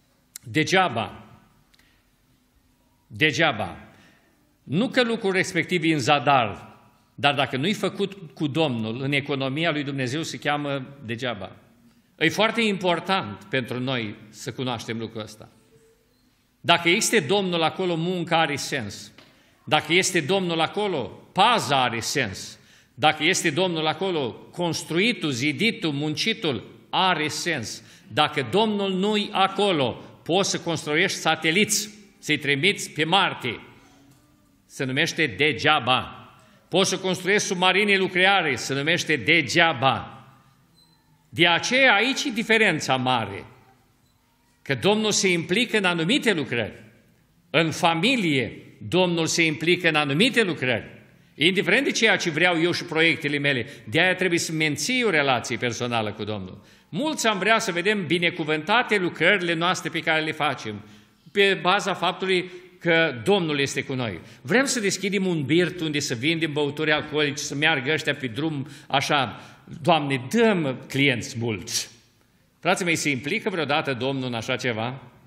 degeaba, nu că lucrul respectiv e în zadar, dar dacă nu-i făcut cu Domnul, în economia lui Dumnezeu se cheamă degeaba. E foarte important pentru noi să cunoaștem lucrul ăsta. Dacă este Domnul acolo, munca are sens. Dacă este Domnul acolo, paza are sens. Dacă este Domnul acolo, construitul, ziditul, muncitul are sens. Dacă Domnul nu-i acolo, poți să construiești sateliți, să-i trimiți pe Marte. Se numește degeaba. Poți să construiești submarine nucleare, se numește degeaba. De aceea aici e diferența mare. Că Domnul se implică în anumite lucrări. În familie, Domnul se implică în anumite lucrări. Indiferent de ceea ce vreau eu și proiectele mele, de aia trebuie să menții o relație personală cu Domnul. Mulți am vrea să vedem binecuvântate lucrările noastre pe care le facem, pe baza faptului că Domnul este cu noi. Vrem să deschidem un birt unde să vindem băuturi alcoolice, să meargă ăștia pe drum așa, Doamne, dă-mi clienți mulți. Frații mei, se implică vreodată Domnul în așa ceva?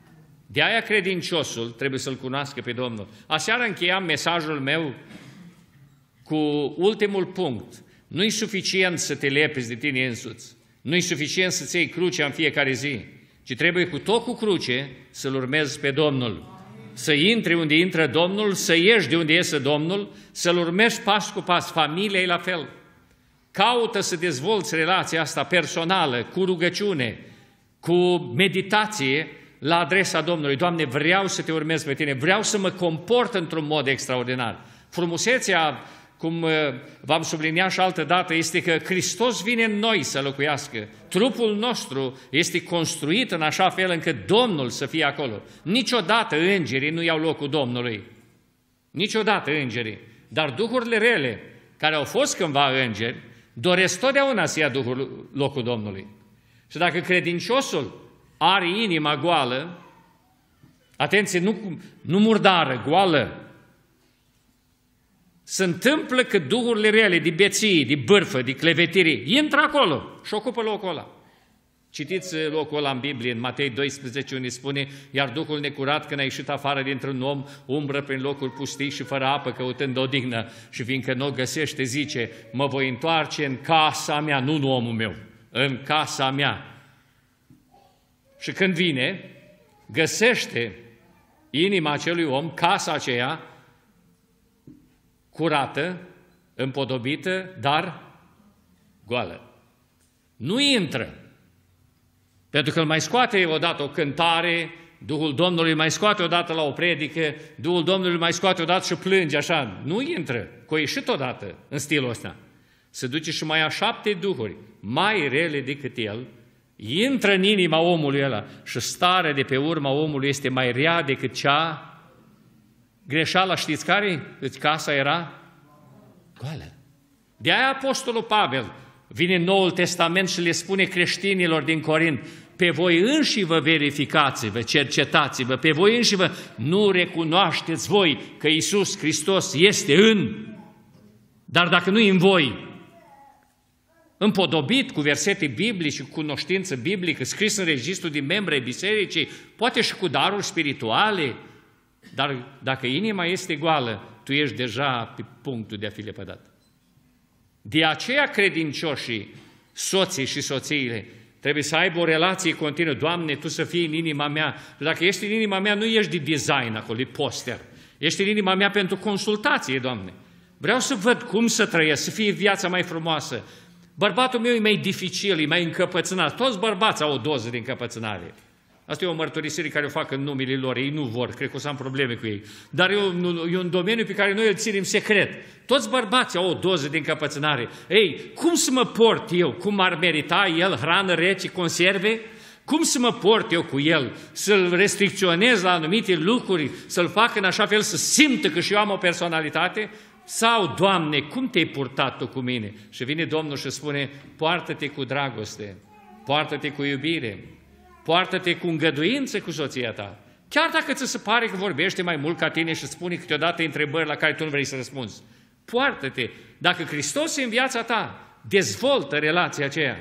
De aia credinciosul trebuie să-L cunoască pe Domnul. Aseară încheiam mesajul meu cu ultimul punct. Nu-i suficient să te lepezi de tine însuți. Nu-i suficient să-ți iei crucea în fiecare zi, ci trebuie cu tot cu cruce să-L urmezi pe Domnul. Să intri unde intră Domnul, să ieși de unde iese Domnul, să-L urmești pas cu pas. Familia e la fel. Caută să dezvolți relația asta personală, cu rugăciune, cu meditație la adresa Domnului. Doamne, vreau să te urmez pe tine, vreau să mă comport într-un mod extraordinar. Frumusețea, cum v-am subliniat și altă dată, este că Hristos vine în noi să locuiască. Trupul nostru este construit în așa fel încât Domnul să fie acolo. Niciodată îngerii nu iau locul Domnului. Niciodată îngerii. Dar duhurile rele, care au fost cândva îngeri, doresc totdeauna să ia locul Domnului. Și dacă credinciosul are inima goală, atenție, nu murdară, goală, se întâmplă că duhurile rele, de beție, de bârfă, de clevetire, intră acolo și ocupă locul ăla. Citiți locul ăla în Biblie, în Matei 12, unde spune: iar Duhul necurat, când a ieșit afară dintr-un om, umbră prin locuri pustii și fără apă, căutând odihnă, și fiindcă nu o găsește, zice: mă voi întoarce în casa mea, nu în omul meu, în casa mea. Și când vine, găsește inima acelui om, casa aceea, curată, împodobită, dar goală. Nu intră. Pentru că îl mai scoate odată o cântare, Duhul Domnului mai scoate odată la o predică, Duhul Domnului mai scoate odată și plânge așa. Nu intră, că a ieșit odată în stilul ăsta. Se duce și mai a 7 duhuri, mai rele decât el, intră în inima omului ăla și starea de pe urma omului este mai rea decât cea. Greșeala, știți care? Casa era goală. De aia Apostolul Pavel vine în Noul Testament și le spune creștinilor din Corint: pe voi înși vă verificați-vă, cercetați-vă, pe voi înși vă nu recunoașteți voi că Iisus Hristos este dar dacă nu în voi, împodobit cu versete biblice, cu cunoștință biblică, scris în registrul din membri ai bisericii, poate și cu daruri spirituale, dar dacă inima este goală, tu ești deja pe punctul de a fi lepădat. De aceea credincioșii, soții și soțiile, trebuie să aibă o relație continuă. Doamne, Tu să fii în inima mea. Dacă ești în inima mea, nu ești de design acolo, de poster. Ești în inima mea pentru consultație, Doamne. Vreau să văd cum să trăiesc, să fie viața mai frumoasă. Bărbatul meu e mai dificil, e mai încăpățânat. Toți bărbații au o doză de încăpățânare. Asta e o mărturisire care o fac în numele lor. Ei nu vor, cred că o să am probleme cu ei. Dar e un domeniu pe care noi îl ținem secret. Toți bărbații au o doză de încăpățânare. Ei, cum să mă port eu? Cum ar merita el hrană rece, conserve? Cum să mă port eu cu el? Să-l restricționez la anumite lucruri, să-l fac în așa fel să simtă că și eu am o personalitate? Sau, Doamne, cum te-ai purtat Tu cu mine? Și vine Domnul și spune: poartă-te cu dragoste, poartă-te cu iubire, poartă-te cu îngăduință cu soția ta. Chiar dacă ți se pare că vorbește mai mult ca tine și spune câteodată întrebări la care tu nu vrei să răspunzi. Poartă-te. Dacă Hristos e în viața ta, dezvoltă relația aceea.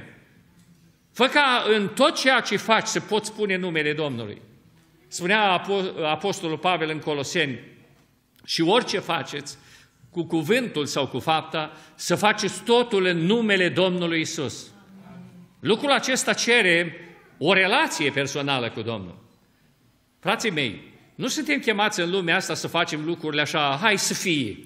Fă ca în tot ceea ce faci să poți spune numele Domnului. Spunea Apostolul Pavel în Coloseni: și orice faceți, cu cuvântul sau cu fapta, să faceți totul în numele Domnului Iisus. Lucrul acesta cere o relație personală cu Domnul. Frații mei, nu suntem chemați în lumea asta să facem lucrurile așa, hai să fie.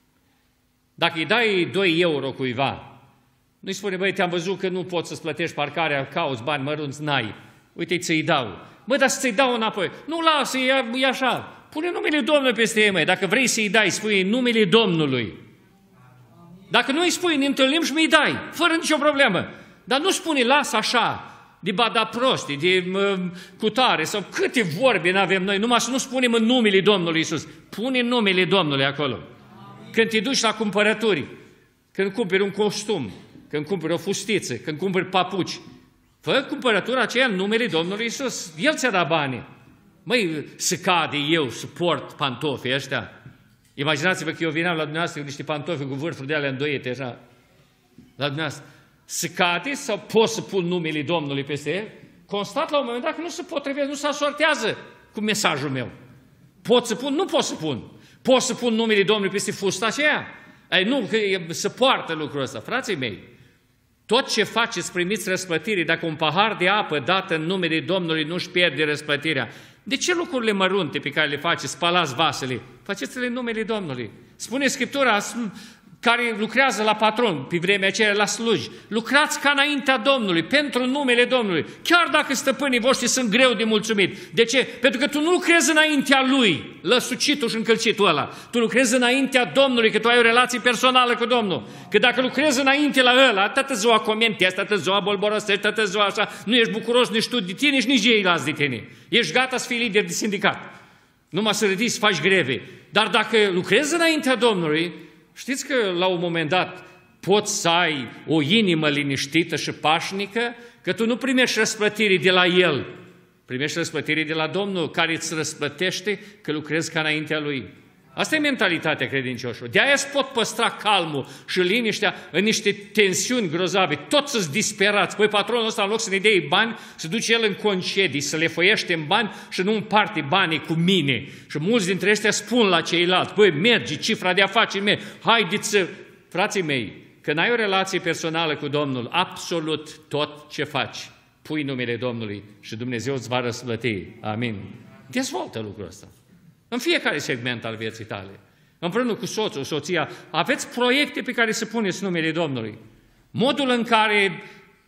Dacă îi dai 2 euro cuiva, nu-i spune: băi, te-am văzut că nu poți să-ți plătești parcarea, cauți bani mărunți, n-ai. Uite, ți-i dau. Mă, dar să-ți dau înapoi. Nu, lasă, e așa. Pune numele Domnului peste ei, măi. Dacă vrei să-i dai, spui numele Domnului. Dacă nu îi spui, ne întâlnim și mi-i dai, fără nicio problemă. Dar nu spune, lasă așa, de badaprosti, de cutare, sau câte vorbe n-avem noi, numai să nu spunem în numele Domnului Iisus. Pune numele Domnului acolo. Când te duci la cumpărături, când cumperi un costum, când cumperi o fustiță, când cumperi papuci, fă cumpărătura aceea în numele Domnului Iisus. El ți-a dat bani. Măi, să cade eu să port pantofii ăștia. Imaginați-vă că eu vineam la dumneavoastră cu niște pantofi cu vârfuri de alea îndoiete, așa, la dumneavoastră. Să cade sau pot să pun numele Domnului peste el? Constat la un moment dat că nu se potrivește, nu se asortează. cu mesajul meu. Pot să pun? Nu pot să pun. Pot să pun numele Domnului peste fusta aceea? Nu, că se poartă lucrul ăsta. Frații mei, tot ce faceți primiți răsplătire. Dacă un pahar de apă dat în numele Domnului nu-și pierde răsplătirea, de ce lucrurile mărunte pe care le faceți, spălați vasele, faceți-le în numele Domnului? Spune Scriptura, care lucrează la patron, pe vremea aceea la sluji, lucrați ca înaintea Domnului, pentru numele Domnului, chiar dacă stăpânii voștri sunt greu de mulțumit. De ce? Pentru că tu nu lucrezi înaintea Lui, lăsucitul și încălcitul ăla. Tu lucrezi înaintea Domnului, că tu ai o relație personală cu Domnul. Că dacă lucrezi înainte la ăla, toată ziua comentezi, toată ziua bolborosești, toată ziua așa, nu ești bucuros nici tu de tine, nici ceilalți de tine. Ești gata să fii lider de sindicat. Numai să ridici, să faci greve. Dar dacă lucrezi înaintea Domnului, știți că la un moment dat poți să ai o inimă liniștită și pașnică, că tu nu primești răsplătire de la El, primești răsplătire de la Domnul, care îți răsplătește că lucrezi ca înaintea Lui. Asta e mentalitatea credincioșilor. De aia îți pot păstra calmul și liniștea în niște tensiuni grozave. Toți sunt disperați. Păi patronul ăsta, în loc să ne dea bani, se duce el în concedii, să le făiește în bani și nu împarte banii cu mine. Și mulți dintre ăștia spun la ceilalți, băi, merge, cifra de afaceri merge, haideți să... Frații mei, când ai o relație personală cu Domnul, absolut tot ce faci, pui numele Domnului și Dumnezeu îți va răsplăti. Amin. Dezvoltă lucrul ăsta. În fiecare segment al vieții tale, împreună cu soțul, soția, aveți proiecte pe care să puneți numele Domnului. Modul în care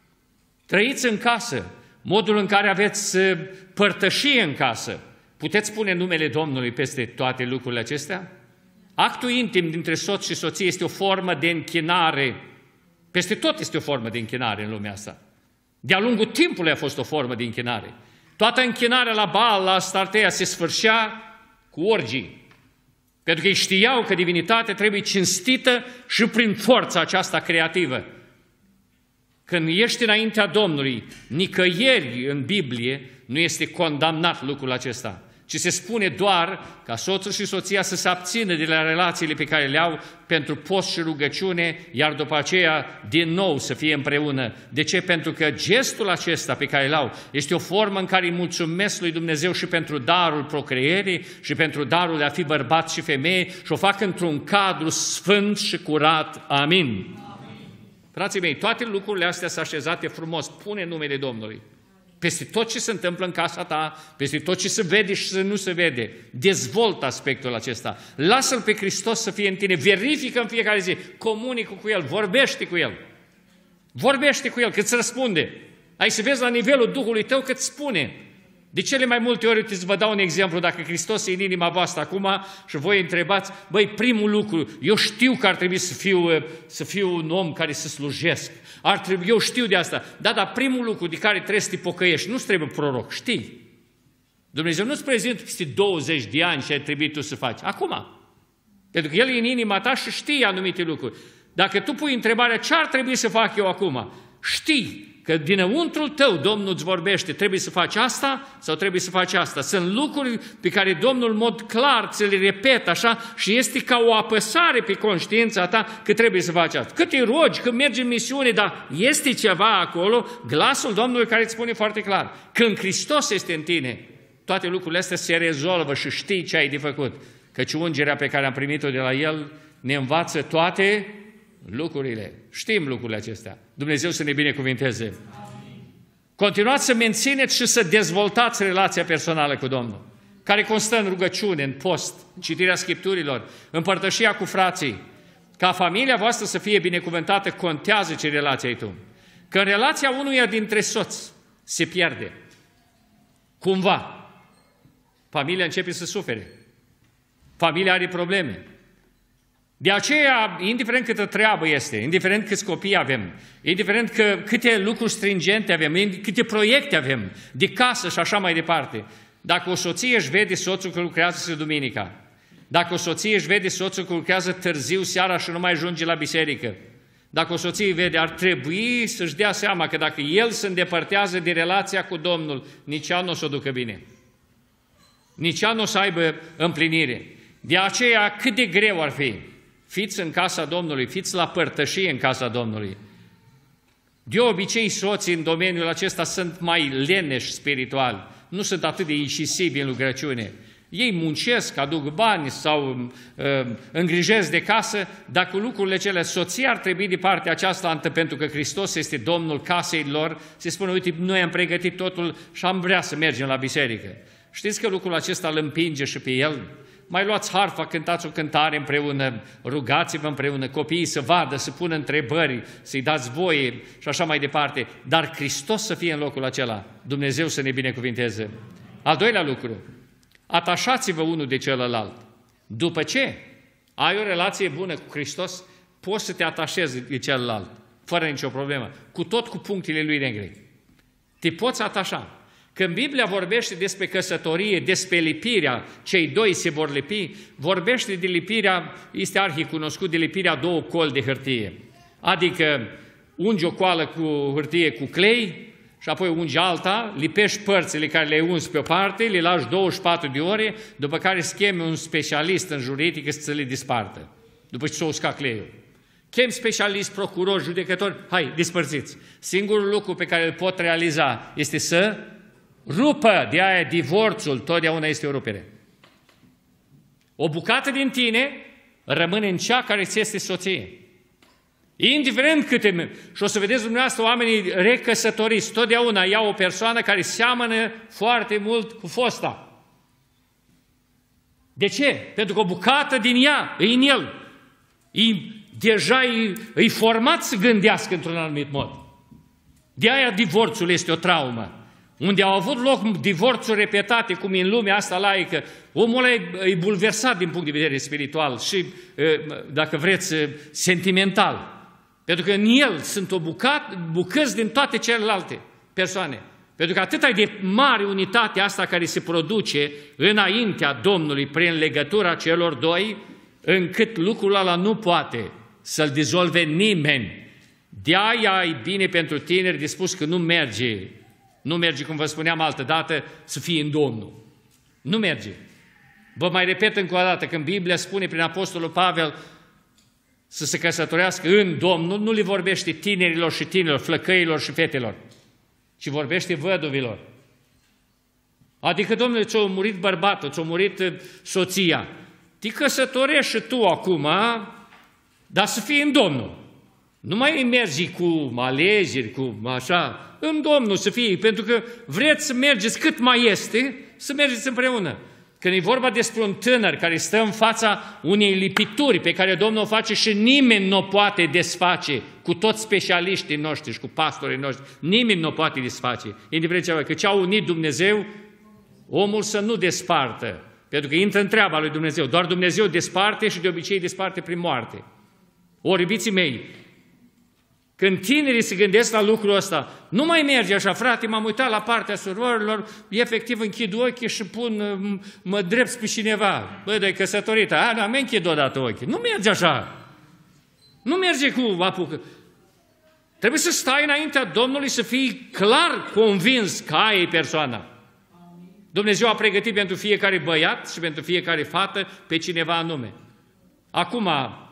trăiți în casă, modul în care aveți părtășie în casă, puteți pune numele Domnului peste toate lucrurile acestea? Actul intim dintre soț și soție este o formă de închinare. Peste tot este o formă de închinare în lumea asta. De-a lungul timpului a fost o formă de închinare. Toată închinarea la Baal, la Astartea, se sfârșea cu orgii. Pentru că ei știau că divinitatea trebuie cinstită și prin forța aceasta creativă. Când ești înaintea Domnului, nicăieri în Biblie nu este condamnat lucrul acesta, ci se spune doar ca soțul și soția să se abțină de la relațiile pe care le au pentru post și rugăciune, iar după aceea din nou să fie împreună. De ce? Pentru că gestul acesta pe care îl au este o formă în care îi mulțumesc lui Dumnezeu și pentru darul procreierii și pentru darul de a fi bărbat și femeie și o fac într-un cadru sfânt și curat. Amin. Frații mei, toate lucrurile astea sunt așezate frumos. Pune numele Domnului peste tot ce se întâmplă în casa ta, peste tot ce se vede și ce nu se vede. Dezvoltă aspectul acesta. Lasă-L pe Hristos să fie în tine. Verifică în fiecare zi. Comunică cu El. Vorbește cu El. Vorbește cu El, că îți răspunde. Ai să vezi la nivelul Duhului tău că îți spune. De cele mai multe ori, îți vă dau un exemplu, dacă Hristos e în inima voastră acum și voi întrebați, băi, primul lucru, eu știu că ar trebui să fiu un om care să slujesc. Eu știu de asta. Dar primul lucru de care trebuie să te pocăiești, nu-ți trebuie proroc, știi. Dumnezeu nu-ți prezintă peste 20 de ani și ai trebuit tu să faci. Acum. Pentru că El e în inima ta și știe anumite lucruri. Dacă tu pui întrebarea, ce ar trebui să fac eu acum? Știi că dinăuntrul tău Domnul îți vorbește, trebuie să faci asta sau trebuie să faci asta. Sunt lucruri pe care Domnul în mod clar ți le repetă așa și este ca o apăsare pe conștiința ta că trebuie să faci asta. Cât te rogi, când mergi în misiune, dar este ceva acolo, glasul Domnului care îți spune foarte clar. Când Hristos este în tine, toate lucrurile astea se rezolvă și știi ce ai de făcut. Căci ungerea pe care am primit-o de la El ne învață toate lucrurile. Știm lucrurile acestea. Dumnezeu să ne binecuvinteze. Amin. Continuați să mențineți și să dezvoltați relația personală cu Domnul, care constă în rugăciune, în post, în citirea Scripturilor, în părtășia cu frații. Ca familia voastră să fie binecuvântată, contează ce relație ai tu. Că în relația unuia dintre soți se pierde, cumva, familia începe să sufere. Familia are probleme. De aceea, indiferent câtă treabă este, indiferent câți copii avem, indiferent câte lucruri stringente avem, câte proiecte avem, de casă și așa mai departe, dacă o soție își vede soțul că lucrează duminica, dacă o soție își vede soțul că lucrează târziu seara și nu mai ajunge la biserică, dacă o soție vede, ar trebui să-și dea seama că dacă el se îndepărtează de relația cu Domnul, nici ea nu o să o ducă bine. Nici ea nu o să aibă împlinire. De aceea, cât de greu ar fi, fiți în casa Domnului, fiți la părtășie în casa Domnului. De obicei, soții în domeniul acesta sunt mai leneși spiritual, nu sunt atât de incisivi în rugăciune. Ei muncesc, aduc bani sau îngrijesc de casă, dar cu lucrurile cele, soția ar trebui de partea aceasta, pentru că Hristos este Domnul casei lor, se spune, uite, noi am pregătit totul și am vrea să mergem la biserică. Știți că lucrul acesta îl împinge și pe el? Mai luați harfa, cântați o cântare împreună, rugați-vă împreună, copiii să vadă, să pună întrebări, să-i dați voie și așa mai departe, dar Hristos să fie în locul acela, Dumnezeu să ne binecuvinteze. Al doilea lucru, atașați-vă unul de celălalt. După ce ai o relație bună cu Hristos, poți să te atașezi de celălalt, fără nicio problemă, cu punctele lui negre. Te poți atașa. Când Biblia vorbește despre căsătorie, despre lipirea, cei doi se vor lipi, vorbește de lipirea, este arhicunoscut, de lipirea două coli de hârtie. Adică ungi o coală cu hârtie cu clei și apoi ungi alta, lipești părțile care le-ai uns pe o parte, le lași 24 de ore, după care îți chemi un specialist în juridică să le dispartă, după ce s-o usca cleiul. Chem specialist, procuror, judecător, hai, dispărțiți. Singurul lucru pe care îl pot realiza este să rupă, de aia divorțul totdeauna este o rupere. O bucată din tine rămâne în cea care ți este soție. Indiferent câte... Și o să vedeți dumneavoastră oamenii recăsătoriți, totdeauna iau o persoană care seamănă foarte mult cu fosta. De ce? Pentru că o bucată din ea e în el. Deja e format să gândească într-un anumit mod. De aia divorțul este o traumă. Unde au avut loc divorțuri repetate, cum e în lumea asta laică, omul e bulversat din punct de vedere spiritual și, dacă vreți, sentimental. Pentru că în el sunt bucăți din toate celelalte persoane. Pentru că atât de mare unitate asta care se produce înaintea Domnului prin legătura celor doi, încât lucrul ăla nu poate să-l dizolve nimeni. De-aia e bine pentru tineri de spus că nu merge, cum vă spuneam altădată, să fie în Domnul. Nu merge. Vă mai repet încă o dată, când Biblia spune prin Apostolul Pavel să se căsătorească în Domnul, nu le vorbește tinerilor și tinerilor, flăcăilor și fetelor, ci vorbește văduvilor. Adică, Domnule, ți-a murit bărbatul, ți-a murit soția, te căsătorești și tu acum, dar să fie în Domnul. Nu mai mergi cu alegeri, cu așa, în Domnul să fie, pentru că vreți să mergeți cât mai este, să mergeți împreună. Când e vorba despre un tânăr care stă în fața unei lipituri pe care Domnul o face și nimeni nu o poate desface, cu toți specialiștii noștri și cu pastorii noștri, nimeni nu o poate desface. Indiferent ce, că ce a unit Dumnezeu, omul să nu despartă, pentru că intră în treaba lui Dumnezeu. Doar Dumnezeu desparte și de obicei desparte prin moarte. Ori, iubiții mei, când tinerii se gândesc la lucrul ăsta, nu mai merge așa, frate, m-am uitat la partea surorilor, efectiv închid ochii și mă drept pe cineva. Bă, de-ai căsătorită, dar mă închid odată ochii. Nu merge așa. Nu merge cu apucă. Trebuie să stai înaintea Domnului, să fii clar convins că aia e persoana. Dumnezeu a pregătit pentru fiecare băiat și pentru fiecare fată pe cineva anume. Acum,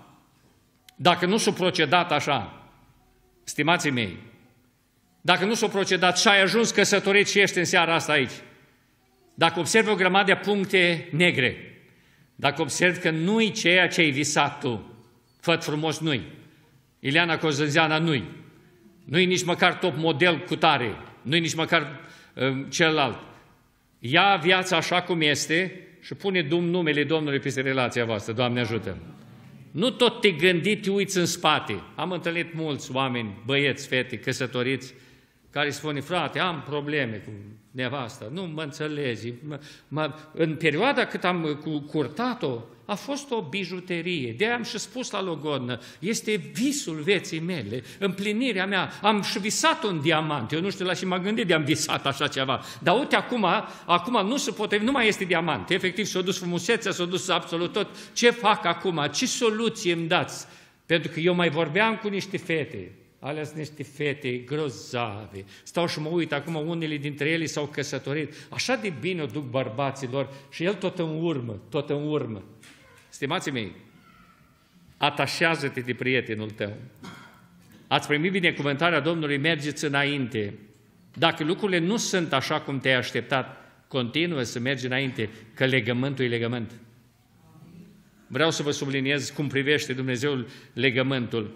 dacă nu s-a procedat așa, stimații mei, dacă nu s-a procedat și ai ajuns căsătorit și ești în seara asta aici, dacă observi o grămadă de puncte negre, dacă observi că nu-i ceea ce ai visat tu, făt frumos nu-i, Ileana Cozânzeana nu-i nici măcar top model cu tare, nu-i nici măcar celălalt. Ia viața așa cum este și pune numele Domnului peste relația voastră, Doamne ajută! Nu tot te gândi, te uiți în spate. Am întâlnit mulți oameni, băieți, fete, căsătoriți, care spune, frate, am probleme cu nevasta, nu mă înțelegi. În perioada cât am curtat-o, a fost o bijuterie. De-aia am și spus la logodnă, este visul vieții mele, împlinirea mea. Am și visat un diamant. Eu nu știu la ce m-am gândit de am visat așa ceva. Dar uite, acum nu se poate, nu mai este diamant. Efectiv, s-a dus frumusețea, s-a dus absolut tot. Ce fac acum? Ce soluție îmi dați? Pentru că eu mai vorbeam cu niște fete. Alea sunt niște fete grozave. Stau și mă uit, acum unele dintre ele s-au căsătorit. Așa de bine o duc bărbaților și el tot în urmă. Stimații mei, atașează-te de prietenul tău. ați primit binecuvântarea Domnului, mergeți înainte. Dacă lucrurile nu sunt așa cum te-ai așteptat, continuă să mergi înainte, că legământul e legământ. Vreau să vă subliniez cum privește Dumnezeu legământul.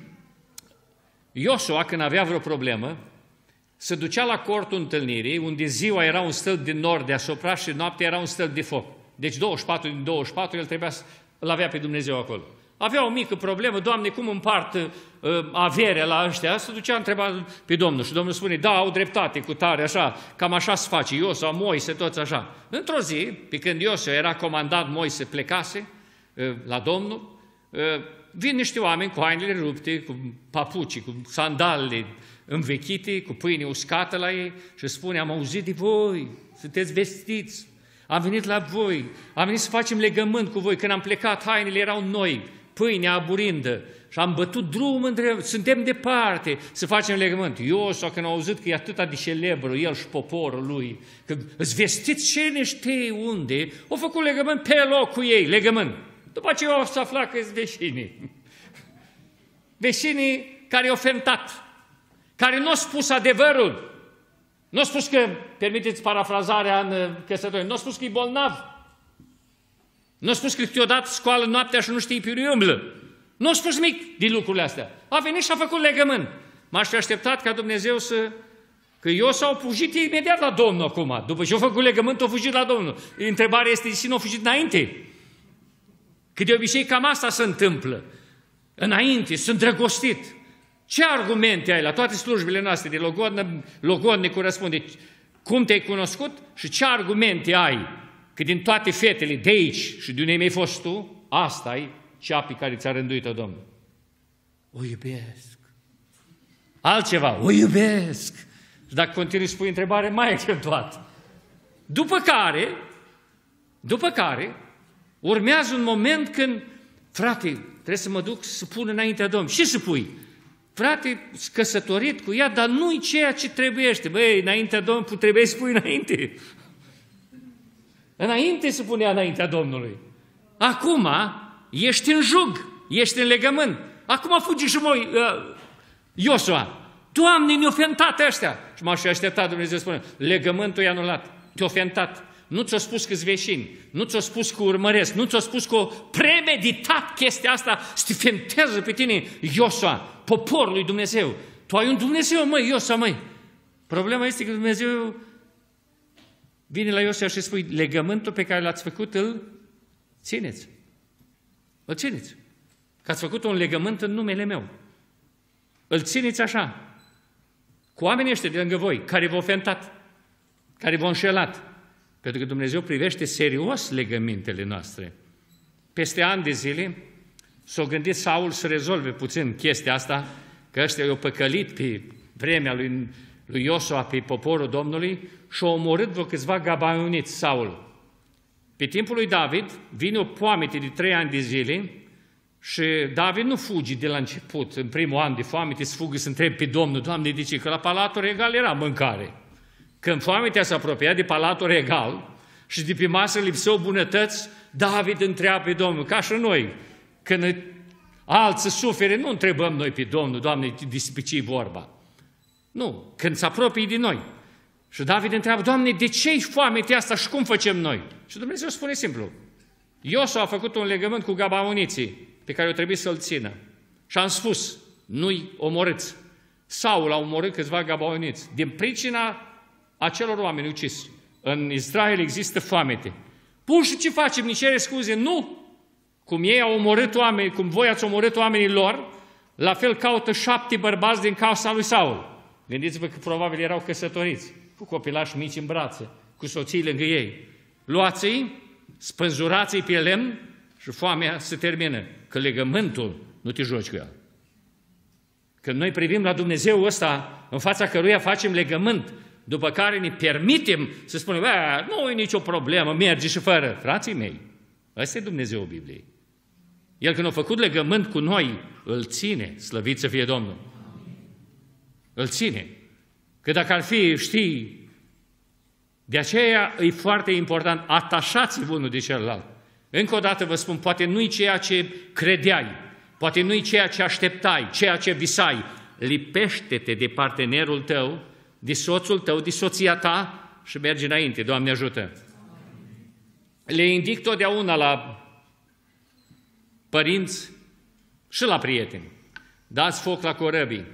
Iosua, când avea vreo problemă, se ducea la cortul întâlnirii, unde ziua era un stâlp din nord deasupra și noaptea era un stâlp de foc. Deci 24 din 24, el trebuia să-l avea pe Dumnezeu acolo. Avea o mică problemă, Doamne, cum împart averea la ăștia? Se ducea, întreba pe Domnul și Domnul spune, da, au dreptate cu tare, așa, cam așa se face, Iosua, Moise, toți așa. Într-o zi, pe când Iosua era comandant, Moise plecase la Domnul, vin niște oameni cu hainele rupte, cu papucii, cu sandalele învechite, cu pâine uscată la ei și spune, am auzit de voi, sunteți vestiți, am venit la voi, am venit să facem legământ cu voi. Când am plecat, hainele erau noi, pâinea aburindă și am bătut drumul, suntem departe să facem legământ. Iosua, când a auzit că e atât de celebru, el și poporul lui, că îți vestiți cine știe unde, au făcut legământ pe loc cu ei, legământ. După aceea o să afla că sunt veșinii. Veșinii care i-au fentat, care nu au spus adevărul. Nu au spus că, permiteți parafrazarea în căsătorie, nu au spus că e bolnav. Nu au spus că câteodată scoală noaptea și nu știe pe unde umblă. Nu au spus nimic din lucrurile astea. A venit și a făcut legământ. M-aș fi așteptat ca Dumnezeu să... Că Iosua au fugit imediat la Domnul acum. După ce au făcut legământ, au fugit la Domnul. Întrebarea este de ce nu au fugit înainte. Că de obicei cam asta se întâmplă. Înainte, sunt drăgostit. Ce argumente ai la toate slujbele noastre de logodnicu răspunde cum te-ai cunoscut și ce argumente ai că din toate fetele de aici și de unde mi-ai fost tu, asta e cea pe care ți-a rânduit-o Domnul. O iubesc. Altceva, o iubesc. Și dacă continui să pui întrebare, mai accentuat. După care, urmează un moment când, frate, trebuie să mă duc să pun înaintea Domnului. Și să pui? Frate, căsătorit cu ea, dar nu-i ceea ce trebuiește. Băi, înaintea Domnului trebuie să pui înainte. Înainte să punea înaintea Domnului. Acum ești în jug, ești în legământ. Acum fugi și moi, Iosua. Doamne, ne-au fentat ăștia. Și m-aș fi așteptat, Dumnezeu spune, legământul e anulat, te-au fentat. Nu ți-o spus că-s veșini, nu ți-o spus că urmăresc, nu ți-o spus că o premeditat chestia asta să te fentează pe tine, Iosua, poporul lui Dumnezeu. Tu ai un Dumnezeu, măi, Iosua, măi. Problema este că Dumnezeu vine la Iosua și spune, legământul pe care l-ați făcut, îl țineți. Îl țineți. Că ați făcut un legământ în numele meu. Îl țineți așa. Cu oamenii ăștia de lângă voi, care v-au fentat, care v-au înșelat. Pentru că Dumnezeu privește serios legămintele noastre. Peste ani de zile s-a gândit Saul să rezolve puțin chestia asta, că ăștia i-au păcălit pe vremea lui Iosua, pe poporul Domnului și au omorât vreo câțiva gabaoniți Saul. Pe timpul lui David vine o foamete de 3 ani de zile și David nu fuge de la început, în primul an de foamete, să fugă să întrebe pe Domnul, Doamne, de ce? Că la Palatul Regal era mâncare. Când foametea s-a apropiat de Palatul Regal și de pe masă lipseau bunătăți, David întreabă pe Domnul, ca și noi, când alții sufere, nu întrebăm noi pe Domnul, Doamne, despre ce e vorba. Nu, când se apropie de noi. Și David întreabă, Doamne, de ce-i foametea asta și cum facem noi? Și Dumnezeu spune simplu, Iosua a făcut un legământ cu gabaoniții pe care o trebuie să-l țină. Și am spus, nu-i omorâți. Saul a omorât câțiva gabaoniți. Din pricina acelor oameni ucis. În Israel există foamete. Bun, și ce facem? Ni cere scuze? Nu! Cum ei au omorât oameni, cum voi ați omorât oamenii lor, la fel caută 7 bărbați din casa lui Saul. Gândiți-vă că probabil erau căsătoriți, cu copilași mici în brațe, cu soții lângă ei. Luați-i, spânzurați-i pe lemn și foamea se termină. Că legământul nu te joci cu el. Când noi privim la Dumnezeu ăsta, în fața căruia facem legământ, după care ne permitem să spunem, nu e nicio problemă, merge și fără. Frații mei, ăsta e Dumnezeul Bibliei. El când a făcut legământ cu noi, îl ține, slăvit să fie Domnul. Îl ține. Că dacă ar fi, știi, de aceea e foarte important, atașați-vă unul de celălalt. Încă o dată vă spun, poate nu-i ceea ce credeai, poate nu-i ceea ce așteptai, ceea ce visai, lipește-te de partenerul tău, de soțul tău, de soția ta și mergi înainte. Doamne ajută! Le indic totdeauna la părinți și la prieteni. Dați foc la corăbii.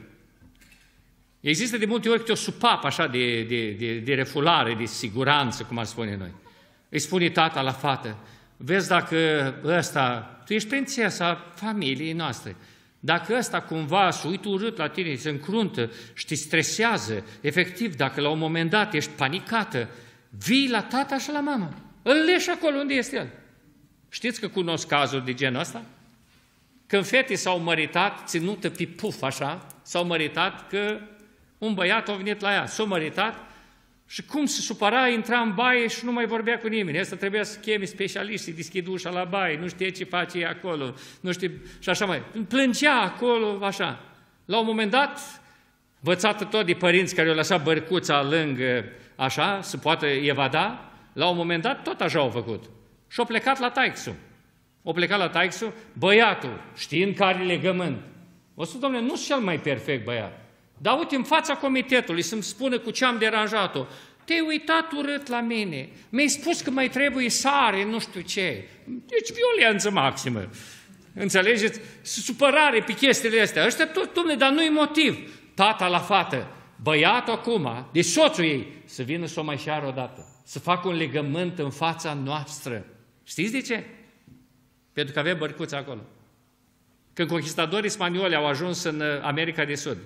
Există de multe ori câte o supapă așa de refulare, de siguranță, cum ar spune noi. Îi spune tata la fată, vezi dacă ăsta, tu ești prințesa familiei noastre, dacă ăsta cumva se uită urât la tine, se încruntă și te stresează, efectiv, dacă la un moment dat ești panicată, vii la tata și la mama, îl leși acolo unde este el. Știți că cunosc cazuri de genul ăsta? Când fete s-au măritat, ținută pe puf așa, s-au măritat că un băiat a venit la ea, s-a măritat și cum se supăra, intra în baie și nu mai vorbea cu nimeni. Asta trebuia să cheme specialiști, să deschidă ușa la baie, nu știe ce face acolo, nu știe, și așa mai. Plângea acolo, așa. La un moment dat, învățată tot de părinți care au lăsat bărcuța lângă, așa, să poată evada, la un moment dat tot așa au făcut. Și-au plecat la taicsu. O plecat la taicsu, băiatul, știind care legământ. O să, domnule, nu sunt cel mai perfect băiat. Dar uite, în fața comitetului să-mi spună cu ce am deranjat-o. Te-ai uitat urât la mine. Mi-ai spus că mai trebuie sare, nu știu ce. Deci violență maximă. Înțelegeți? Supărare pe chestiile astea. Ăștia tot, domnule, dar nu-i motiv. Tata la fată, băiatul acum, de soțul ei, să vină să o mai șeară odată. Să facă un legământ în fața noastră. Știți de ce? Pentru că avea bărcuța acolo. Când conquistadorii spanioli au ajuns în America de Sud,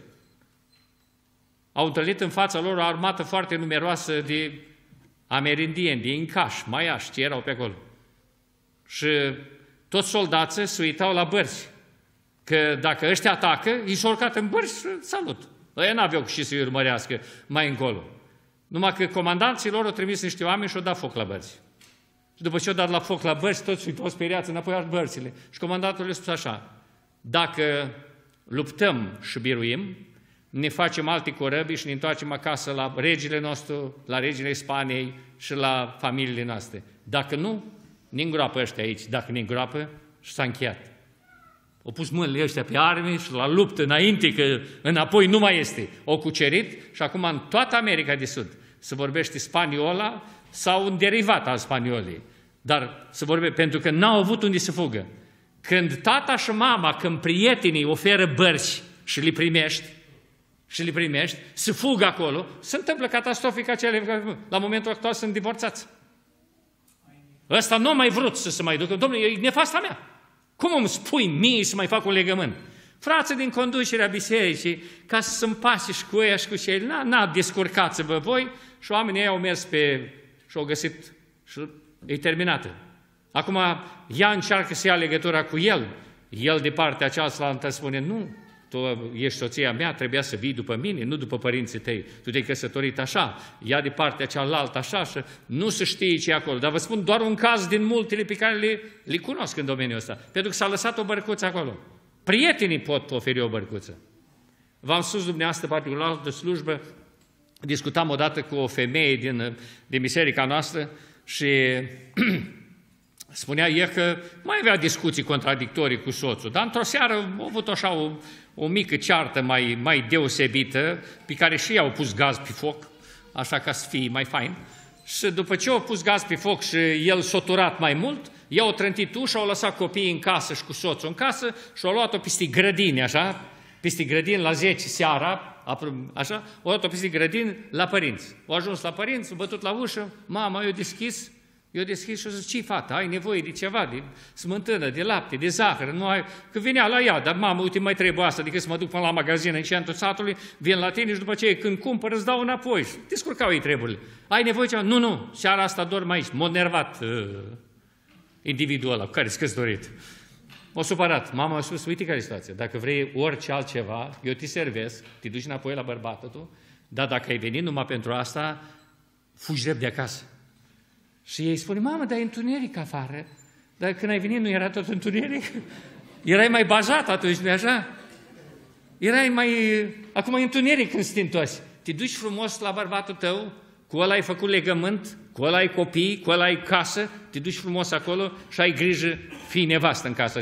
au întâlnit în fața lor o armată foarte numeroasă de amerindieni, de incași, maiași, ce erau pe acolo. Și toți soldații se uitau la bărți, că dacă ăștia atacă, ei s-au urcat în bărți și salut. Ăia n-aveau și să-i urmărească mai încolo. Numai că comandanții lor au trimis niște oameni și au dat foc la bărți. Și după ce au dat la foc la bărți, toți uitau speriați înapoi la bărțile. Și comandantul le-a spus așa, dacă luptăm și biruim, ne facem alte corăbii și ne întoarcem acasă la regele nostru, la regele Spaniei și la familiile noastre. Dacă nu, ne îngroapă ăștia aici. Dacă ne îngroapă, și s-a încheiat. Au pus mâinile ăștia pe arme și la luptă înainte, că înapoi nu mai este. Au cucerit și acum în toată America de Sud se vorbește spaniola sau un derivat al spaniolei. Dar se vorbește pentru că n-au avut unde să fugă. Când tata și mama, când prietenii oferă bărci și le primești, să fugă acolo, se întâmplă catastrofic acele, la momentul actual sunt divorțați. Ăsta nu a mai vrut să se mai ducă. Dom'le, e nevasta mea. Cum îmi spui mie să mai fac un legământ? Frații din conducerea bisericii, ca să se împase și cu ea și cu cei, n-a descurcați-vă voi și oamenii au mers și au găsit și e terminată. Acum ea încearcă să ia legătura cu el. El de partea aceasta spune, nu, tu ești soția mea, trebuia să vii după mine, nu după părinții tăi. Tu te-ai căsătorit așa, ea de partea cealaltă așa și nu se știe ce e acolo. Dar vă spun doar un caz din multele pe care le cunosc în domeniul ăsta. Pentru că s-a lăsat o bărcuță acolo. Prietenii pot oferi o bărcuță. V-am spus dumneavoastră particular de slujbă, discutam odată cu o femeie din biserica noastră și spunea ea că mai avea discuții contradictorii cu soțul, dar într-o seară a avut așa o mică ceartă mai deosebită, pe care și ei au pus gaz pe foc, așa ca să fie mai fain. Și după ce au pus gaz pe foc și el s-a turat mai mult, ei au trântit ușa, au lăsat copiii în casă și cu soțul în casă și au luat-o peste grădini, așa, peste grădini la 10 seara, așa, au luat-o peste grădini la părinți. Au ajuns la părinți, au bătut la ușă, mama, eu deschis și o zis, ce fată, ai nevoie de ceva, de smântână, de lapte, de zahăr, nu ai... Că venea la ea, dar mamă, uite, mai trebuie asta, decât să mă duc până la magazin în centrul satului, vin la tine și după aceea când cumpăr îți dau înapoi. Descurcau ei treburile. Ai nevoie de ceva? Nu, seara asta dorm aici. M-a nervat individul ăla cu care s-a căsătorit. M-a supărat. Mama a spus, uite care e situația, dacă vrei orice altceva, eu te servesc, te duci înapoi la bărbatul tu, dar dacă ai venit numai pentru asta, fugi drept de acasă. Și ei spune, mamă, dar e întuneric afară. Dar când ai venit nu era tot întuneric? Erai mai bazat atunci, nu-i așa? Erai mai... Acum e întuneric când suntem toți. Te duci frumos la bărbatul tău, cu ăla ai făcut legământ, cu ăla ai copii, cu ăla ai casă, te duci frumos acolo și ai grijă, fii nevastă în casa aceea.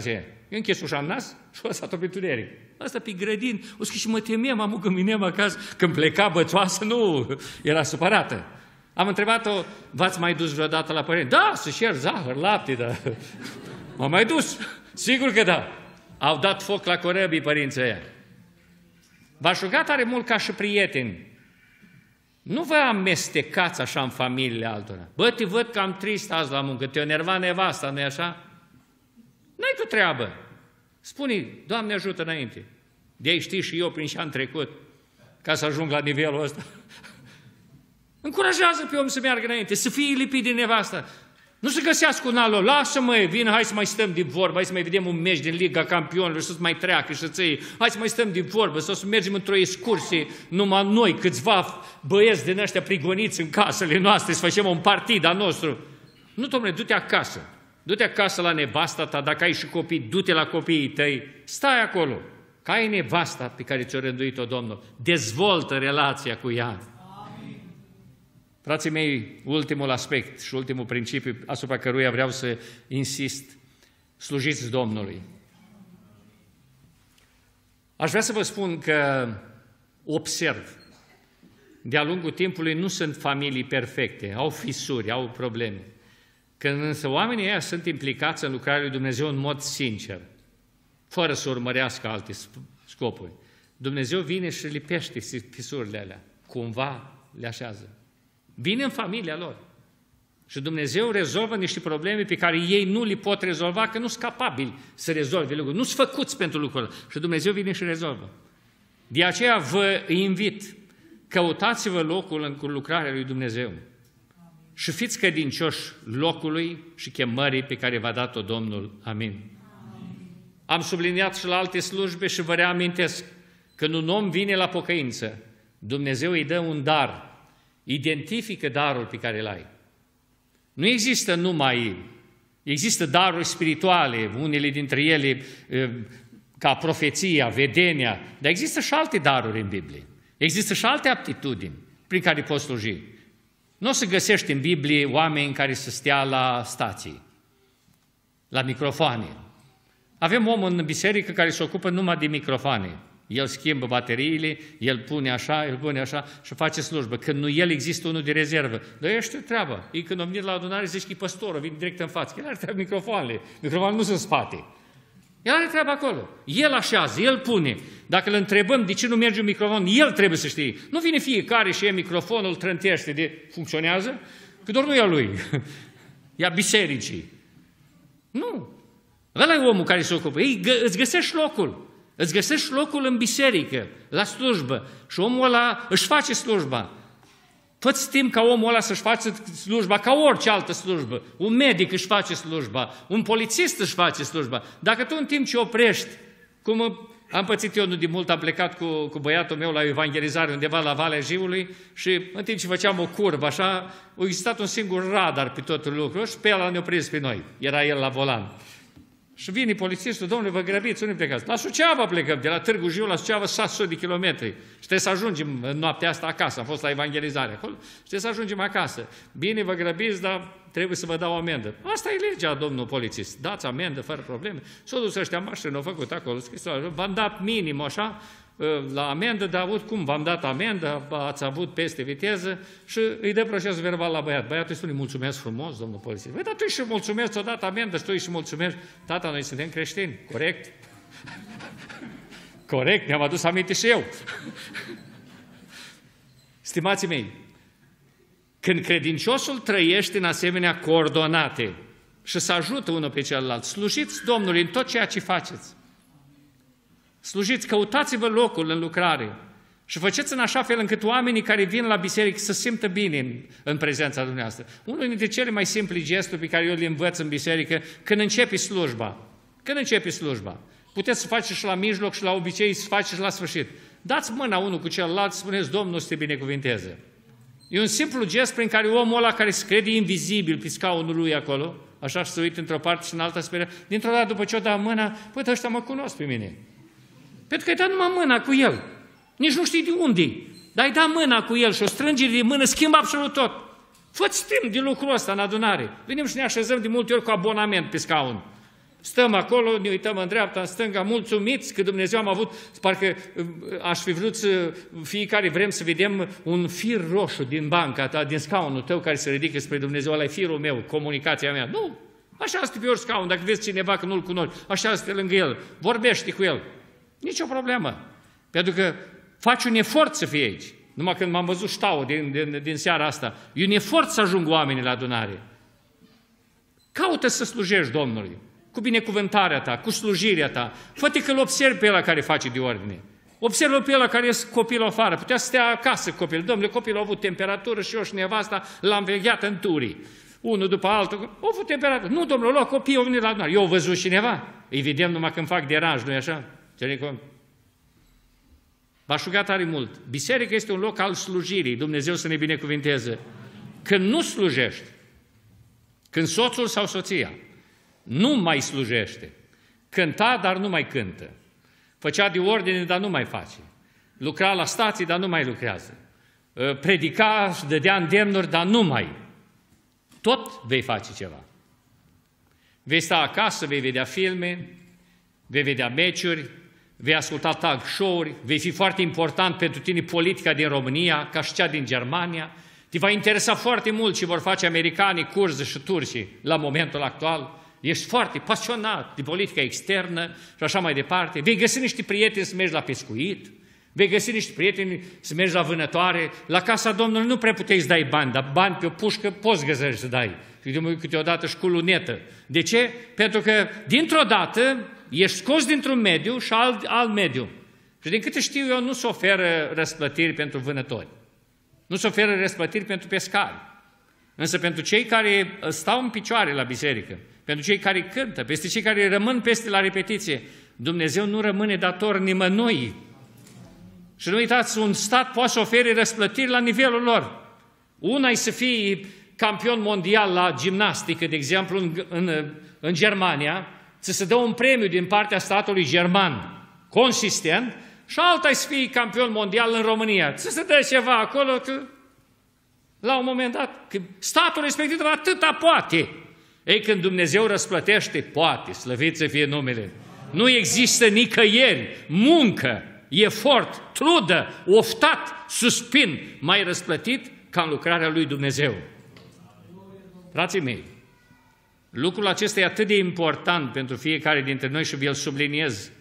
Eu închis ușa în nas și o lăsat-o pe întuneric. Asta pe grădin, o scris și mă temeam, am când vineam acasă, când pleca bățoasă, nu, era supărată. Am întrebat-o, v-ați mai dus vreodată la părinte? Da, să șer zahăr, lapte, da. M-am mai dus, sigur că da. Au dat foc la corăbii părinții ăia. V-aș ruga tare mult ca și prieteni. Nu vă amestecați așa în familiile altora. Bă, te văd cam trist azi la muncă, te-o enerva nevasta, nu-i așa? N-ai tu treabă. Spune-i, Doamne ajută înainte. De-ai știi și eu prin ce am trecut, ca să ajung la nivelul ăsta. Încurajează pe om să meargă înainte, să fie lipit din nevasta. Nu se găsească un alt, lasă-mă, vină, hai să mai stăm de vorbă, hai să mai vedem un meci din Liga Campionilor, să mai treacă și să-ți iei, hai să mai stăm de vorbă, sau să mergem într-o excursie, numai noi, câțiva băieți din ăștia prigoniți în casele noastre, să facem un partid al nostru. Nu, domnule, du-te acasă. Du-te acasă la nevasta ta, dacă ai și copii, du-te la copiii tăi, stai acolo, că ai nevasta pe care ți-o rânduit-o Domnul, dezvoltă relația cu ea. Frații mei, ultimul aspect și ultimul principiu asupra căruia vreau să insist, slujiți Domnului. Aș vrea să vă spun că observ, de-a lungul timpului nu sunt familii perfecte, au fisuri, au probleme. Când însă oamenii ăia sunt implicați în lucrarea lui Dumnezeu în mod sincer, fără să urmărească alte scopuri, Dumnezeu vine și lipește fisurile alea, cumva le așează. Vine în familia lor și Dumnezeu rezolvă niște probleme pe care ei nu le pot rezolva, că nu sunt capabili să rezolve lucruri, nu sunt făcuți pentru lucrul ăla. Și Dumnezeu vine și rezolvă. De aceea vă invit, căutați-vă locul în lucrarea lui Dumnezeu și fiți credincioși locului și chemării pe care v-a dat-o Domnul. Amin. Am subliniat și la alte slujbe și vă reamintesc, când un om vine la pocăință, Dumnezeu îi dă un dar. Identifică darul pe care îl ai. Nu există numai, există daruri spirituale, unele dintre ele ca profeția, vedenia, dar există și alte daruri în Biblie. Există și alte aptitudini prin care poți sluji. Nu o să găsești în Biblie oameni care să stea la stații, la microfoane. Avem om în biserică care se ocupă numai de microfoane. El schimbă bateriile, el pune așa și face slujbă. Când nu el, există unul de rezervă. Dar ăștia treabă. Ei când au venit la adunare, zici că e păstorul, vine direct în față. El are treabă microfoanele. Microfoanele nu sunt în spate. El are treabă acolo. El așează, el pune. Dacă îl întrebăm de ce nu merge un microfon, el trebuie să știe. Nu vine fiecare și e microfonul, îl trântește de funcționează, că doar nu e a lui. E a bisericii. Nu. Ăla e omul care se ocupă. Ei, îți găsești locul. Îți găsești locul în biserică, la slujbă, și omul ăla își face slujba. Toți timp ca omul ăla să-și face slujba, ca orice altă slujbă. Un medic își face slujba, un polițist își face slujba. Dacă tu în timp ce oprești, cum am pățit eu nu de mult, am plecat cu băiatul meu la evangelizare undeva la Valea Jiului și în timp ce făceam o curbă, așa, a existat un singur radar pe tot lucrul și pe ăla ne-a prins pe noi. Era el la volan. Și vine polițistul, domnule, vă grăbiți, unde plecați? La Suceava plecăm, de la Târgu Jiu la Suceava 600 de kilometri. Și trebuie să ajungem în noaptea asta acasă, am fost la evangelizare acolo, și trebuie să ajungem acasă. Bine, vă grăbiți, dar trebuie să vă dau amendă. Asta e legea, domnul polițist, dați amendă fără probleme. S-au dus ăștia mașini, au făcut acolo scrisoare, v-am dat minim așa, la amendă, dar avut cum v-am dat amendă, ați avut peste viteză și îi dă procesul verbal la băiat. Băiatul îi spune, mulțumesc frumos, domnul polițist. Băi, dar tu și mulțumesc, ți-o dat amendă și tu și mulțumesc. Tata, noi suntem creștini, corect? Corect, mi-am adus aminte și eu. Stimații mei, când credinciosul trăiește în asemenea coordonate și să ajută unul pe celălalt, slujiți Domnului în tot ceea ce faceți. Slujiți, căutați-vă locul în lucrare și faceți în așa fel încât oamenii care vin la biserică să simtă bine în prezența dumneavoastră. Unul dintre cele mai simple gesturi pe care eu le învăț în biserică, când începi slujba. Când începi slujba. Puteți să faceți și la mijloc și la obicei să faceți și la sfârșit. Dați mâna unul cu celălalt, spuneți, Domnul să te binecuvinteze. E un simplu gest prin care omul ăla care se crede invizibil pe scaunul lui acolo, așa și se uită într-o parte și în alta, speră, dintr-o dată după ce o da mâna, păi ăștia mă cunosc pe mine. Pentru că ai dat numai mâna cu el. Nici nu știi de unde. Dar ai dat mâna cu el și o strângere de mână schimbă absolut tot. Fă-ți timp de lucrul ăsta în adunare. Venim și ne așezăm de multe ori cu abonament pe scaun. Stăm acolo, ne uităm în dreapta, în stânga, mulțumiți că Dumnezeu am avut, parcă aș fi vrut să fiecare vrem să vedem un fir roșu din banca ta, din scaunul tău care se ridică spre Dumnezeu, ăla e firul meu, comunicația mea. Nu, așează-te pe orice scaun, dacă vezi cineva că nu-l cunoști, așează-te lângă el, vorbește cu el. Nici o problemă, pentru că faci un efort să fii aici. Numai când m-am văzut ștaul din seara asta, e un efort să ajung oamenii la adunare. Caută să slujești Domnului, cu binecuvântarea ta, cu slujirea ta. Fă-te că-l observi pe ăla care face de ordine. Observă pe ăla care e copilul afară. Putea să stea acasă copil. Domnule, copilul a avut temperatură și eu și nevasta l-am vegheat în turii. Unul după altul, au avut temperatură. Nu, domnule, lua copiii, au venit la adunare. Eu au văzut cineva. Evident, numai când fac deranj, nu-i așa? V-aș ruga tare mult. Biserica este un loc al slujirii. Dumnezeu să ne binecuvinteze. Când nu slujești, când soțul sau soția nu mai slujește, cânta, dar nu mai cântă, făcea de ordine, dar nu mai face, lucra la stații, dar nu mai lucrează, predica și dădea îndemnuri, dar nu mai, tot vei face ceva. Vei sta acasă, vei vedea filme, vei vedea meciuri, vei asculta talk show-uri, vei fi foarte important pentru tine politica din România, ca și cea din Germania, te va interesa foarte mult ce vor face americanii, curzi și turcii la momentul actual. Ești foarte pasionat de politica externă și așa mai departe. Vei găsi niște prieteni să mergi la pescuit, vei găsi niște prieteni să mergi la vânătoare. La casa Domnului nu prea puteai să dai bani, dar bani pe o pușcă poți găsești să dai. Și câteodată și cu lunetă. De ce? Pentru că dintr-o dată ești scos dintr-un mediu și alt mediu. Și din câte știu eu, nu se oferă răsplătiri pentru vânători. Nu se oferă răsplătiri pentru pescari. Însă pentru cei care stau în picioare la biserică, pentru cei care cântă, peste cei care rămân peste la repetiție, Dumnezeu nu rămâne dator nimănui. Și nu uitați, un stat poate să ofere răsplătiri la nivelul lor. Una e să fii campion mondial la gimnastică, de exemplu, în Germania, să se dă un premiu din partea statului german consistent, și alta e să fii campion mondial în România. Să se dă ceva acolo, că la un moment dat, că statul respectiv atâta poate. Ei, când Dumnezeu răsplătește, poate, slăvit să fie numele. Nu există nicăieri muncă, efort, trudă, oftat, suspin, mai răsplătit ca în lucrarea lui Dumnezeu. Frații mei, lucrul acesta e atât de important pentru fiecare dintre noi și vi-l subliniez.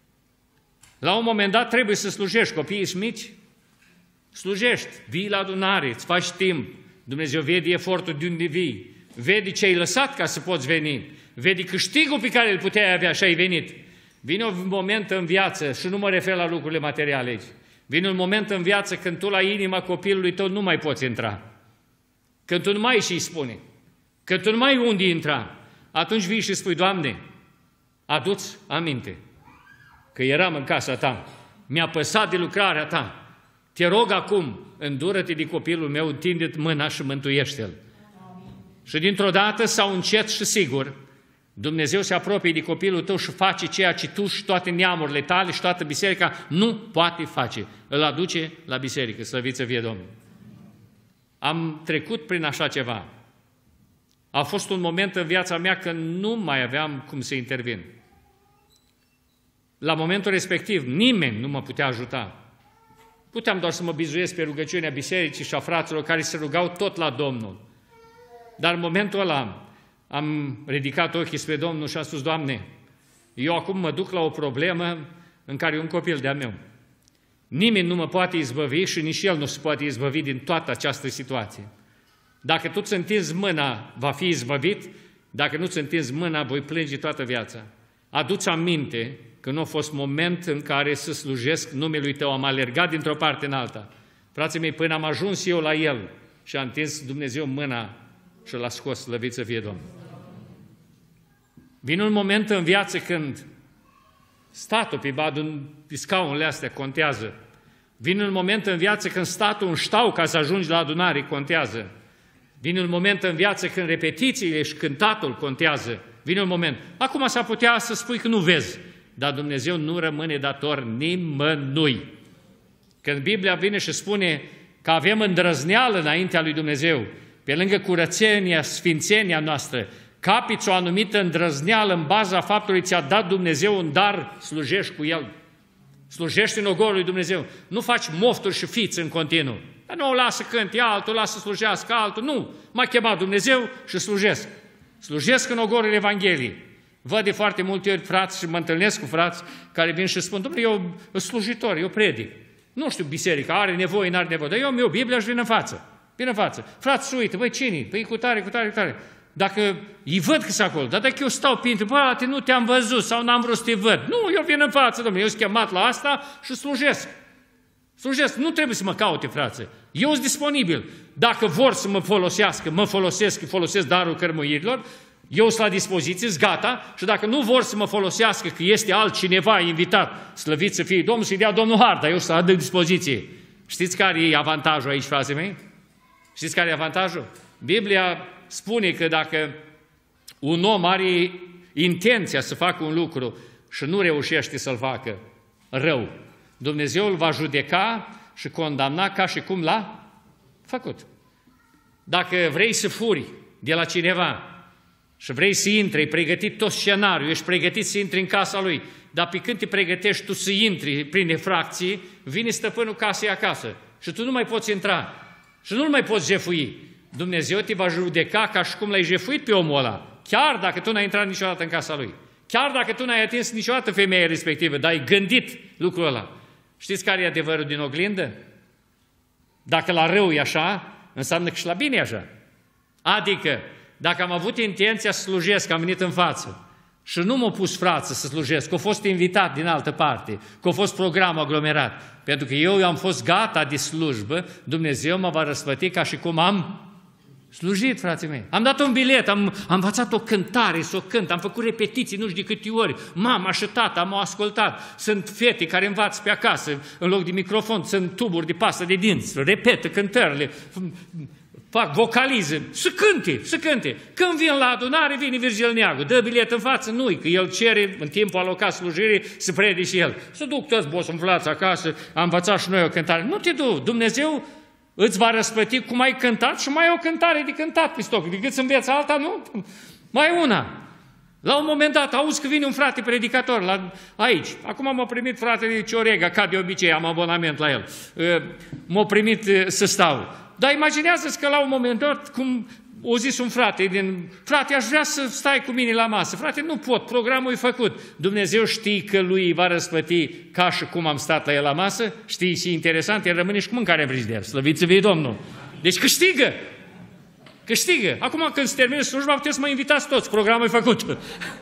La un moment dat trebuie să slujești, copiii sunt mici, slujești, vii la adunare, îți faci timp, Dumnezeu vede efortul de unde vii, vede ce ai lăsat ca să poți veni, vede câștigul pe care îl puteai avea și ai venit. Vine un moment în viață, și nu mă refer la lucrurile materiale aici, vine un moment în viață când tu la inima copilului tău nu mai poți intra, când tu nu mai și-i spune, când tu nu mai unde intra, atunci vii și spui, Doamne, adu-ți aminte că eram în casa ta, mi-a păsat de lucrarea ta, te rog acum, îndură-te de copilul meu, întinde-ți mâna și mântuiește-l. Și dintr-o dată, sau încet și sigur, Dumnezeu se apropie de copilul tău și face ceea ce tu și toate neamurile tale și toată biserica nu poate face. Îl aduce la biserică, slăvit să fie Domnul. Am trecut prin așa ceva. A fost un moment în viața mea când nu mai aveam cum să intervin. La momentul respectiv, nimeni nu mă putea ajuta. Puteam doar să mă bizuiesc pe rugăciunea bisericii și a fraților care se rugau tot la Domnul. Dar în momentul ăla am ridicat ochii spre Domnul și am spus, Doamne, eu acum mă duc la o problemă în care e un copil de-a meu. Nimeni nu mă poate izbăvi și nici el nu se poate izbăvi din toată această situație. Dacă tu ți întinzi mâna, va fi izbăvit, dacă nu ți întinzi mâna, voi plânge toată viața. Adu-ți aminte că nu a fost moment în care să slujesc numelui tău, am alergat dintr-o parte în alta. Frații mei, până am ajuns eu la el și a întins Dumnezeu mâna și l-a scos, slăvit să fie Domnul. Vine un moment în viață când statul pe scaunele astea contează. Vine un moment în viață când statul în ștau ca să ajungi la adunare contează. Vine un moment în viață când repetițiile și cântatul contează. Vine un moment. Acum s-ar putea să spui că nu vezi, dar Dumnezeu nu rămâne dator nimănui. Când Biblia vine și spune că avem îndrăzneală înaintea lui Dumnezeu, pe lângă curățenia, sfințenia noastră, capiți o anumită îndrăzneală în baza faptului ți-a dat Dumnezeu un dar, slujești cu el. Slujești în ogorul lui Dumnezeu. Nu faci mofturi și fiți în continuu. Dar nu, lasă cânte altul, lasă slujească altul. Nu, m-a chemat Dumnezeu și slujesc. Slujesc în ogorul Evangheliei. Văd de foarte multe ori frați și mă întâlnesc cu frați care vin și spun, dom'le, eu sunt slujitor, eu predic. Nu știu biserica, are nevoie, n-are nevoie, dar eu am Biblia și vin în față. Vin în față. Frați, uită, băi, cine? Păi cu tare, cu tare, cu tare. Dacă îi văd că sunt acolo, dar dacă eu stau printre, bă, nu te-am văzut sau n-am vrut să te văd. Nu, eu vin în față, domnule, eu sunt chemat la asta și slujesc. Slujesc, nu trebuie să mă caute, frate. Eu sunt disponibil. Dacă vor să mă folosească, mă folosesc darul cărmuirilor, eu sunt la dispoziție, sunt gata, și dacă nu vor să mă folosească, că este altcineva invitat, slăvit să fie Domnul, să-i dea Domnul har, dar eu sunt la dispoziție. Știți care e avantajul aici, frații mei? Știți care e avantajul? Biblia spune că dacă un om are intenția să facă un lucru și nu reușește să-l facă rău, Dumnezeu îl va judeca și condamna ca și cum l-a făcut. Dacă vrei să furi de la cineva și vrei să intri, ai pregătit tot scenariul, ești pregătit să intri în casa lui, dar pe când te pregătești tu să intri prin efracții, vine stăpânul casei acasă și tu nu mai poți intra și nu-l mai poți jefui. Dumnezeu te va judeca ca și cum l-ai jefuit pe omul ăla, chiar dacă tu n-ai intrat niciodată în casa lui, chiar dacă tu n-ai atins niciodată femeia respectivă, dar ai gândit lucrul ăla. Știți care e adevărul din oglindă? Dacă la rău e așa, înseamnă că și la bine e așa. Adică, dacă am avut intenția să slujesc, am venit în față și nu m-a pus frață să slujesc, că a fost invitat din altă parte, că a fost program aglomerat, pentru că eu am fost gata de slujbă, Dumnezeu mă va răsplăti ca și cum am slujit, frații mei. Am dat un bilet, am învățat o cântare, să o cânt, am făcut repetiții nu știu de câte ori, mama și tata m-au ascultat, sunt fete care învață pe acasă, în loc de microfon, sunt tuburi de pastă de dinți, repetă cântările, fac vocalize, să cânte. Când vin la adunare, vine Virgil Neagu, dă bilet în față, nu-i, că el cere în timpul alocat slujirii să predice și el. Să duc toți bosunflați acasă, am învățat și noi o cântare. Nu te du, Dumnezeu îți va răsplăti cum ai cântat și mai e o cântare de cântat pe stoc. Decât să înveți alta, nu? Mai e una. La un moment dat, auzi că vine un frate predicator aici. Acum m-a primit fratele Ciorega, ca de obicei, am abonament la el. M-a primit să stau. Dar imaginează-ți că la un moment dat, cum o zis un frate, aș vrea să stai cu mine la masă. Frate, nu pot, programul e făcut. Dumnezeu știe că lui va răsplăti ca și cum am stat la el la masă. Știi și interesant, el rămâne și cu mâncare în frigider. Slăvit să fie Domnul. Deci câștigă. Acum când se termină slujba, puteți să mă invitați toți. Programul e făcut.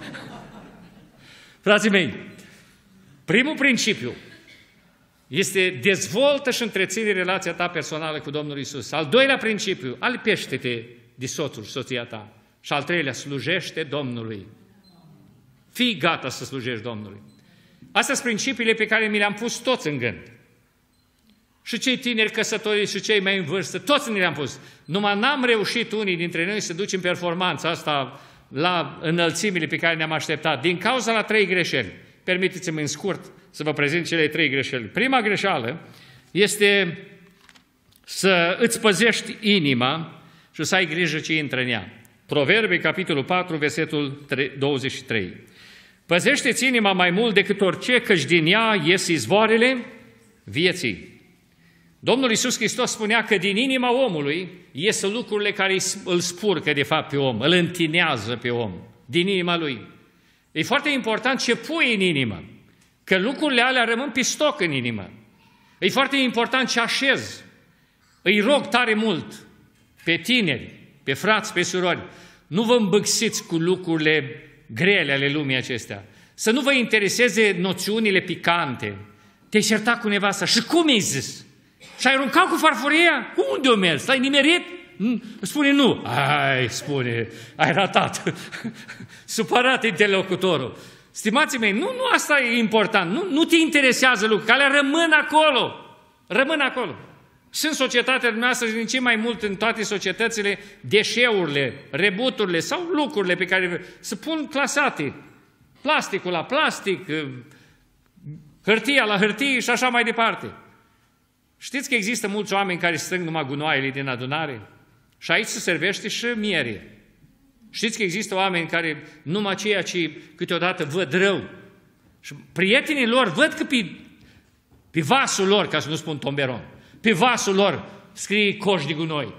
Frații mei, primul principiu este dezvoltă și întreține relația ta personală cu Domnul Iisus. Al doilea principiu, alipește-te de soțul și soția ta. Și al treilea, slujește Domnului. Fii gata să slujești Domnului. Astea sunt principiile pe care mi le-am pus toți în gând. Și cei tineri căsătoriți și cei mai în vârstă, toți ne le-am pus. Numai n-am reușit unii dintre noi să ducem performanța asta la înălțimile pe care ne-am așteptat, din cauza la 3 greșeli. Permiteți-mi în scurt să vă prezint cele 3 greșeli. Prima greșeală este să îți păzești inima și să ai grijă ce intră în ea. Proverbe, capitolul 4, versetul 23. Păzește-ți inima mai mult decât orice, căci din ea ies izvoarele vieții. Domnul Iisus Hristos spunea că din inima omului ies lucrurile care îl spurcă de fapt pe om, îl întinează pe om, din inima lui. E foarte important ce pui în inimă, că lucrurile alea rămân pe stoc în inimă. E foarte important ce așezi. Îi rog tare mult pe tineri, pe frați, pe surori, nu vă îmbâxiți cu lucrurile grele ale lumii acestea. Să nu vă intereseze noțiunile picante. Te-ai certat cu nevasta și cum i-ai zis? Și ai aruncat cu farfuria? Unde o mers? L-ai nimerit? Spune nu. Spune, ai ratat. Supărat interlocutorul. Stimații mei, nu asta e important. Nu te interesează lucrurile, că alea rămân acolo. Rămân acolo. Și în societatea noastră, și din ce mai mult în toate societățile, deșeurile, rebuturile sau lucrurile pe care se pun clasate. Plasticul la plastic, hârtia la hârtie și așa mai departe. Știți că există mulți oameni care strâng numai gunoaiele din adunare? Și aici se servește și miere. Știți că există oameni care numai ceea ce câteodată văd rău și prietenii lor văd că pe vasul lor, ca să nu spun tomberon, pe vasul lor scrie coș de gunoi.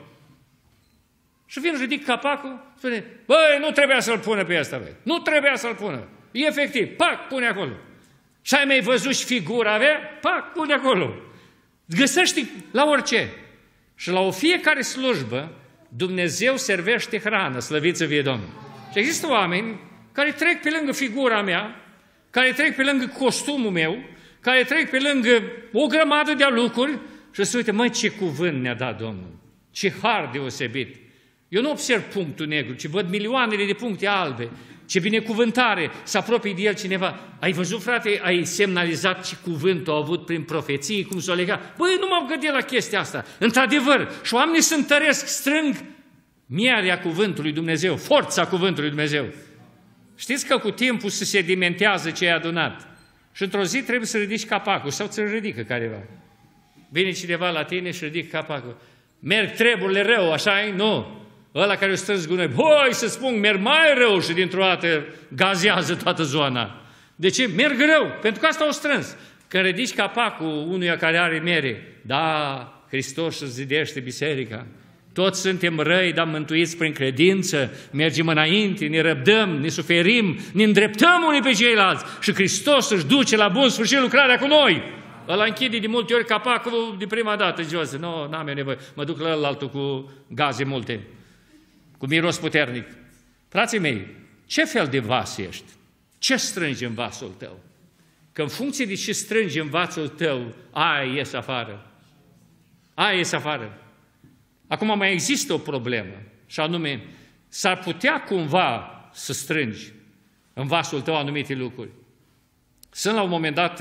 Și vin, ridic capacul, spune, băi, nu trebuia să-l pună pe ăsta, băi. Nu trebuia să-l pună. Efectiv, pac, pune acolo. Și ai mai văzut și figura avea? Pac, pune acolo. Găsești la orice. Și la o fiecare slujbă, Dumnezeu servește hrană, slăvit să fie Domnul. Și există oameni care trec pe lângă figura mea, care trec pe lângă costumul meu, care trec pe lângă o grămadă de lucruri și se uită, măi, ce cuvânt ne-a dat Domnul, ce har deosebit. Eu nu observ punctul negru, ci văd milioanele de puncte albe, ce binecuvântare, să apropie de el cineva. Ai văzut, frate, ai semnalizat ce cuvânt a avut prin profeții, cum s-o legat. Băi, nu m-au gândit la chestia asta. Într-adevăr, și oamenii se întăresc, strâng mierea cuvântului Dumnezeu, forța cuvântului Dumnezeu. Știți că cu timpul se sedimentează ce ai adunat. Și într-o zi trebuie să ridici capacul sau ți-l ridică careva. Vine cineva la tine și ridică capacul. Merg treburile rău, așa-i? Nu. Ăla care o strâns gunoi, băi, să spun, merg mai rău și dintr-o dată gazează toată zona. De ce? Merg rău, pentru că asta o strâns. Când ridici capacul unuia care are mere, da, Hristos își zidește biserica. Toți suntem răi, dar mântuiți prin credință, mergem înainte, ne răbdăm, ne suferim, ne îndreptăm unii pe ceilalți și Hristos își duce la bun sfârșit lucrarea cu noi. Ăla închide de multe ori capacul de prima dată jos. Nu, n-am eu nevoie, mă duc la ălaltul cu gaze multe, cu miros puternic. Frații mei, ce fel de vas ești? Ce strângi în vasul tău? Că în funcție de ce strângi în vasul tău, aia ies afară. Aia ies afară. Acum mai există o problemă, și anume, s-ar putea cumva să strângi în vasul tău anumite lucruri. Sunt la un moment dat,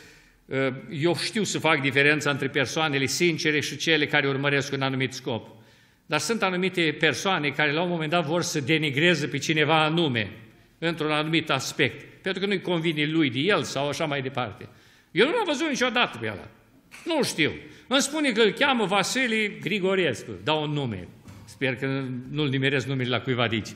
eu știu să fac diferența între persoanele sincere și cele care urmăresc un anumit scop. Dar sunt anumite persoane care la un moment dat vor să denigreze pe cineva anume, într-un anumit aspect, pentru că nu-i convine lui de el sau așa mai departe. Eu nu l-am văzut niciodată pe ăla. Nu știu. Îmi spune că îl cheamă Vasile Grigorescu. Dau un nume. Sper că nu-l nimeresc numele la cuiva de aici.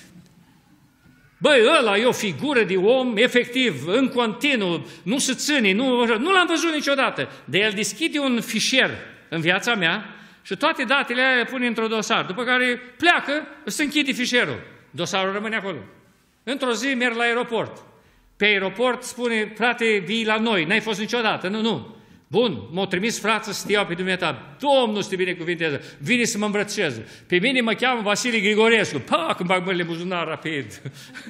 Băi, ăla e o figură de om, efectiv, în continuu, nu se ține, nu l-am văzut niciodată. De el deschide un fișier în viața mea și toate datele alea le pune într-o dosar. După care pleacă, se închide fișierul. Dosarul rămâne acolo. Într-o zi merg la aeroport. Pe aeroport spune, frate, vii la noi, n-ai fost niciodată. Nu. Bun, m-au trimis frață să te iau pe dumneata. Domnul să te binecuvinteze, vine să mă îmbrățișeze. Pe mine mă cheamă Vasile Grigorescu. Pac, îmi bag mâinile în buzunar rapid.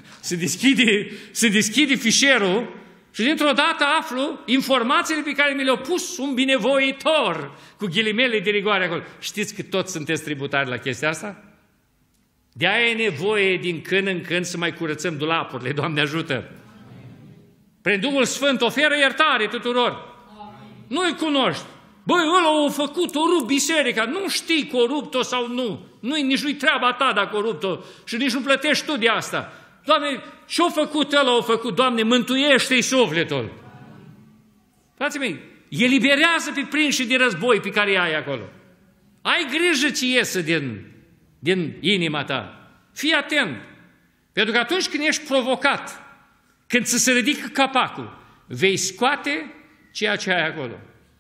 Se deschide fișierul și dintr-o dată aflu informațiile pe care mi le-a pus un binevoitor, cu ghilimele de rigoare acolo. Știți că toți sunteți tributari la chestia asta? De-aia e nevoie din când în când să mai curățăm dulapurile, Doamne ajută! Prin Duhul Sfânt oferă iertare tuturor. Nu-i cunoști. Băi, ăla a făcut, o rupt biserica. Nu știi corupt-o sau nu. Nici nu-i treaba ta dacă corupt-o și nici nu plătești tu de asta. Doamne, ce-a făcut ăla, a făcut? Doamne, mântuiește-i sufletul. Frații mei, eliberează pe prinși de război pe care ai acolo. Ai grijă ce iese din inima ta. Fii atent. Pentru că atunci când ești provocat, când ți se ridică capacul, vei scoate ceea ce ai acolo.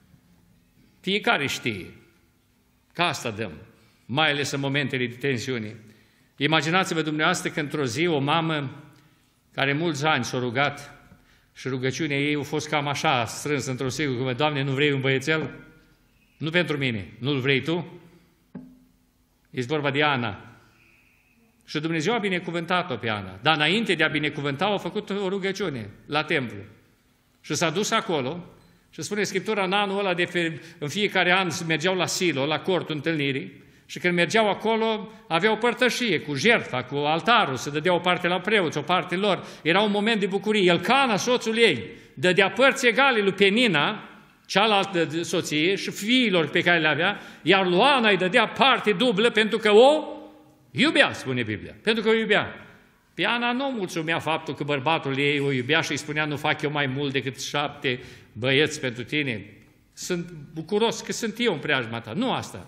Fiecare știe că asta dăm, mai ales în momentele de tensiune. Imaginați-vă dumneavoastră că într-o zi o mamă care mulți ani s-a rugat și rugăciunea ei a fost cam așa, strânsă într-o sigură, Doamne, nu vrei un băiețel? Nu pentru mine, nu-l vrei tu? Este vorba de Ana. Și Dumnezeu a binecuvântat-o pe Ana. Dar înainte de a binecuvânta, a făcut o rugăciune la templu. Și s-a dus acolo și spune Scriptura, în anul ăla, în fiecare an mergeau la Silo, la cortul întâlnirii, și când mergeau acolo, aveau o părtășie cu jertfa, cu altarul, se dădea o parte la preoți, o parte lor. Era un moment de bucurie. Elcana, soțul ei, dădea părți egale lui Penina, cealaltă soție, și fiilor pe care le avea, iar lui Ana îi dădea parte dublă pentru că o iubea, spune Biblia, pentru că o iubea. Pe Ana nu mulțumea faptul că bărbatul ei o iubea și îi spunea, nu fac eu mai mult decât 7 băieți pentru tine. Sunt bucuros că sunt eu în preajma ta. Nu asta.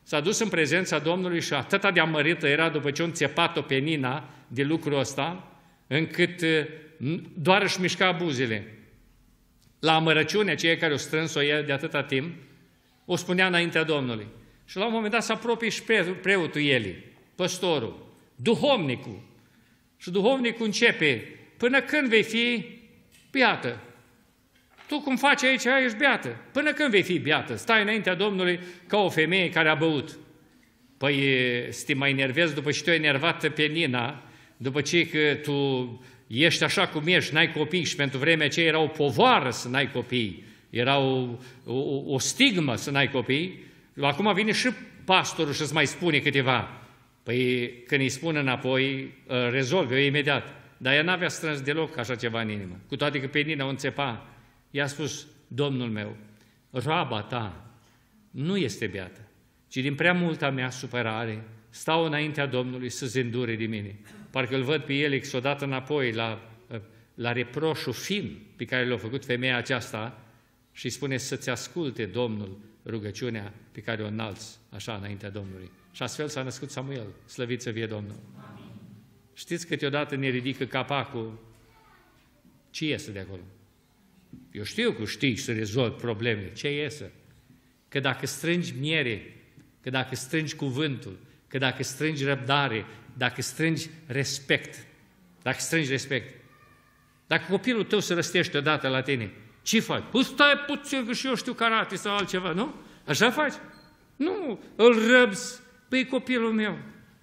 S-a dus în prezența Domnului și atâta de amărâtă era după ce a înțepat-o pe Nina de lucrul ăsta, încât doar își mișca buzele. La amărăciunea aceea care o strâns-o el de atâta timp, o spunea înaintea Domnului. Și la un moment dat se apropie și preotul Eli, păstorul, duhovnicul. Și duhovnicul începe, până când vei fi beată? Tu cum faci aici, ești beată. Până când vei fi beată? Stai înaintea Domnului ca o femeie care a băut. Păi să te mai enervezi după ce te-ai enervat pe Nina, după ce că tu ești așa cum ești, n-ai copii și pentru vremea aceea era o povară să n-ai copii, era o stigmă să n-ai copii. Acum vine și pastorul și îți mai spune câteva. Păi când îi spun înapoi, rezolve-o imediat. Dar ea n-avea strâns deloc așa ceva în inimă. Cu toate că pe Nina o înțepa, i-a spus, Domnul meu, roaba ta nu este beată, ci din prea multa mea supărare stau înaintea Domnului să se îndure de mine. Parcă îl văd pe Elix odată înapoi la reproșul fin pe care l-a făcut femeia aceasta și îi spune să-ți asculte Domnul rugăciunea pe care o înalți așa înaintea Domnului. Și astfel s-a născut Samuel, slăvit să fie Domnul. Amin. Știți, câteodată ne ridică capacul, ce iese de acolo? Eu știu că știi să rezolvi probleme, ce iese? Că dacă strângi miere, că dacă strângi cuvântul, că dacă strângi răbdare, dacă strângi respect, dacă copilul tău se răstește odată la tine, ce faci? Păi stai puțin că și eu știu karate sau altceva, nu? Așa faci? Nu, îl răbzi, păi copilul meu.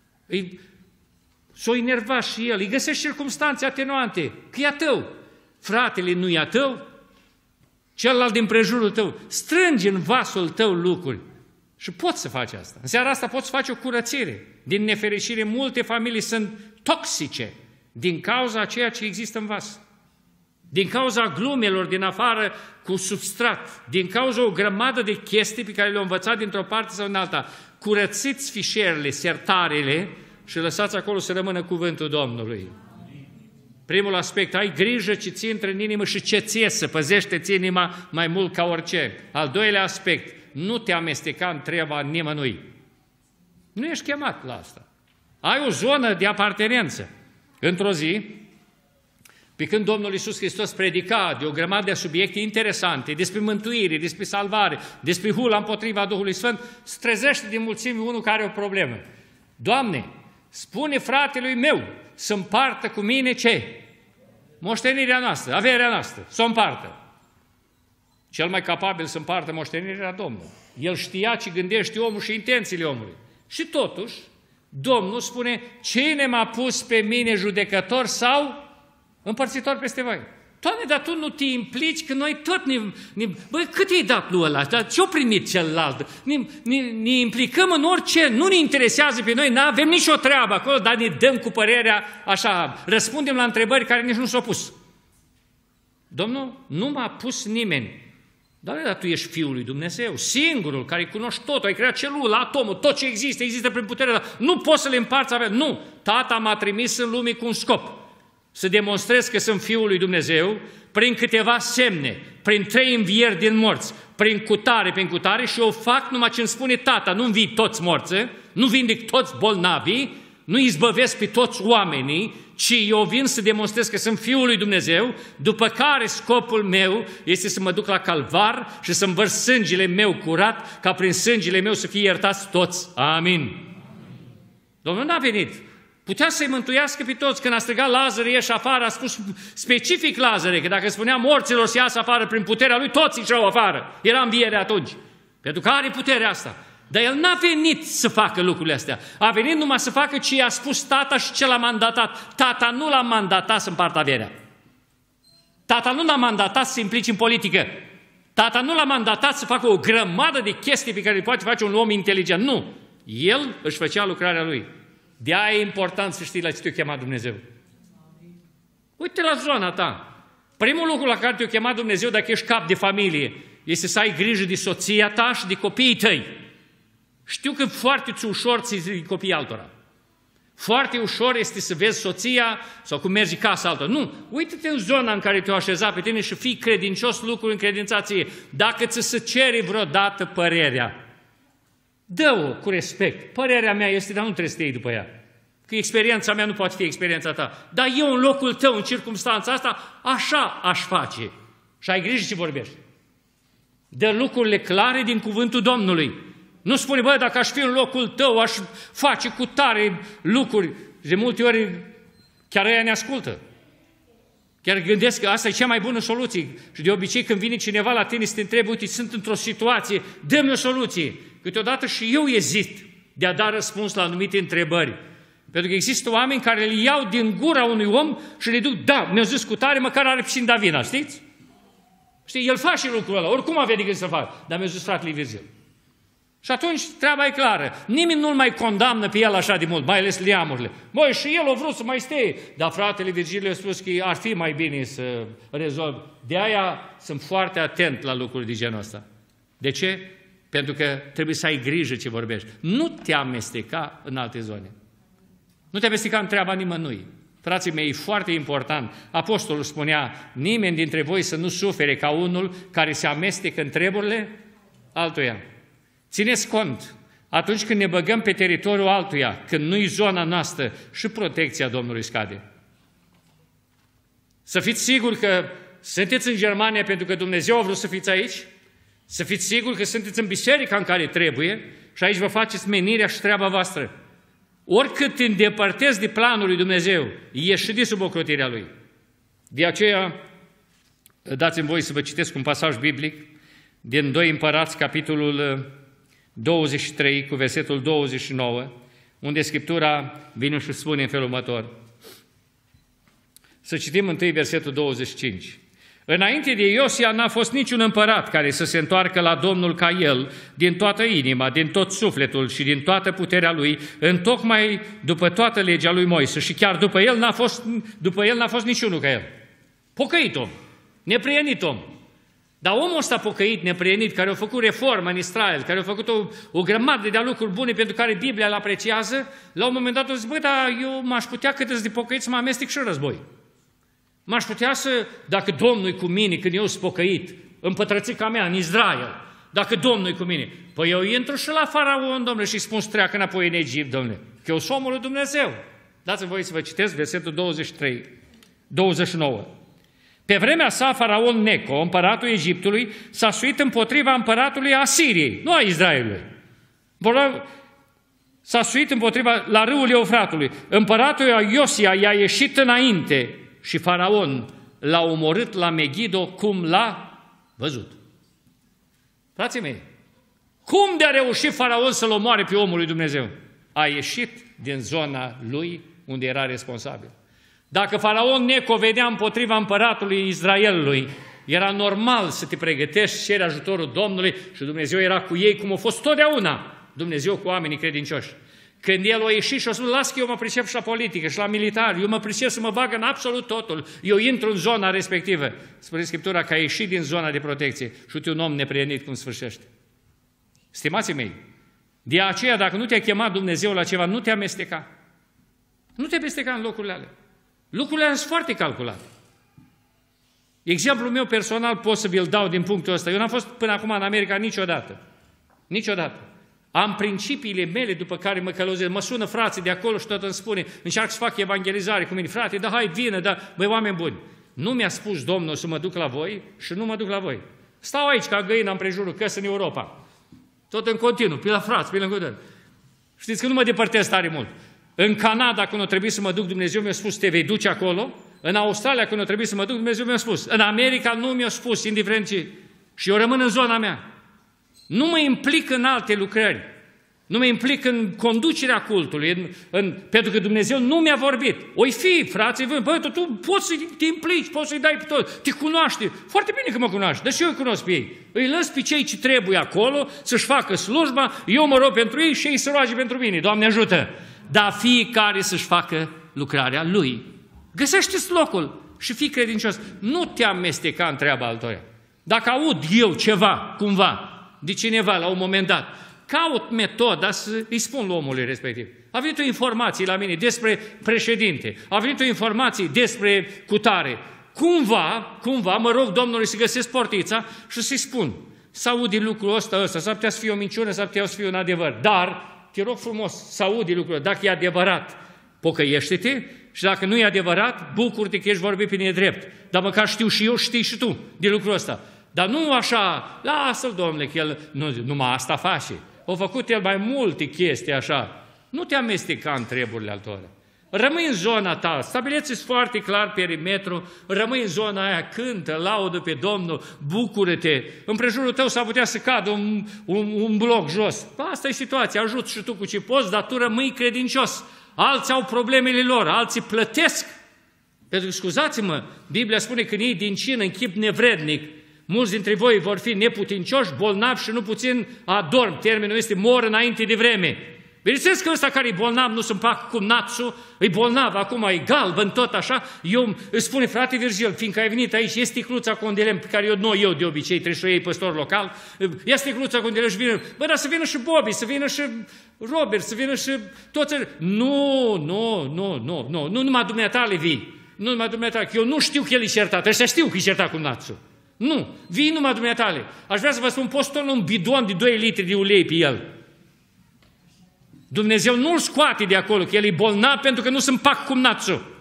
S-o enerva și el, îi găsești circumstanțe atenuante, că e a tău. Fratele nu e a tău, celălalt din prejurul tău. Strângi în vasul tău lucruri. Și poți să faci asta. În seara asta poți face o curățire. Din nefericire, multe familii sunt toxice din cauza a ceea ce există în vas. Din cauza glumelor din afară cu substrat, din cauza o grămadă de chestii pe care le-au învățat dintr-o parte sau în alta. Curățiți fișierele, sertarele și lăsați acolo să rămână cuvântul Domnului. Primul aspect, ai grijă ce ți intră în inimă și ce ți iese, păzește-ți inima mai mult ca orice. Al doilea aspect, nu te amesteca în treaba nimănui. Nu ești chemat la asta. Ai o zonă de apartenență. Într-o zi, pe când Domnul Iisus Hristos predica de o grămadă de subiecte interesante, despre mântuire, despre salvare, despre hula împotriva Duhului Sfânt, se trezește din mulțime unul care are o problemă. Doamne, spune fratelui meu să împartă cu mine ce? Moștenirea noastră, averea noastră, să o împartă. Cel mai capabil să împartă moștenirea era Domnul. El știa ce gândește omul și intențiile omului. Și totuși, Domnul spune, cine m-a pus pe mine judecător sau împărțitor peste voi? Doamne, dar tu nu te implici că noi tot băi, cât i-ai dat lui ăla? Dar ce-o primit celălalt? Ne implicăm în orice, nu ne interesează pe noi, n-avem nicio treabă acolo, dar ne dăm cu părerea așa, răspundem la întrebări care nici nu s-au pus. Domnul, nu m-a pus nimeni. Doamne, dar tu ești Fiul lui Dumnezeu, singurul care cunoști totul, ai creat celula, atomul, tot ce există prin puterea ta. Nu poți să le împarți avea. Nu, Tata m-a trimis în lume cu un scop. Să demonstrez că sunt Fiul lui Dumnezeu prin câteva semne, prin 3 învieri din morți, prin cutare și o fac numai ce îmi spune Tata. Nu învii toți morți, nu vindec toți bolnavii, nu izbăvesc pe toți oamenii, ci eu vin să demonstrez că sunt Fiul lui Dumnezeu, după care scopul meu este să mă duc la calvar și să-mi vărs sângele meu curat, ca prin sângele meu să fie iertați toți. Amin. Domnul n-a venit. Putea să-i mântuiască pe toți. Când a strigat Lazar, ieși afară, a spus specific Lazare, că dacă spunea morților să iasă afară prin puterea lui, toți ieșeau afară. Era înviere atunci. Pentru că are puterea asta. Dar el n-a venit să facă lucrurile astea. A venit numai să facă ce i-a spus Tata și ce l-a mandatat. Tata nu l-a mandatat să împartă averea. Tata nu l-a mandatat să se implice în politică. Tata nu l-a mandatat să facă o grămadă de chestii pe care le poate face un om inteligent. Nu. El își făcea lucrarea lui. De-aia e important să știi la ce te-a chemat Dumnezeu. Uite la zona ta. Primul lucru la care te-a chemat Dumnezeu, dacă ești cap de familie, este să ai grijă de soția ta și de copiii tăi. Știu că foarte ușor ți-i copiii altora. Foarte ușor este să vezi soția sau cum mergi casa altora. Nu, uite-te în zona în care te-o așeza pe tine și fii credincios lucruri încredințați ție. Dacă ți se cere vreodată părerea, Dă-o cu respect. Părerea mea este, dar nu trebuie să te iei după ea. Că experiența mea nu poate fi experiența ta. Dar eu în locul tău, în circumstanța asta, așa aș face. Și ai grijă ce vorbești. Dă lucrurile clare din cuvântul Domnului. Nu spune, bă, dacă aș fi în locul tău, aș face cu tare lucruri. De multe ori chiar ăia ne ascultă. Chiar gândesc că asta e cea mai bună soluție. Și de obicei când vine cineva la tine să te întrebe, uite, sunt într-o situație, dă-mi o soluție. Câteodată și eu ezit de a da răspuns la anumite întrebări. Pentru că există oameni care le iau din gura unui om și le duc, da, mi-au zis cu tare, măcar are puțin Davina, știți? Știi, el face lucrul ăla, oricum avea de gând să facă, dar mi-a zis fratele Virgil. Și atunci treaba e clară. Nimeni nu-l mai condamnă pe el așa de mult, mai ales leamurile. Băi, și el a vrut să mai stea, dar fratele Virgil a spus că ar fi mai bine să rezolv. De aia sunt foarte atent la lucruri de genul ăsta. De ce? Pentru că trebuie să ai grijă ce vorbești. Nu te amesteca în alte zone. Nu te amesteca în treaba nimănui. Frații mei, e foarte important. Apostolul spunea, nimeni dintre voi să nu sufere ca unul care se amestecă în treburile altuia. Țineți cont, atunci când ne băgăm pe teritoriul altuia, când nu-i zona noastră, și protecția Domnului scade. Să fiți siguri că sunteți în Germania pentru că Dumnezeu a vrut să fiți aici, să fiți siguri că sunteți în biserica în care trebuie și aici vă faceți menirea și treaba voastră. Oricât te îndepărtezi de planul lui Dumnezeu, ieși de sub ocrotirea Lui. De aceea, dați-mi voi să vă citesc un pasaj biblic din 2 Împărați, capitolul 23, cu versetul 29, unde Scriptura vine și spune în felul următor. Să citim întâi versetul 25. Înainte de Iosia n-a fost niciun împărat care să se întoarcă la Domnul ca el, din toată inima, din tot sufletul și din toată puterea lui, întocmai după toată legea lui Moise. Și chiar după el n-a fost niciunul ca el. Pocăit om, neprienit om. Dar omul ăsta pocăit, neprienit, care a făcut reformă în Israel, care a făcut o grămadă de lucruri bune pentru care Biblia îl apreciază, la un moment dat o zice, băi, dar eu m-aș putea cât de pocăit să mă amestec și în război. M-aș putea să, dacă Domnul e cu mine, când eu sunt pocăit, în pătrățica mea, în Israel, dacă Domnul e cu mine, păi eu intru și la Faraon, domnule, și spun să treacă înapoi în Egipt, domnule, că eu sunt omul lui Dumnezeu. Dați-mi voi să vă citesc versetul 29. Pe vremea sa, Faraon Neco, împăratul Egiptului, s-a suit împotriva împăratului Asiriei, nu a Israelului. S-a suit împotriva la râul Eufratului. Împăratul Iosia i-a ieșit înainte și Faraon l-a omorât la Megido cum l-a văzut. Frații mei, cum de-a reușit Faraon să-l omoare pe omul lui Dumnezeu? A ieșit din zona lui unde era responsabil. Dacă Faraon Neco vedea împotriva împăratului Israelului, era normal să te pregătești și ceri ajutorul Domnului și Dumnezeu era cu ei cum a fost totdeauna Dumnezeu cu oamenii credincioși. Când el a ieșit și a spus, las că eu mă pricep și la politică și la militar, eu mă pricep să mă bag în absolut totul, eu intru în zona respectivă. Spune Scriptura că a ieșit din zona de protecție și uite un om neprienit cum sfârșește. Stimații mei, de aceea dacă nu te-a chemat Dumnezeu la ceva, nu te amesteca. Nu te amesteca în locurile alea. Lucrurile alea sunt foarte calculate. Exemplul meu personal pot să vi-l dau din punctul ăsta. Eu n-am fost până acum în America niciodată. Niciodată. Am principiile mele după care mă călăuzesc. Mă sună frații de acolo și tot îmi spune, încearcă să fac evangelizare cu mine. Frate, da, hai, vină, da, băi, oameni buni. Nu mi-a spus Domnul să mă duc la voi și nu mă duc la voi. Stau aici ca găină împrejurul căsă în Europa. Tot în continuu, pe la frați, pe lângă dăr. Știți că nu mă depărtez tare mult. În Canada, când o trebuie să mă duc, Dumnezeu mi-a spus, te vei duce acolo. În Australia, când o trebuie să mă duc, Dumnezeu mi-a spus. În America nu mi-a spus, indiferent ce. Și eu rămân în zona mea. Nu mă implic în alte lucrări. Nu mă implic în conducerea cultului, pentru că Dumnezeu nu mi-a vorbit. Oi fi, frații, băi, tu poți să te implici, poți să-i dai pe tot, te cunoaște. Foarte bine că mă cunoaște, dar și eu îi cunosc pe ei. Îi lăs pe cei ce trebuie acolo să-și facă slujba, eu mă rog pentru ei și ei se roage pentru mine. Doamne ajută! Dar fiecare să-și facă lucrarea lui. Găsește-ți locul și fii credincios. Nu te amesteca în treaba altora. Dacă aud eu ceva, cumva, de cineva la un moment dat, caut metoda să îi spun omului respectiv. A venit o informație la mine despre președinte, a venit o informație despre cutare. Cumva, mă rog Domnului să găsesc portița și să-i spun. să audi lucrul ăsta, s-ar putea să fie o minciună, s-ar putea să fie un adevăr, dar te rog frumos să audi lucrul ăsta. Dacă e adevărat, pocăiește-te și dacă nu e adevărat, bucură-te că ești vorbit pe nedrept. Dar măcar știu și eu, știi și tu de lucrul ăsta. Dar nu așa, lasă-l, domnule, că el numai asta face. Au făcut el mai multe chestii așa. Nu te amesteca în treburile altora. Rămâi în zona ta, stabileți-ți foarte clar perimetrul, rămâi în zona aia, cântă, laudă pe Domnul, bucură-te. Împrejurul tău s-ar putea să cadă un bloc jos. Asta e situația, ajuți și tu cu ce poți, dar tu rămâi credincios. Alții au problemele lor, alții plătesc. Pentru că, scuzați-mă, Biblia spune că ei din cină în chip nevrednic, mulți dintre voi vor fi neputincioși, bolnavi și nu puțin adorm. Termenul este mor înainte de vreme. Vedeți că ăsta care e bolnav nu se împacă cu națul, e bolnav, acum e galben, tot așa. Eu îi spune, frate Virgil, fiindcă ai venit aici, este sticluța cu un de lemn pe care eu de obicei trebuie să o iei păstor local, ia sticluța cu un de lemn și vină, bă, dar să vină și Bobby, să vină și Robert, să vină și toți. Nu, numai dumneatale vii. Nu numai dumneatale, că eu nu știu că el e certat, ăștia știu că e certat cu națul. Nu, vii numai dumneatale. Aș vrea să vă spun, poți tot un bidon de 2 litri de ulei pe el. Dumnezeu nu-l scoate de acolo, că el e bolnav pentru că nu se împacă cum națul.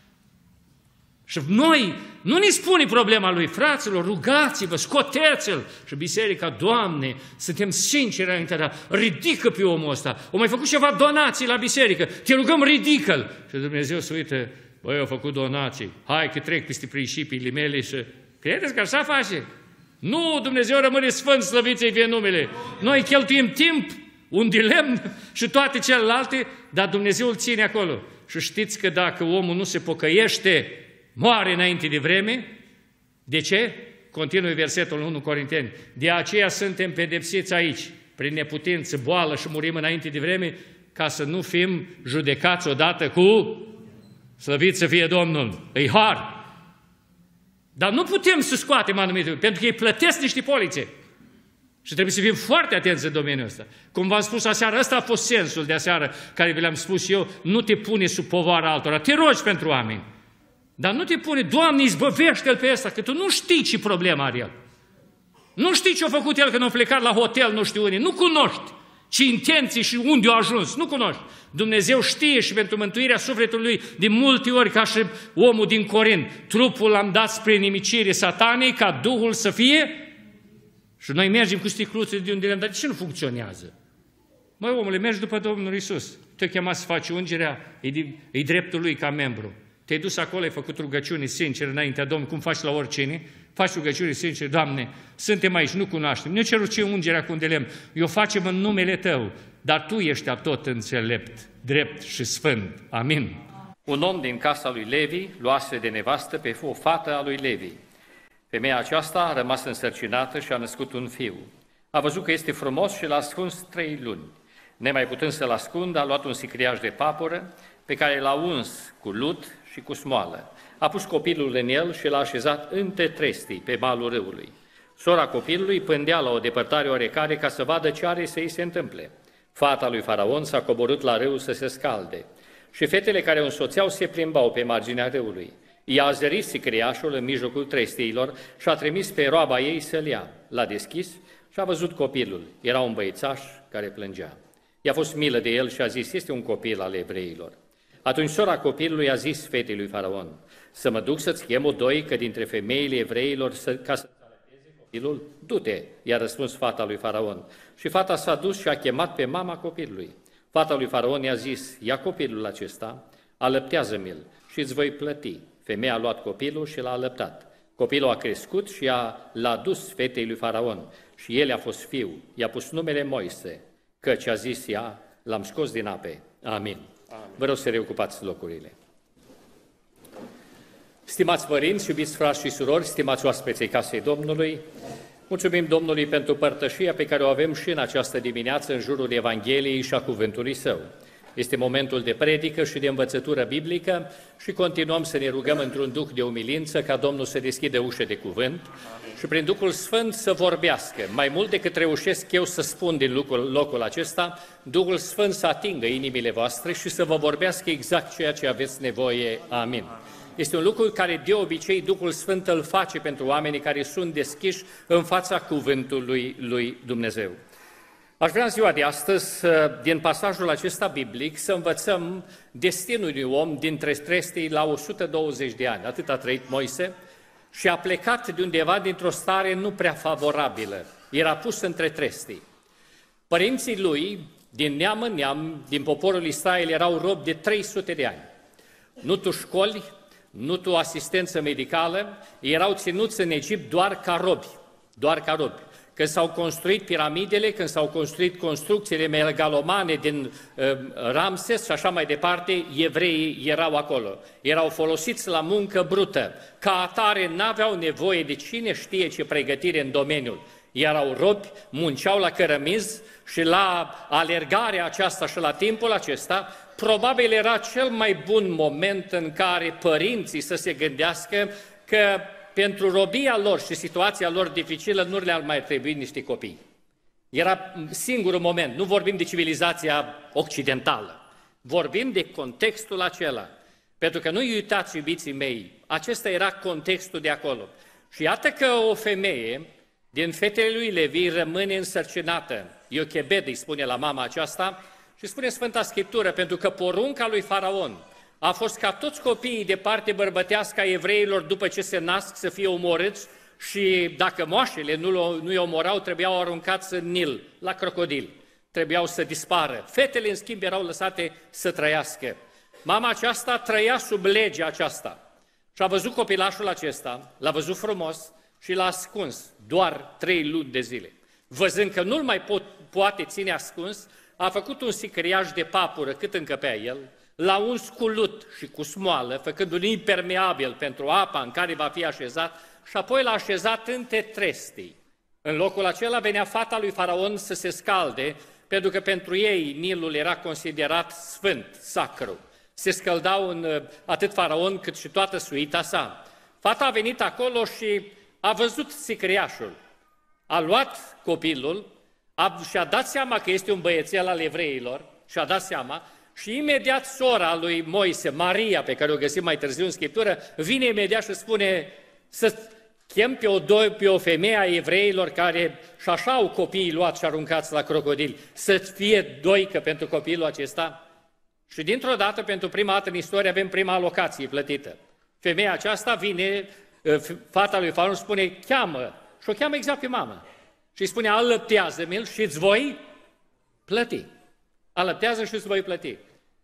Și noi, nu ne spune problema lui, fraților, rugați-vă, scoteți-l. Și biserica, Doamne, suntem sinceri înaintea ta, ridică pe omul ăsta. O mai făcut ceva donații la biserică, te rugăm, ridică-l. Și Dumnezeu se uită, băi, au făcut donații, hai că trec peste principiile mele și credeți că așa face? Nu, Dumnezeu rămâne sfânt, slăviți-i fie numele. Noi cheltuim timp, un de lemn și toate celelalte, dar Dumnezeu îl ține acolo. Și știți că dacă omul nu se pocăiește, moare înainte de vreme. De ce? Continui versetul 1 Corinteni. De aceea suntem pedepsiți aici, prin neputință, boală și murim înainte de vreme, ca să nu fim judecați odată cu slăvit să fie Domnul. E har. Dar nu putem să scoatem anumite, pentru că ei plătesc niște polițe. Și trebuie să fim foarte atenți în domeniul ăsta. Cum v-am spus aseară, ăsta a fost sensul de aseară care vi l-am spus eu, nu te pune sub povara altora, te rogi pentru oameni. Dar nu te pune, Doamne, izbăvește-l pe ăsta, că tu nu știi ce problemă are el. Nu știi ce a făcut el când a plecat la hotel, nu știu unde, nu cunoști ce intenții și unde a ajuns, nu cunoști. Dumnezeu știe și pentru mântuirea sufletului de multe ori, ca și omul din Corint, trupul l-am dat spre nimicire satanei ca Duhul să fie. Și noi mergem cu sticluțe de unde le-am dat. De ce nu funcționează? Măi, omule, mergi după Domnul Iisus. Te-a chemat să faci ungerea, e dreptul lui ca membru. Te-ai dus acolo, ai făcut rugăciuni sincere înaintea Domnului, cum faci la oricine. Faci rugăciuni sincere, Doamne, suntem aici, nu cunoaștem. Nu cerut ce ungerea cu un de lemn. Eu facem în numele Tău, dar Tu ești atot înțelept, drept și sfânt. Amin. Un om din casa lui Levi luase de nevastă pe o fată a lui Levi. Femeia aceasta a rămas însărcinată și a născut un fiu. A văzut că este frumos și l-a ascuns 3 luni. Nemai putând să-l ascundă, a luat un sicriaș de papură pe care l-a uns cu lut și cu smoală. A pus copilul în el și l-a așezat între trestii pe malul râului. Sora copilului pândea la o depărtare oarecare ca să vadă ce are să îi se întâmple. Fata lui Faraon s-a coborât la râu să se scalde și fetele care o însoțeau se plimbau pe marginea râului. I-a zărit sicriașul în mijlocul trestiilor și a trimis pe roaba ei să-l ia. L-a deschis și a văzut copilul. Era un băiețaș care plângea. I-a fost milă de el și a zis, este un copil al evreilor. Atunci sora copilului a zis fetei lui Faraon, să mă duc să-ți chem o doică dintre femeile evreilor ca să alăteze copilul? Du-te, i-a răspuns fata lui Faraon. Și fata s-a dus și a chemat pe mama copilului. Fata lui Faraon i-a zis, ia copilul acesta, alăptează-mi-l și îți voi plăti. Femeia a luat copilul și l-a alăptat. Copilul a crescut și l-a dus fetei lui Faraon și el a fost fiu. I-a pus numele Moise, căci a zis ea, l-am scos din ape. Amin. Vă rog să reocupați locurile. Stimați părinți, iubiți frați și surori, stimați oaspeții casei Domnului, mulțumim Domnului pentru părtășia pe care o avem și în această dimineață în jurul Evangheliei și a cuvântului Său. Este momentul de predică și de învățătură biblică și continuăm să ne rugăm într-un duh de umilință ca Domnul să deschidă ușe de cuvânt și prin Duhul Sfânt să vorbească. Mai mult decât reușesc eu să spun din locul acesta, Duhul Sfânt să atingă inimile voastre și să vă vorbească exact ceea ce aveți nevoie. Amin. Este un lucru care de obicei Duhul Sfânt îl face pentru oamenii care sunt deschiși în fața cuvântului lui Dumnezeu. Aș vrea în ziua de astăzi, din pasajul acesta biblic, să învățăm destinul unui om dintre trestii la 120 de ani. Atât a trăit Moise și a plecat de undeva dintr-o stare nu prea favorabilă. Era pus între trestii. Părinții lui, din neam în neam, din poporul Israel, erau robi de 300 de ani. Nu tu școli, nu tu asistență medicală, erau ținuți în Egipt doar ca robi, Când s-au construit piramidele, când s-au construit construcțiile megalomane din Ramses și așa mai departe, evreii erau acolo. Erau folosiți la muncă brută. Ca atare n-aveau nevoie de cine știe ce pregătire în domeniul. Erau robi, munceau la cărămizi și la alergarea aceasta și la timpul acesta, probabil era cel mai bun moment în care părinții să se gândească că pentru robia lor și situația lor dificilă nu le-ar mai trebui niște copii. Era singurul moment, nu vorbim de civilizația occidentală, vorbim de contextul acela. Pentru că nu-i uitați, iubiții mei, acesta era contextul de acolo. Și iată că o femeie din fetele lui Levi rămâne însărcinată. Iochebed îi spune la mama aceasta și spune Sfânta Scriptură, pentru că porunca lui Faraon a fost ca toți copiii de parte bărbătească a evreilor după ce se nasc să fie omorâți și dacă moașele nu-i omorau, trebuiau aruncați în Nil, la crocodil. Trebuiau să dispară. Fetele, în schimb, erau lăsate să trăiască. Mama aceasta trăia sub legea aceasta și a văzut copilașul acesta, l-a văzut frumos și l-a ascuns doar 3 luni de zile. Văzând că nu-l mai poate ține ascuns, a făcut un sicriaș de papură cât încăpea el, l-a uns cu lut și cu smoală, făcându-l impermeabil pentru apa în care va fi așezat și apoi l-a așezat între trestii. În locul acela venea fata lui Faraon să se scalde, pentru că pentru ei Nilul era considerat sfânt, sacru. Se scăldau atât Faraon cât și toată suita sa. Fata a venit acolo și a văzut sicriașul. A luat copilul și-a dat seama că este un băiețel al evreilor și-a dat seama și imediat sora lui Moise, Maria, pe care o găsim mai târziu în Scriptură, vine imediat și spune să chem pe o femeie a evreilor care și așa au copiii luați și aruncați la crocodili, să fie doică pentru copilul acesta. Și dintr-o dată, pentru prima dată în istorie, avem prima alocație plătită. Femeia aceasta vine, fata lui Faraon spune, cheamă, și o cheamă exact pe mamă. Și îi spune, alăptează-mi-l și îți voi plăti. Alăptează și îți voi plăti.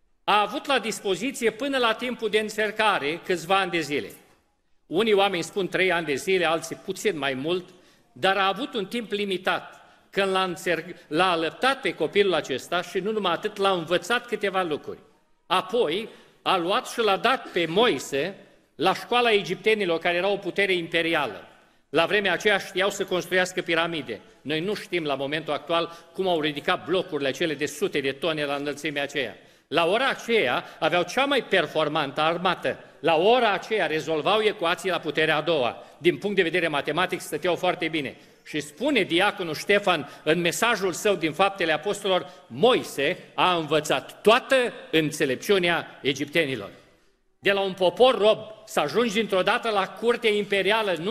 A avut la dispoziție până la timpul de încercare câțiva ani de zile. Unii oameni spun 3 ani de zile, alții puțin mai mult, dar a avut un timp limitat când l-a alăptat pe copilul acesta și nu numai atât, l-a învățat câteva lucruri. Apoi a luat și l-a dat pe Moise la școala egiptenilor, care era o putere imperială. La vremea aceea știau să construiască piramide. Noi nu știm la momentul actual cum au ridicat blocurile cele de sute de tone la înălțimea aceea. La ora aceea aveau cea mai performantă armată. La ora aceea rezolvau ecuații la puterea a doua. Din punct de vedere matematic stăteau foarte bine. Și spune diaconul Ștefan în mesajul său din Faptele Apostolilor, Moise a învățat toată înțelepciunea egiptenilor. De la un popor rob să ajungi dintr-o dată la curtea imperială, nu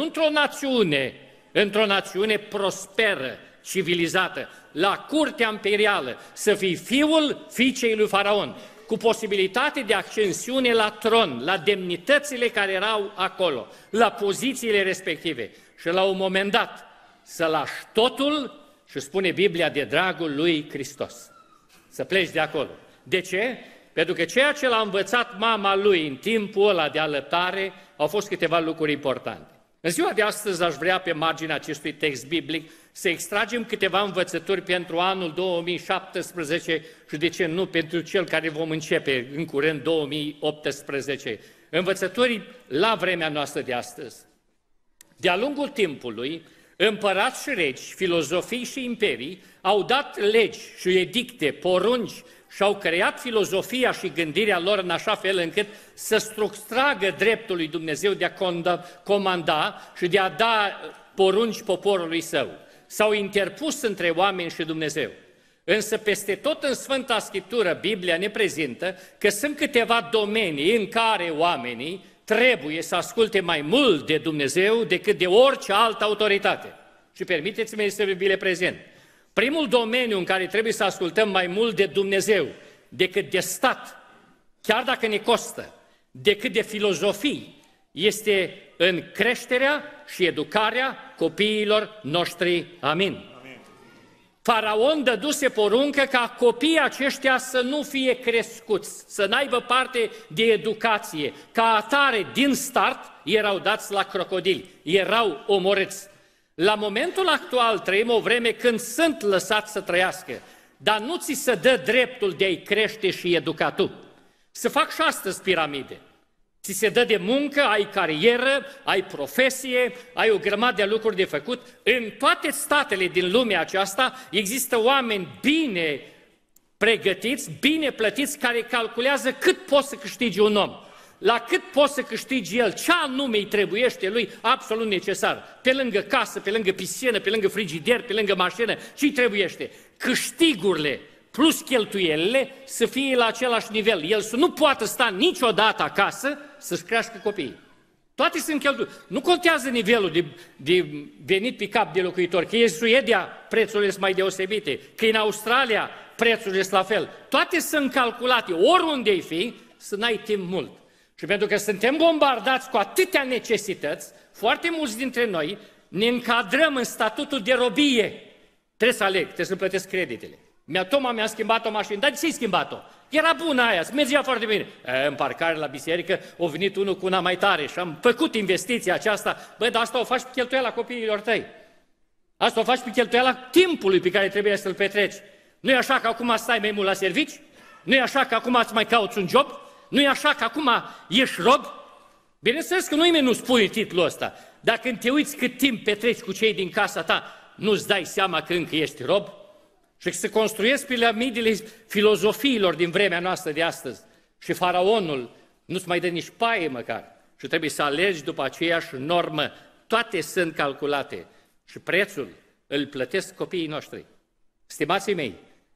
într-o națiune prosperă, civilizată, la curtea imperială, să fii fiul fiicei lui Faraon, cu posibilitate de ascensiune la tron, la demnitățile care erau acolo, la pozițiile respective. Și la un moment dat să lași totul și spune Biblia de dragul lui Hristos. Să pleci de acolo. De ce? Pentru că ceea ce l-a învățat mama lui în timpul ăla de alăptare au fost câteva lucruri importante. În ziua de astăzi aș vrea pe marginea acestui text biblic să extragem câteva învățături pentru anul 2017 și de ce nu pentru cel care vom începe în curând 2018. Învățături la vremea noastră de astăzi. De-a lungul timpului, împărați și regi, filozofii și imperii au dat legi și edicte, porunci și au creat filozofia și gândirea lor în așa fel încât să sustragă dreptul lui Dumnezeu de a comanda și de a da porunci poporului său. S-au interpus între oameni și Dumnezeu. Însă peste tot în Sfânta Scriptură, Biblia ne prezintă că sunt câteva domenii în care oamenii trebuie să asculte mai mult de Dumnezeu decât de orice altă autoritate. Și permiteți-mi să vi le prezent. Primul domeniu în care trebuie să ascultăm mai mult de Dumnezeu decât de stat, chiar dacă ne costă, decât de filozofii, este în creșterea și educarea copiilor noștri. Amin. Faraon dăduse poruncă ca copiii aceștia să nu fie crescuți, să n-aibă parte de educație. Ca atare, din start, erau dați la crocodili, erau omorâți. La momentul actual trăim o vreme când sunt lăsați să trăiască, dar nu ți se dă dreptul de a-i crește și educa tu. Se fac și astăzi piramide. Ți se dă de muncă, ai carieră, ai profesie, ai o grămadă de lucruri de făcut. În toate statele din lumea aceasta există oameni bine pregătiți, bine plătiți, care calculează cât poți să câștigi un om, la cât poți să câștigi el, ce anume îi trebuiește lui absolut necesar. Pe lângă casă, pe lângă piscină, pe lângă frigider, pe lângă mașină, ce-i trebuiește? Câștigurile plus cheltuielile să fie la același nivel. El să nu poată sta niciodată acasă să-și crească copiii. Toate sunt cheltuieli. Nu contează nivelul de venit pe cap de locuitor, că în Suedia prețurile sunt mai deosebite, că în Australia prețurile sunt la fel. Toate sunt calculate, oriunde ai fi, să n-ai timp mult. Și pentru că suntem bombardați cu atâtea necesități, foarte mulți dintre noi ne încadrăm în statutul de robie. Trebuie să aleg, trebuie să plătesc creditele. Toma mi-a schimbat o mașină, dar de ce-i schimbat-o? Era bună aia, mergea foarte bine. În parcare la biserică a venit unul cu una mai tare și am făcut investiția aceasta. Băi, dar asta o faci pe cheltuiala copiilor tăi. Asta o faci pe cheltuiala timpului pe care trebuie să-l petreci. Nu e așa că acum stai mai mult la servici? Nu e așa că acum îți mai cauți un job? Nu e așa că acum ești rob? Bineînțeles că nimeni nu spune titlul ăsta. Dar când te uiți cât timp petreci cu cei din casa ta, nu-ți dai seama că încă ești rob? Și se construiesc piramidele filozofiilor din vremea noastră de astăzi. Și faraonul nu-ți mai dă nici paie măcar. Și trebuie să alegi după aceeași normă. Toate sunt calculate. Și prețul îl plătesc copiii noștri. Stimații mei,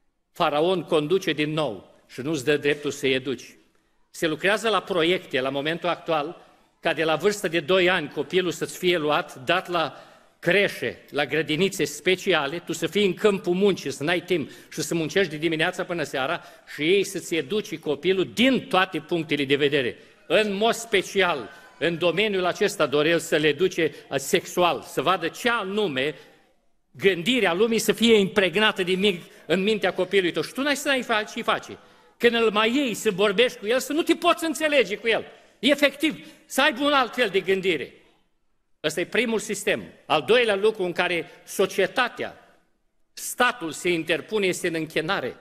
faraon conduce din nou și nu-ți dă dreptul să-i educi. Se lucrează la proiecte la momentul actual, ca de la vârstă de 2 ani copilul să-ți fie luat, dat la creșe, la grădinițe speciale, tu să fii în câmpul muncii, să n-ai timp și să muncești de dimineața până seara și ei să-ți educi copilul din toate punctele de vedere. În mod special, în domeniul acesta doresc să le educe sexual, să vadă ce anume gândirea lumii să fie impregnată de mic în mintea copilului tău. Și tu n-ai să și faci. Când îl mai iei să vorbești cu el, să nu te poți înțelege cu el. Efectiv, să aibă un alt fel de gândire. Ăsta e primul sistem. Al doilea lucru în care societatea, statul se interpune este în închinare.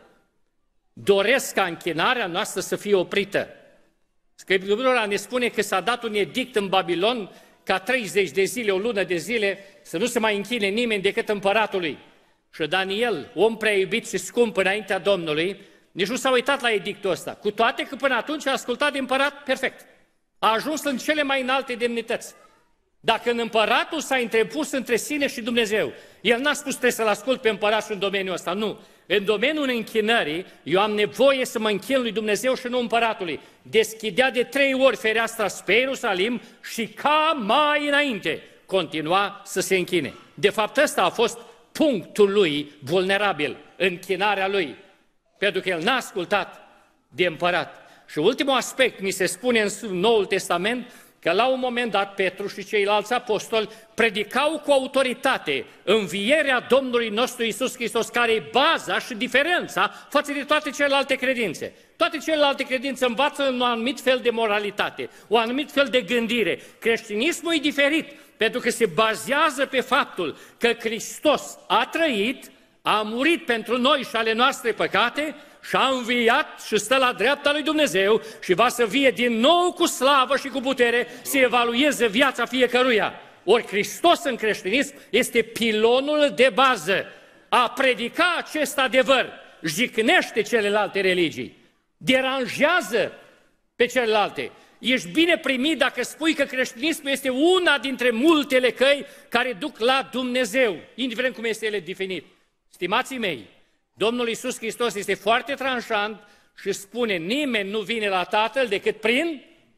Doresc ca închinarea noastră să fie oprită. Scriptura ne spune că s-a dat un edict în Babilon ca 30 de zile, o lună de zile, să nu se mai închine nimeni decât împăratului. Și Daniel, om prea iubit și scump înaintea Domnului, nici nu s-a uitat la edictul ăsta. Cu toate că până atunci a ascultat de împărat perfect. A ajuns în cele mai înalte demnități. Dacă în împăratul s-a întrepus între sine și Dumnezeu, el n-a spus trebuie să-l ascult pe împărat și în domeniul ăsta, nu. În domeniul închinării, eu am nevoie să mă închin lui Dumnezeu și nu împăratului. Deschidea de 3 ori fereastra spre Ierusalim și ca mai înainte continua să se închine. De fapt, ăsta a fost punctul lui vulnerabil, închinarea lui, pentru că el n-a ascultat de împărat. Și ultimul aspect, mi se spune în Noul Testament, că la un moment dat Petru și ceilalți apostoli predicau cu autoritate învierea Domnului nostru Iisus Hristos, care e baza și diferența față de toate celelalte credințe. Toate celelalte credințe învață un anumit fel de moralitate, un anumit fel de gândire. Creștinismul e diferit, pentru că se bazează pe faptul că Hristos a trăit, a murit pentru noi și ale noastre păcate și a înviat și stă la dreapta lui Dumnezeu și va să vie din nou cu slavă și cu putere să evalueze viața fiecăruia. Ori Hristos în creștinism este pilonul de bază. A predica acest adevăr jicnește celelalte religii, deranjează pe celelalte. Ești bine primit dacă spui că creștinismul este una dintre multele căi care duc la Dumnezeu, indiferent cum este ele definit. Stimații mei, Domnul Iisus Hristos este foarte tranșant și spune, nimeni nu vine la Tatăl decât prin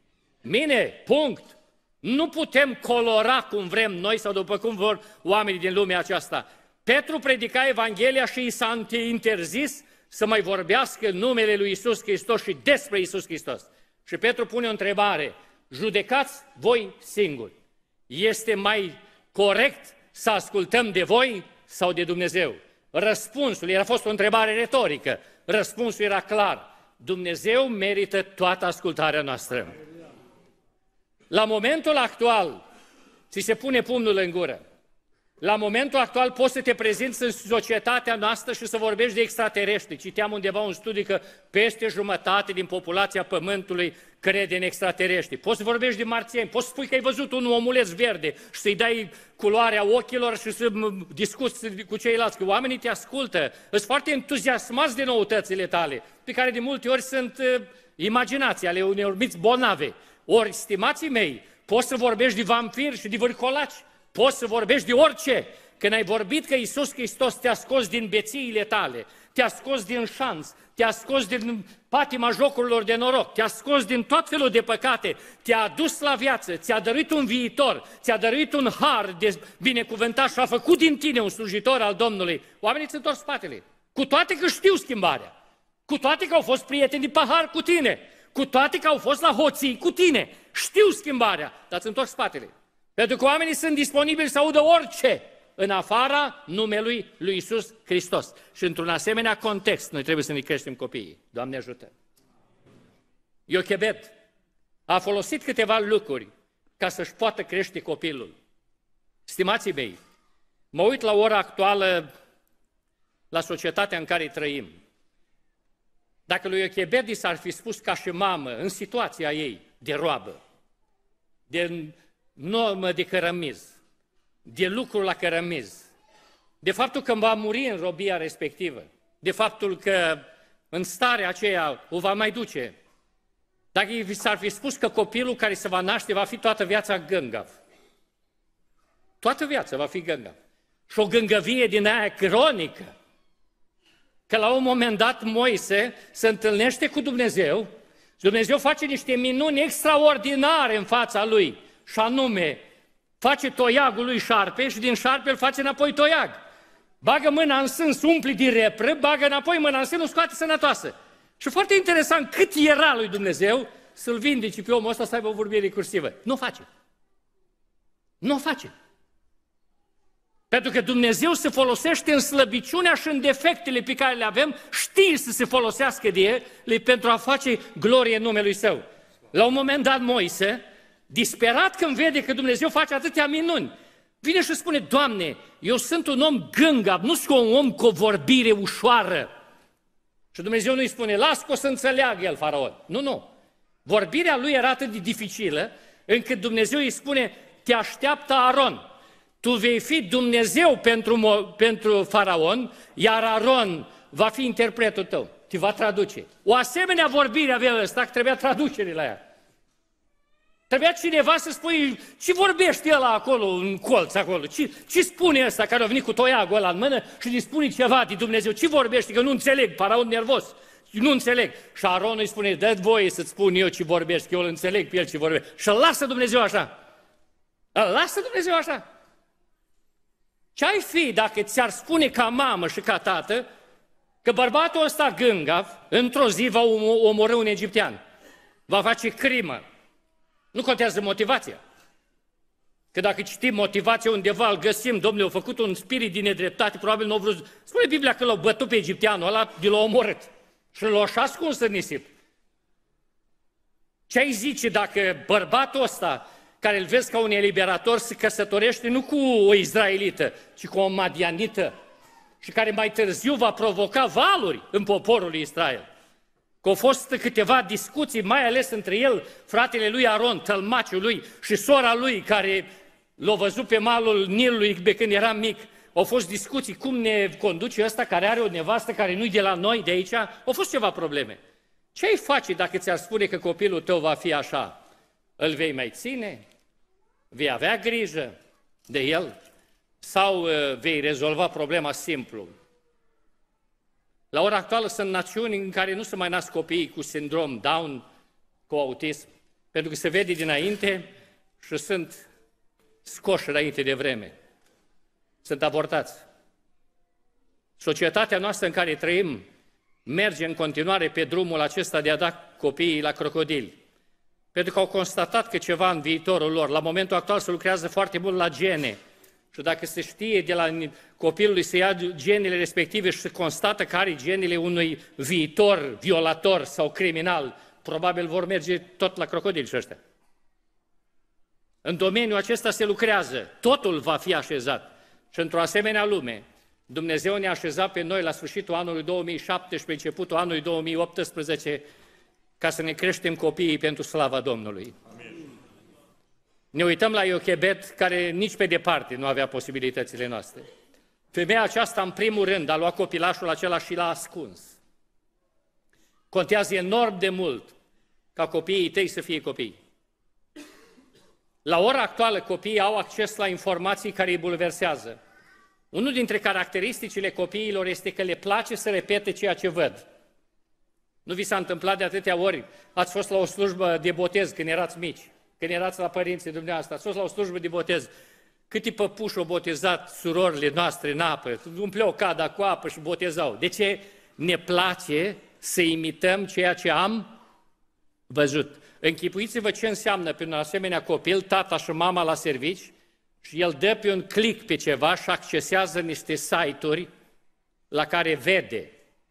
Mine, punct. Nu putem colora cum vrem noi sau după cum vor oamenii din lumea aceasta. Petru predica Evanghelia și i s-a interzis să mai vorbească numele lui Iisus Hristos și despre Iisus Hristos. Și Petru pune o întrebare, judecați voi singuri. Este mai corect să ascultăm de voi sau de Dumnezeu? Răspunsul, era fost o întrebare retorică, răspunsul era clar. Dumnezeu merită toată ascultarea noastră. La momentul actual, ți se pune pumnul în gură. La momentul actual poți să te prezinți în societatea noastră și să vorbești de extraterestri. Citeam undeva un studiu că peste jumătate din populația Pământului crede în extraterestri. Poți să vorbești de marțieni, poți să spui că ai văzut un omuleț verde și să-i dai culoarea ochilor și să discuți cu ceilalți, că oamenii te ascultă, sunt foarte entuziasmați de noutățile tale, pe care de multe ori sunt imaginații ale unor miți bolnave. Ori, stimații mei, poți să vorbești de vampiri și de vârcolaci, poți să vorbești de orice. Când ai vorbit că Iisus Hristos te-a scos din bețiile tale, te-a scos din șanț, te-a scos din patima jocurilor de noroc, te-a scos din tot felul de păcate, te-a adus la viață, ți-a dăruit un viitor, ți-a dăruit un har de binecuvântat și a făcut din tine un slujitor al Domnului. Oamenii îți întorc spatele, cu toate că știu schimbarea, cu toate că au fost prieteni de pahar cu tine, cu toate că au fost la hoții cu tine, știu schimbarea, dar îți întorc spatele. Pentru că oamenii sunt disponibili să audă orice în afara numelui lui Iisus Hristos. Și într-un asemenea context, noi trebuie să ne creștem copiii. Doamne ajută! Iochebed a folosit câteva lucruri ca să-și poată crește copilul. Stimații mei, mă uit la ora actuală, la societatea în care trăim. Dacă lui Iochebed i s-ar fi spus ca și mamă, în situația ei de roabă, de normă de cărămiz, de lucru la cărămiz, de faptul că va muri în robia respectivă, de faptul că în starea aceea o va mai duce. Dacă i s-ar fi spus că copilul care se va naște va fi toată viața gângav. Toată viața va fi gângav. Și o gângăvie din aia cronică. Că la un moment dat Moise se întâlnește cu Dumnezeu și Dumnezeu face niște minuni extraordinare în fața lui. Și anume, face toiagul lui șarpe și din șarpe îl face înapoi toiag. Bagă mâna în sân, se umple de repră, bagă înapoi mâna în sân, o scoate sănătoasă. Și foarte interesant, cât era lui Dumnezeu să-l vindece pe omul ăsta să aibă o vorbire cursivă. Nu o face. Nu o face. Pentru că Dumnezeu se folosește în slăbiciunea și în defectele pe care le avem, știe să se folosească de ele pentru a face glorie în numele Său. La un moment dat Moise, disperat când vede că Dumnezeu face atâtea minuni, vine și spune, Doamne, eu sunt un om gângav, nu sunt un om cu o vorbire ușoară. Și Dumnezeu nu-i spune, las că o să înțeleagă el, faraon. Nu, nu. Vorbirea lui era atât de dificilă, încât Dumnezeu îi spune, te așteaptă Aron. Tu vei fi Dumnezeu pentru faraon, iar Aron va fi interpretul tău, te va traduce. O asemenea vorbire avea ăsta, că trebuia traducere la ea. Trebuia cineva să spui, ce vorbește ăla acolo, în colț acolo, ce spune ăsta care a venit cu toiagul ăla în mână și îi spune ceva de Dumnezeu, ce vorbește, că nu înțeleg, faraon nervos, nu înțeleg. Și Aron îi spune, dă-ți voie să-ți spun eu ce vorbești, că eu îl înțeleg pe el ce vorbește. Și îl lasă Dumnezeu așa. Îl lasă Dumnezeu așa. Ce-ai fi dacă ți-ar spune ca mamă și ca tată că bărbatul ăsta gângav, într-o zi va omorâ un egiptean, va face crimă. Nu contează motivația. Că dacă citim motivația undeva, îl găsim, Domnule, a făcut un spirit din nedreptate, probabil nu a vrut. Spune Biblia că l-au bătut pe egipteanul ăla, de l-a omorât. Și l-a așa ascuns în nisip. Ce ai zice dacă bărbatul ăsta, care îl vezi ca un eliberator, se căsătorește nu cu o izraelită, ci cu o madianită, și care mai târziu va provoca valuri în poporul lui Israel. Că au fost câteva discuții, mai ales între el, fratele lui Aron, tălmaciul lui, și sora lui, care l-a văzut pe malul Nilului de când era mic. Au fost discuții, cum ne conduce ăsta care are o nevastă care nu-i de la noi, de aici. Au fost ceva probleme. Ce ai face dacă ți-ar spune că copilul tău va fi așa? Îl vei mai ține? Vei avea grijă de el? Sau vei rezolva problema simplu? La ora actuală sunt națiuni în care nu se mai nasc copiii cu sindrom Down, cu autism. pentru că se vede dinainte și sunt scoși înainte de vreme. Sunt avortați. Societatea noastră în care trăim merge în continuare pe drumul acesta de a da copiii la crocodili. Pentru că au constatat că ceva în viitorul lor, la momentul actual se lucrează foarte mult la gene. Și dacă se știe de la copilului să ia genele respective și se constată că are genele unui viitor violator sau criminal, probabil vor merge tot la crocodili și ăștia. În domeniul acesta se lucrează, totul va fi așezat. Și într-o asemenea lume, Dumnezeu ne-a așezat pe noi la sfârșitul anului 2017, începutul anului 2018, ca să ne creștem copiii pentru slava Domnului. Amin. Ne uităm la Iochebed, care nici pe departe nu avea posibilitățile noastre. Femeia aceasta, în primul rând, a luat copilașul acela și l-a ascuns. Contează enorm de mult ca copiii tăi să fie copii. La ora actuală, copiii au acces la informații care îi bulversează. Unul dintre caracteristicile copiilor este că le place să repete ceea ce văd. Nu vi s-a întâmplat de atâtea ori? Ați fost la o slujbă de botez când erați mici, când erați la părinții dumneavoastră, ați fost la o slujbă de botez. Câte păpuși au botezat surorile noastre în apă, umpleau cada cu apă și botezau. De ce? Ne place să imităm ceea ce am văzut. Închipuiți-vă ce înseamnă pe un asemenea copil, tata și mama la servici, și el dă pe un click pe ceva și accesează niște site-uri la care vede.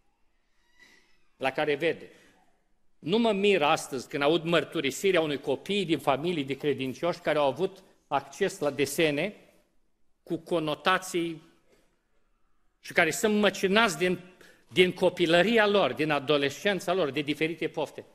La care vede. Nu mă mir astăzi când aud mărturisirea unui copii din familii de credincioși care au avut acces la desene cu conotații și care sunt măcinați din copilăria lor, din adolescența lor, de diferite pofte.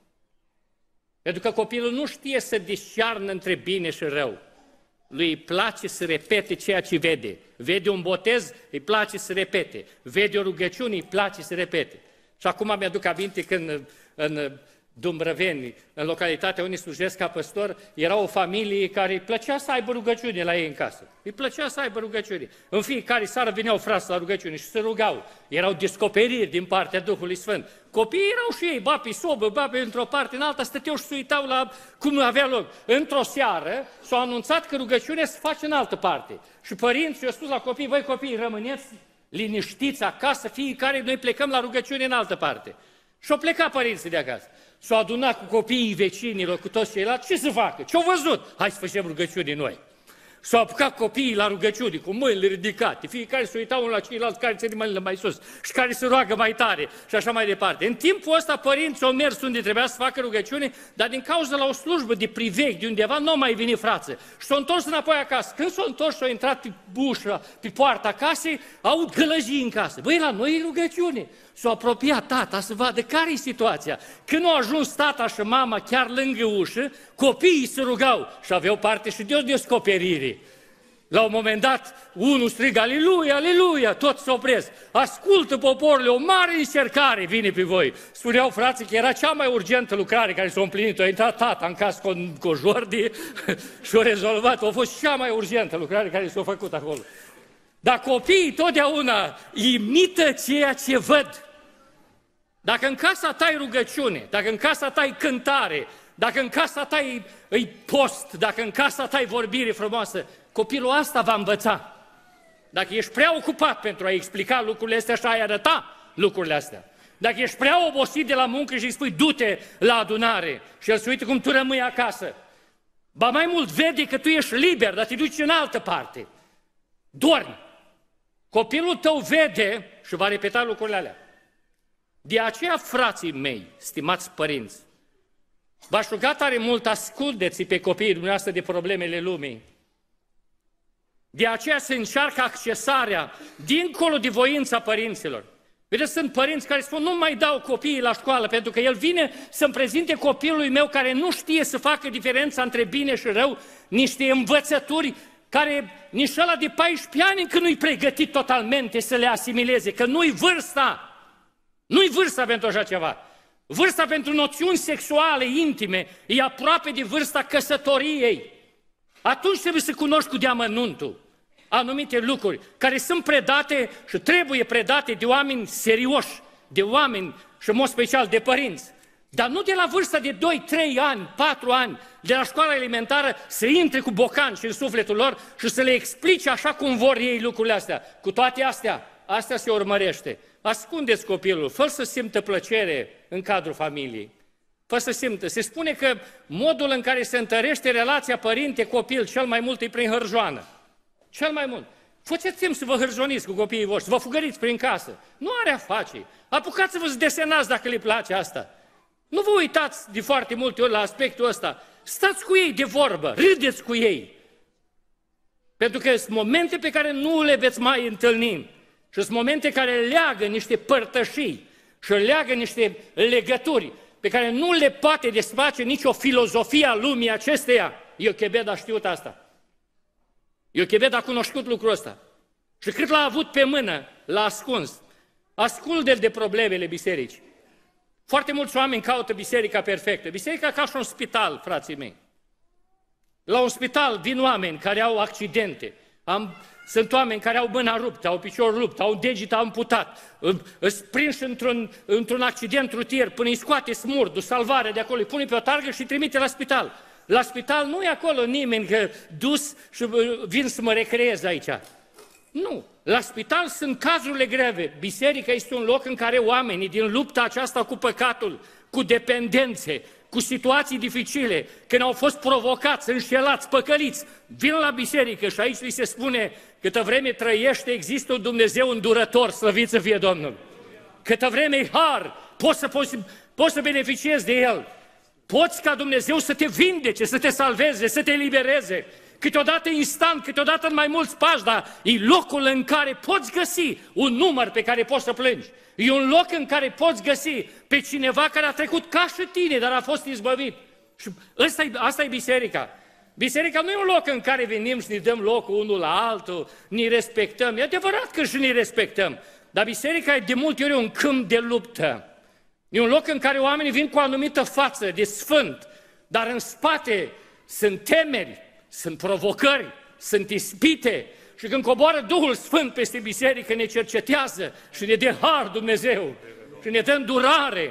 Pentru că copilul nu știe să discearnă între bine și rău. Lui îi place să repete ceea ce vede. Vede un botez, îi place să repete. Vede o rugăciune, îi place să repete. Și acum mi-aduc aminte când în Dumbrăveni, în localitatea unde slujesc ca păstor, era o familie care îi plăcea să aibă rugăciune la ei în casă. Îi plăcea să aibă rugăciune. În fiecare seară veneau frați la rugăciune și se rugau. Erau descoperiri din partea Duhului Sfânt. Copiii erau și ei, ba pe sobă, ba pe într-o parte, în alta, stăteau și se uitau la cum nu avea loc. Într-o seară s-a anunțat că rugăciunea se face în altă parte. Și părinții i-au spus la copii, voi copii, rămâneți liniștiți acasă, fiecare, noi plecăm la rugăciune în altă parte. Și-au plecat părinții de acasă. S-au adunat cu copiii vecinilor, cu toți ceilalți, ce să facă? Ce-au văzut? Hai să facem rugăciune noi. S-au apucat copiii la rugăciune, cu mâinile ridicate, fiecare se uitau unul la ceilalți care ține mâinile mai sus și care se roagă mai tare și așa mai departe. În timpul ăsta părinții au mers unde trebuia să facă rugăciune, dar din cauza la o slujbă de priveg de undeva nu au mai venit frață și s-au întors înapoi acasă. Când s-au întors și au intrat pe ușă, pe poarta casei, aud gălăjii în casă. Băi, la noi e rugăciune. S-a apropiat tata să vadă care e situația. Când au ajuns tata și mama chiar lângă ușă, copiii se rugau și aveau parte și de o descoperire. La un moment dat, unul strigă, aleluia, aleluia, toți se opresc. Ascultă poporule, o mare încercare vine pe voi. Spuneau frații că era cea mai urgentă lucrare care s-a împlinit. A intrat tata în casă cu o jordie și a rezolvat. A fost cea mai urgentă lucrare care s-a făcut acolo. Dar copiii totdeauna imită ceea ce văd. Dacă în casa ta e rugăciune, dacă în casa ta e cântare, dacă în casa ta e post, dacă în casa ta e vorbire frumoasă, copilul asta va învăța. Dacă ești prea ocupat pentru a explica lucrurile astea și a-i arăta lucrurile astea, dacă ești prea obosit de la muncă și îi spui du-te la adunare și el se uită cum tu rămâi acasă, ba mai mult vede că tu ești liber, dar te duci în altă parte, dormi. Copilul tău vede și va repeta lucrurile alea. De aceea, frații mei, stimați părinți, v-aș ruga tare mult, asculteți pe copiii dumneavoastră de problemele lumii. De aceea se încearcă accesarea dincolo de voința părinților. Vedeți, sunt părinți care spun, nu mai dau copiii la școală, pentru că el vine să-mi prezinte copilului meu care nu știe să facă diferența între bine și rău, niște învățături care nici ăla de 14 ani încă nu-i pregătit totalmente să le asimileze, că nu-i vârsta. Nu-i vârsta pentru așa ceva. Vârsta pentru noțiuni sexuale, intime, e aproape de vârsta căsătoriei. Atunci trebuie să cunoști cu deamănuntul anumite lucruri care sunt predate și trebuie predate de oameni serioși, de oameni și în mod special de părinți. Dar nu de la vârsta de 2, 3 ani, 4 ani, de la școala elementară, să intre cu bocanci în sufletul lor și să le explice așa cum vor ei lucrurile astea. Cu toate astea, asta se urmărește. Ascundeți copilul, fă să simtă plăcere în cadrul familiei. Fă să simtă. Se spune că modul în care se întărește relația părinte-copil cel mai mult e prin hârjoană. Cel mai mult. Faceți timp să vă hârjoniți cu copiii voștri, vă fugăriți prin casă. Nu are a face. Apucați-vă să desenați dacă le place asta. Nu vă uitați de foarte multe ori la aspectul ăsta. Stați cu ei de vorbă, râdeți cu ei. Pentru că sunt momente pe care nu le veți mai întâlni. Și sunt momente care leagă niște părtășii și leagă niște legături pe care nu le poate desface nicio filozofie a lumii acesteia. Iochebed a știut asta. Iochebed a cunoscut lucrul ăsta. Și cât l-a avut pe mână, l-a ascuns. Ascunde-l de problemele bisericii. Foarte mulți oameni caută biserica perfectă. Biserica ca și un spital, frații mei. La un spital vin oameni care au accidente. Sunt oameni care au mâna ruptă, au piciorul rupt, au deget amputat, îți prinși într-un accident rutier, până îi scoate smurdul, salvarea de acolo, îi pune pe o targă și îi trimite la spital. La spital nu e acolo nimeni că dus și vin să mă recreez aici. Nu. La spital sunt cazurile greve. Biserica este un loc în care oamenii din lupta aceasta cu păcatul, cu dependențe, cu situații dificile, când au fost provocați, înșelați, păcăliți, vin la biserică și aici li se spune: câtă vreme trăiește, există un Dumnezeu îndurător, slăvit să fie Domnul. Câtă vreme e har, poți să beneficiezi de El. Poți ca Dumnezeu să te vindece, să te salveze, să te elibereze. Câteodată instant, câteodată în mai mulți pași, dar e locul în care poți găsi un număr pe care poți să plângi. E un loc în care poți găsi pe cineva care a trecut ca și tine, dar a fost izbăvit. Și asta e biserica. Biserica nu e un loc în care venim și ne dăm locul unul la altul, ne respectăm. E adevărat că și ne respectăm, dar biserica e de multe ori un câmp de luptă. E un loc în care oamenii vin cu o anumită față de sfânt, dar în spate sunt temeri, sunt provocări, sunt ispite. Și când coboară Duhul Sfânt peste biserică, ne cercetează și ne dă har Dumnezeu și ne dă îndurare.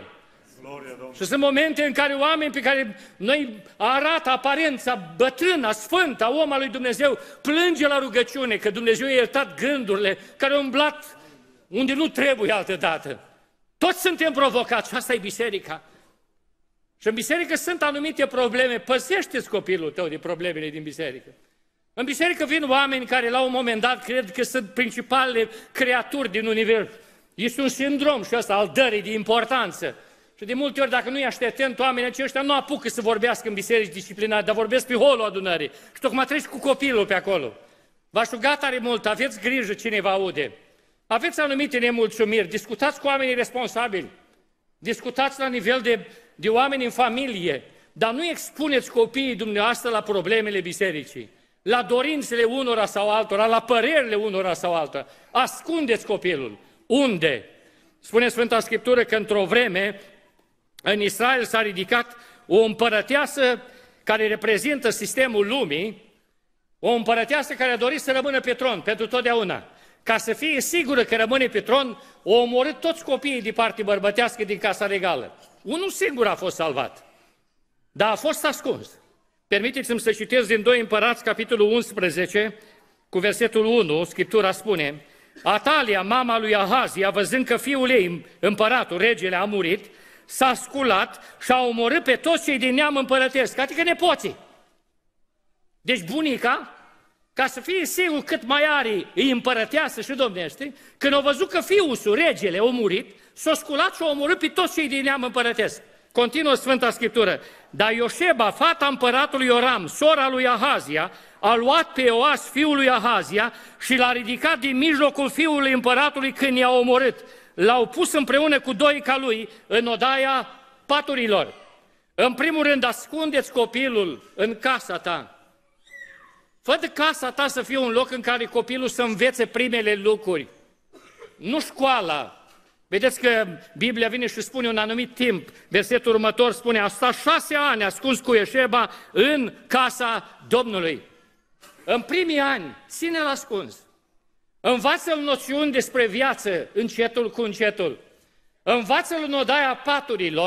Și sunt momente în care oameni pe care noi arată aparența bătrână, sfântă a omului lui Dumnezeu, plânge la rugăciune că Dumnezeu i-a iertat gândurile care au umblat unde nu trebuie altădată. Toți suntem provocați și asta e biserica. Și în biserică sunt anumite probleme. Păzește-ți copilul tău de problemele din biserică. În biserică vin oameni care la un moment dat cred că sunt principalele creaturi din univers. Este un sindrom și ăsta al dării de importanță. Și de multe ori, dacă nu ești atent, oamenii aceștia nu apucă să vorbească în biserici disciplinare, dar vorbesc pe holul adunării. Și tocmai treci cu copilul pe acolo. V-aș ruga tare mult, aveți grijă cine vă aude. Aveți anumite nemulțumiri, discutați cu oamenii responsabili. Discutați la nivel de oameni în familie, dar nu expuneți copiii dumneavoastră la problemele bisericii, la dorințele unora sau altora, la părerile unora sau altora. Ascundeți copilul. Unde? Spune Sfânta Scriptură că într-o vreme în Israel s-a ridicat o împărăteasă care reprezintă sistemul lumii, o împărăteasă care a dorit să rămână pe tron pentru totdeauna. Ca să fie sigură că rămâne pe tron, o omorât toți copiii de parte bărbătească din casa regală. Unul singur a fost salvat, dar a fost ascuns. Permiteți-mi să citesc din 2 Împărați, capitolul 11, cu versetul 1, Scriptura spune: Atalia, mama lui Ahazia, văzând că fiul ei, împăratul, regele, a murit, s-a sculat și a omorât pe toți cei din neam împărătesc, adică nepoții. Deci bunica, ca să fie sigur cât mai are, îi împărăteasă și domnește, când au văzut că fiul, regele, a murit, s-a sculat și a omorât pe toți cei din neam împărătesc. Continuă Sfânta Scriptură: dar Ioșeba, fata împăratului Ioram, sora lui Ahazia, a luat pe Ioas, fiul lui Ahazia, și l-a ridicat din mijlocul fiului împăratului când i-a omorât. L-au pus împreună cu doi ca lui în odaia paturilor. În primul rând, ascundeți copilul în casa ta. Fă de casa ta să fie un loc în care copilul să învețe primele lucruri. Nu școala. Vedeți că Biblia vine și spune un anumit timp. Versetul următor spune: a stat 6 ani ascuns cu Ioșeba în casa Domnului. În primii ani, ține-l ascuns. Învață-l noțiuni despre viață, încetul cu încetul. Învață-l în odaia paturilor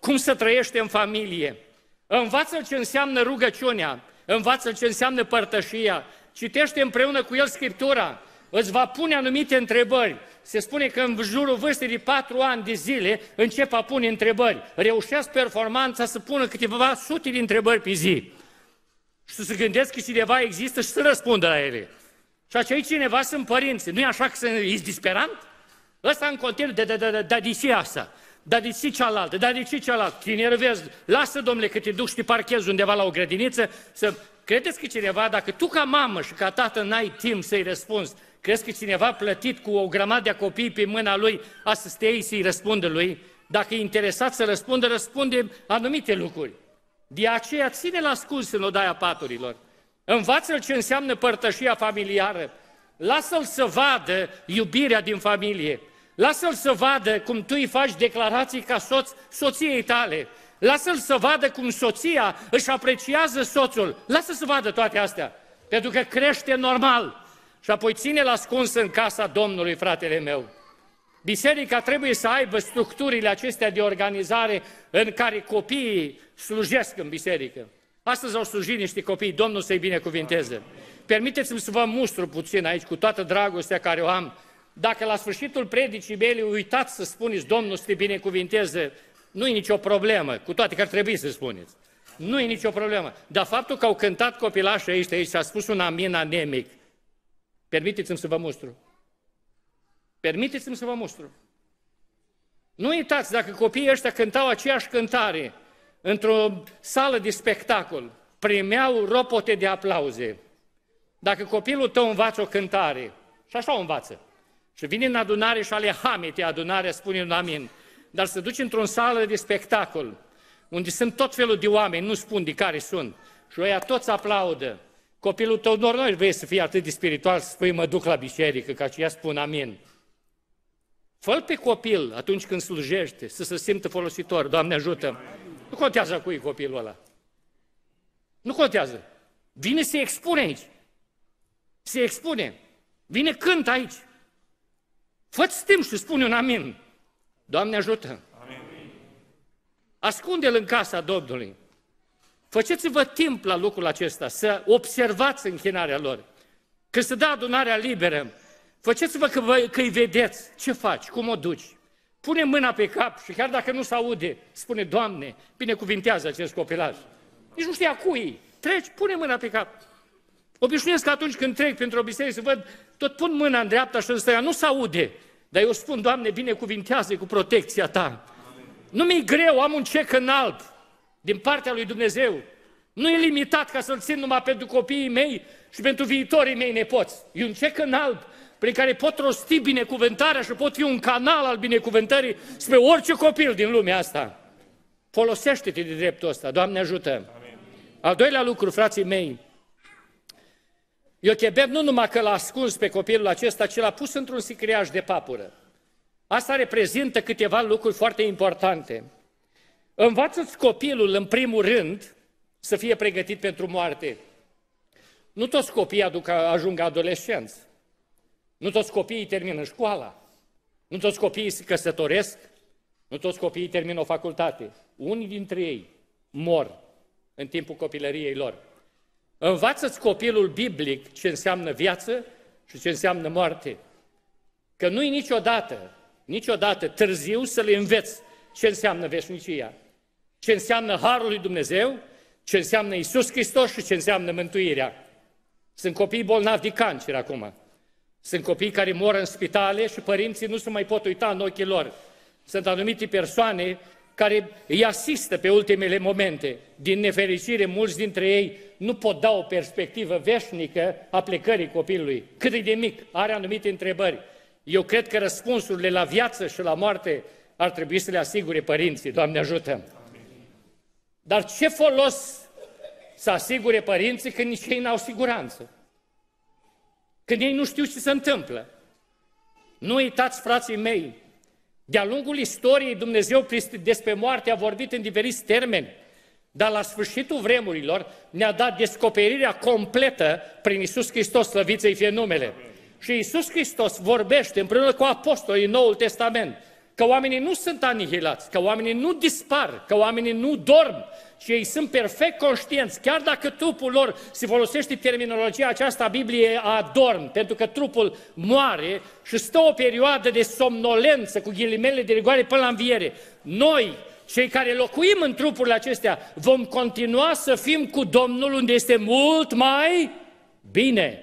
cum să trăiește în familie. Învață-l ce înseamnă rugăciunea, învață-l ce înseamnă părtășia, citește împreună cu el Scriptura, îți va pune anumite întrebări. Se spune că în jurul vârstei de 4 ani de zile încep a pune întrebări. Reușesc performanța să pună câteva sute de întrebări pe zi. Și să se gândesc că cineva există și să răspundă la ele. Și acei cineva sunt părinții. Nu e așa că e disperant? Ăsta în continuu, de ce asta? Dar de ce cealaltă? Dar de ce cealaltă? Tinerul vezi, lasă, domnule, că te duci și te parchezi undeva la o grădiniță, să credeți că cineva, dacă tu ca mamă și ca tată n-ai timp să-i răspunzi, crezi că cineva plătit cu o grămadă de copii pe mâna lui, a să stea să-i răspundă lui? Dacă e interesat să răspundă, răspunde anumite lucruri. De aceea ține-l ascuns în odaia paturilor. Învață-l ce înseamnă părtășia familiară. Lasă-l să vadă iubirea din familie. Lasă-l să vadă cum tu îi faci declarații ca soț soției tale. Lasă-l să vadă cum soția își apreciază soțul. Lasă să vadă toate astea, pentru că crește normal. Și apoi ține-l ascuns în casa Domnului, fratele meu. Biserica trebuie să aibă structurile acestea de organizare în care copiii slujesc în biserică. Astăzi au slujit niște copii, Domnul să-i binecuvinteze. Permiteți-mi să vă mustru puțin aici, cu toată dragostea care o am. Dacă la sfârșitul predicii mele uitați să spuneți Domnul să te binecuvinteze, nu e nicio problemă, cu toate că ar trebui să spuneți. Nu e nicio problemă. Dar faptul că au cântat copilașii aici și a spus un amin anemic, permiteți-mi să vă mustru. Permiteți-mi să vă mustru. Nu uitați, dacă copiii ăștia cântau aceeași cântare într-o sală de spectacol, primeau ropote de aplauze. Dacă copilul tău învață o cântare, și așa o învață, și vine în adunare și ale hamete adunarea, spune un amin, dar se duce într-o sală de spectacol, unde sunt tot felul de oameni, nu spun de care sunt, și ăia toți aplaudă. Copilul tău nu vrei să fie atât de spiritual, să spui mă duc la biserică, ca aceia spun amin. Fă-l pe copil atunci când slujește, să se simtă folositor, Doamne ajută. Nu contează cui e copilul ăla. Nu contează. Vine să se expune aici. Se expune. Vine cântă aici. Fă-ți timp și spune un amin. Doamne ajută. Amin. Ascunde-l în casa Domnului. Făceți-vă timp la lucrul acesta, să observați închinarea lor. Când se dă adunarea liberă, făceți-vă că îi vedeți. Ce faci? Cum o duci? Pune mâna pe cap și chiar dacă nu se aude, spune, Doamne, binecuvintează acest copilaj. Nici nu știa cui. Treci, pune mâna pe cap. Obișnuiesc că atunci când trec printr-o biserică să văd, tot pun mâna în dreapta și în stânga, nu se aude. Dar eu spun, Doamne, binecuvintează cu protecția Ta. Nu mi-e greu, am un cec în alb din partea lui Dumnezeu. Nu e limitat ca să-l țin numai pentru copiii mei și pentru viitorii mei nepoți. E un cec în alb prin care pot rosti binecuvântarea și pot fi un canal al binecuvântării spre orice copil din lumea asta. Folosește-te de dreptul ăsta, Doamne ajută! Amin. Al doilea lucru, frații mei, Iochebed nu numai că l-a ascuns pe copilul acesta, ci l-a pus într-un sicriaș de papură. Asta reprezintă câteva lucruri foarte importante. Învață-ți copilul, în primul rând, să fie pregătit pentru moarte. Nu toți copiii ajung adolescenți. Nu toți copiii termină școala. Nu toți copiii se căsătoresc. Nu toți copiii termină o facultate. Unii dintre ei mor în timpul copilăriei lor. Învață-ți copilul biblic ce înseamnă viață și ce înseamnă moarte. Că nu-i niciodată târziu să le înveți ce înseamnă veșnicia, ce înseamnă Harul lui Dumnezeu, ce înseamnă Iisus Hristos și ce înseamnă mântuirea. Sunt copii bolnavi de cancer acum. Sunt copii care mor în spitale și părinții nu se mai pot uita în ochii lor. Sunt anumite persoane care îi asistă pe ultimele momente. Din nefericire, mulți dintre ei nu pot da o perspectivă veșnică a plecării copilului. Cât e de mic, are anumite întrebări. Eu cred că răspunsurile la viață și la moarte ar trebui să le asigure părinții. Doamne ajută! Dar ce folos să asigure părinții când nici ei n-au siguranță? Când ei nu știu ce se întâmplă? Nu uitați, frații mei, de-a lungul istoriei Dumnezeu despre moarte a vorbit în diferiți termeni, dar la sfârșitul vremurilor ne-a dat descoperirea completă prin Iisus Hristos, slăvit să-i fie numele. Și Iisus Hristos vorbește împreună cu apostolii în Noul Testament că oamenii nu sunt anihilați, că oamenii nu dispar, că oamenii nu dorm, și ei sunt perfect conștienți, chiar dacă trupul lor, se folosește terminologia aceasta a Bibliei, adorm, pentru că trupul moare și stă o perioadă de somnolență, cu ghilimele de rigoare, până la înviere. Noi, cei care locuim în trupurile acestea, vom continua să fim cu Domnul unde este mult mai bine.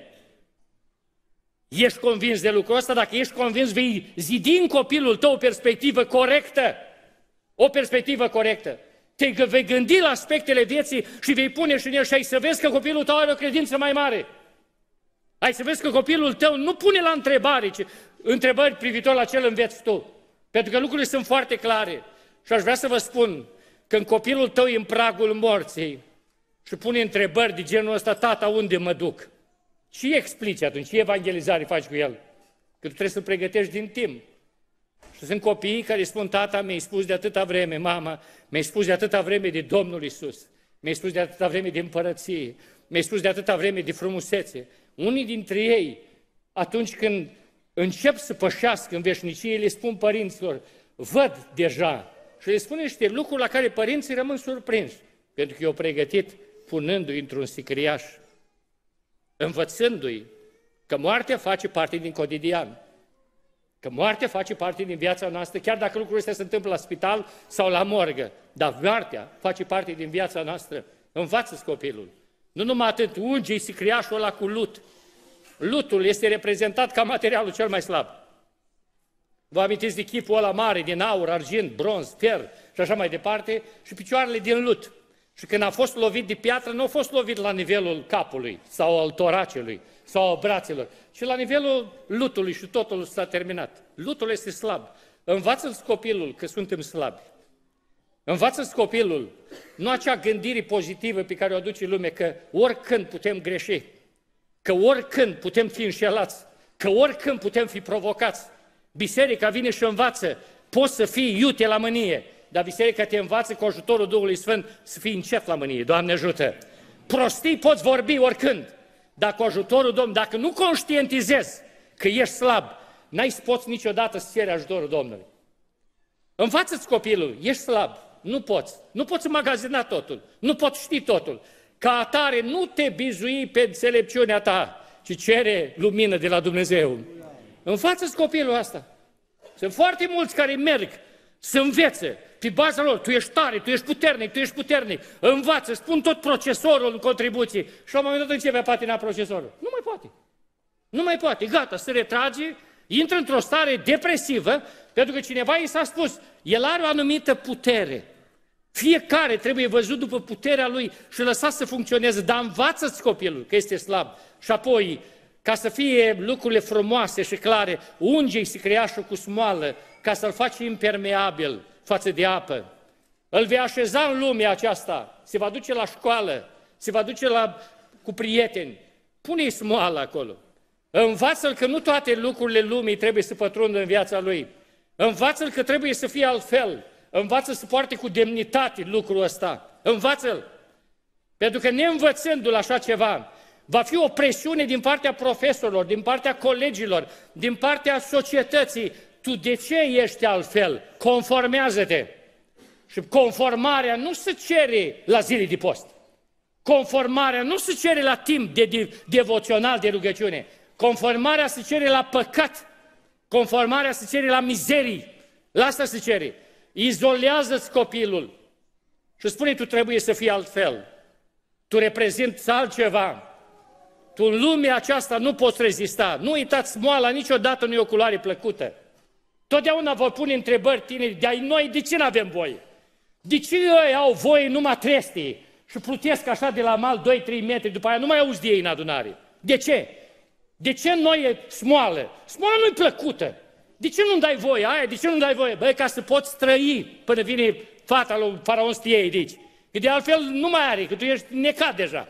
Ești convins de lucrul ăsta? Dacă ești convins, vei zidi în copilul tău o perspectivă corectă. O perspectivă corectă. Te vei gândi la aspectele vieții și vei pune și în el și ai să vezi că copilul tău are o credință mai mare. Ai să vezi că copilul tău nu pune la întrebări privitor la ce îl înveți tu. Pentru că lucrurile sunt foarte clare. Și aș vrea să vă spun, când copilul tău e în pragul morții și pune întrebări de genul ăsta, tata, unde mă duc? Ce explici atunci? Ce evangelizare faci cu el? Că tu trebuie să-l pregătești din timp. Și sunt copiii care spun, tata, mi-ai spus de atâta vreme, mama, mi-ai spus de atâta vreme de Domnul Iisus, mi-ai spus de atâta vreme de împărăție, mi-ai spus de atâta vreme de frumusețe. Unii dintre ei, atunci când încep să pășească în veșnicie, le spun părinților, văd deja, și le spun niște lucruri la care părinții rămân surprinși, pentru că i-au pregătit punându-i într-un sicriaș, învățându-i că moartea face parte din cotidian, că moartea face parte din viața noastră, chiar dacă lucrurile astea se întâmplă la spital sau la morgă, dar moartea face parte din viața noastră. Învață-ți copilul. Nu numai atât, unge-i sicriașul ăla cu lut. Lutul este reprezentat ca materialul cel mai slab. Vă amintiți de chipul ăla mare, din aur, argint, bronz, fier și așa mai departe, și picioarele din lut. Și când a fost lovit de piatră, nu a fost lovit la nivelul capului sau al toracelui sau al brațelor, ci la nivelul lutului și totul s-a terminat. Lutul este slab. Învață-ți copilul că suntem slabi. Învață-ți copilul, nu acea gândire pozitivă pe care o aduce lumea, că oricând putem greși, că oricând putem fi înșelați, că oricând putem fi provocați. Biserica vine și învață, poți să fii iute la mânie, dar biserica te învață cu ajutorul Duhului Sfânt să fii încet la mânie. Doamne ajută! Prostii poți vorbi oricând, dar cu ajutorul Domnului, dacă nu conștientizezi că ești slab, n-ai poți niciodată să ceri ajutorul Domnului. Învață-ți copilul, ești slab, nu poți înmagazina totul, nu poți ști totul. Ca atare nu te bizui pe înțelepciunea ta, ci cere lumină de la Dumnezeu. Învață-ți copilul asta. Sunt foarte mulți care merg să învețe pe baza lor, tu ești tare, tu ești puternic, învață, spun tot procesorul în contribuție și la un moment dat începe a patina procesorul. Nu mai poate, gata, se retrage, intră într-o stare depresivă, pentru că cineva i s-a spus, el are o anumită putere. Fiecare trebuie văzut după puterea lui și lăsat să funcționeze, dar învață-ți copilul că este slab. Și apoi, ca să fie lucrurile frumoase și clare, unge-i sicriașul cu smoală ca să-l faci impermeabil față de apă. Îl vei așeza în lumea aceasta, se va duce la școală, se va duce cu prieteni. Pune-i smoală acolo. Învață-l că nu toate lucrurile lumii trebuie să pătrundă în viața lui. Învață-l că trebuie să fie altfel. Învață să poarte cu demnitate lucrul ăsta. Învață-l. Pentru că neînvățându-l așa ceva, va fi o presiune din partea profesorilor, din partea colegilor, din partea societății. Tu de ce ești altfel? Conformează-te. Și conformarea nu se cere la zile de post. Conformarea nu se cere la timp de devoțional, de rugăciune. Conformarea se cere la păcat. Conformarea se cere la mizerii. La asta se cere. Izolează-ți copilul și spune, tu trebuie să fii altfel. Tu reprezinți altceva. Tu în lumea aceasta nu poți rezista. Nu uitați, smoala niciodată nu e o culoare plăcută. Totdeauna vor pune întrebări tineri, de-ai noi de ce nu avem voie? De ce ei au voie numai trestii și plutesc așa de la mal 2-3 metri, după aia nu mai auzi de ei în adunare? De ce? De ce noi e smoală? Smoala nu-i plăcută. De ce nu-mi dai voie aia? De ce nu-mi dai voie? Băi, ca să poți trăi până vine fata lui Faraon să te iei de aici. Că de altfel nu mai are, că tu ești necat deja.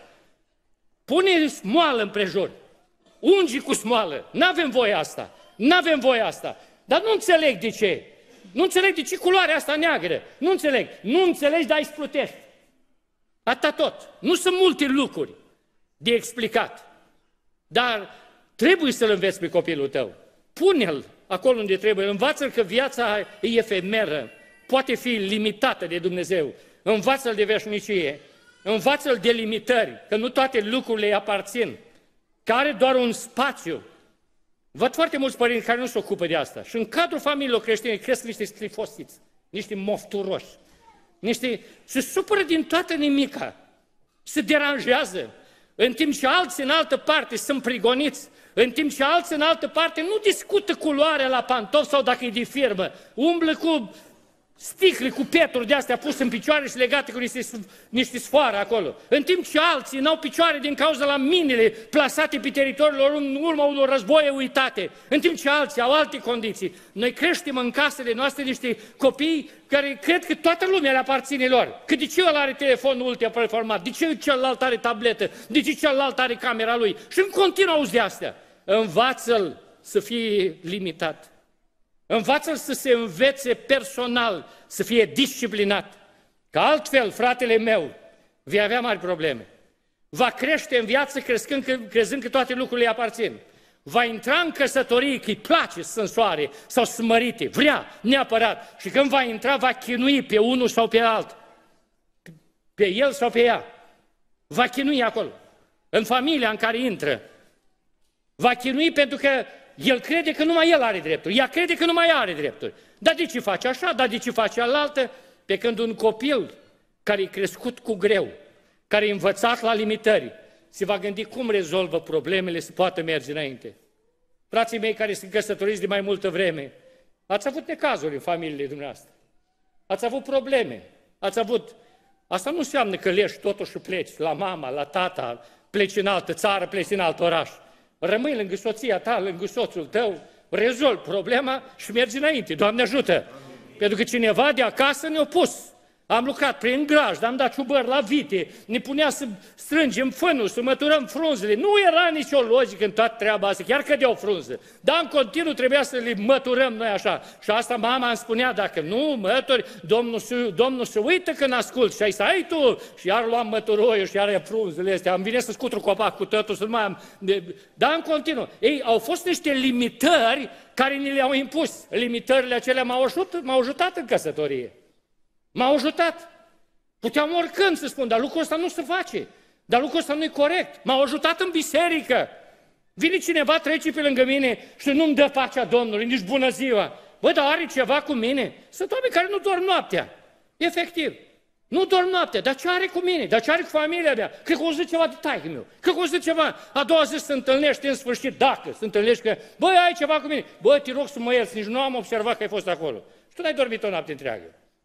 Pune smoală împrejur. Ungi cu smoală. N-avem voie asta. N-avem voie asta. Dar nu înțeleg de ce. Nu înțeleg de ce culoarea asta neagră. Nu înțeleg. Nu înțelegi, dar îi splutești. Atâta tot. Nu sunt multe lucruri de explicat. Dar trebuie să-l înveți pe copilul tău. Pune-l acolo unde trebuie. Învață-l că viața e efemeră, poate fi limitată de Dumnezeu. Învață-l de veșnicie. Învață-l de limitări, că nu toate lucrurile îi aparțin, că are doar un spațiu. Văd foarte mulți părinți care nu se ocupă de asta. Și în cadrul familiilor creștine cresc niște sclifosiți, niște mofturoși, se supără din toată nimica, se deranjează, în timp ce alții în altă parte sunt prigoniți, în timp ce alții în altă parte nu discută culoarea la pantofi sau dacă e de firmă, umblă cu sticle, cu peturi de-astea puse în picioare și legate cu niște sfoare acolo. În timp ce alții n-au picioare din cauza la minele plasate pe teritoriul lor în urma unor războaie uitate. În timp ce alții au alte condiții. Noi creștem în casele noastre niște copii care cred că toată lumea le aparține lor. Că de ce ăla are telefonul ultra-performat, de ce celălalt are tabletă, de ce celălalt are camera lui. Și în continuu auzi de astea. Învață-l să fie limitat. Învață-l să se învețe personal, să fie disciplinat. Că altfel, fratele meu, vei avea mari probleme. Va crește în viață crezând că toate lucrurile îi aparțin. Va intra în căsătorie că îi place să însoare sau să mărite, vrea neapărat. Și când va intra, va chinui pe unul sau pe alt. Pe el sau pe ea. Va chinui acolo. În familia în care intră. Va chinui pentru că el crede că numai el are drepturi, ea crede că numai ea are drepturi. Dar de ce face așa, dar de ce face alaltă? Pe când un copil care e crescut cu greu, care e învățat la limitări, se va gândi cum rezolvă problemele să poată merge înainte. Frații mei care sunt căsătoriți de mai multă vreme, ați avut necazuri în familiile dumneavoastră, ați avut probleme, Asta nu înseamnă că leși totuși și pleci la mama, la tata, pleci în altă țară, pleci în alt oraș. Rămâi lângă soția ta, lângă soțul tău, rezolvi problema și mergi înainte. Doamne ajută! Amin. Pentru că cineva de acasă ne-a pus. Am lucrat prin grajd, am dat ciubări la vite, ne punea să strângem fânul, să măturăm frunzele. Nu era nicio logică în toată treaba asta, chiar că de-o frunză. Dar în continuu trebuia să le măturăm noi așa. Și asta mama îmi spunea, dacă nu mături, Domnul se uită când ascult. Și ai să ai tu. Și iar luam măturoiul și iar frunzele astea. Am venit să scutru copac cu tătul, să nu mai am... Dar în continuu. Ei, au fost niște limitări care ni le-au impus. Limitările acelea m-au ajutat în căsătorie. M-au ajutat. Puteam oricând să spun, dar lucrul ăsta nu se face. Dar lucrul ăsta nu e corect. M-au ajutat în biserică. Vine cineva, trece pe lângă mine și nu-mi dă pacea Domnului, nici bună ziua. Bă, dar are ceva cu mine? Sunt oameni care nu dorm noaptea. Efectiv. Nu dorm noaptea. Dar ce are cu mine? Dar ce are cu familia mea? Cred că o zi ceva de taică meu. Cred că o zi ceva. A doua zi se întâlnește în sfârșit, dacă se întâlnește că, băi, ai ceva cu mine. Bă, te rog să mă ierți, nici nu am observat că ai fost acolo. Și tu n-ai dormit o noapte întreagă.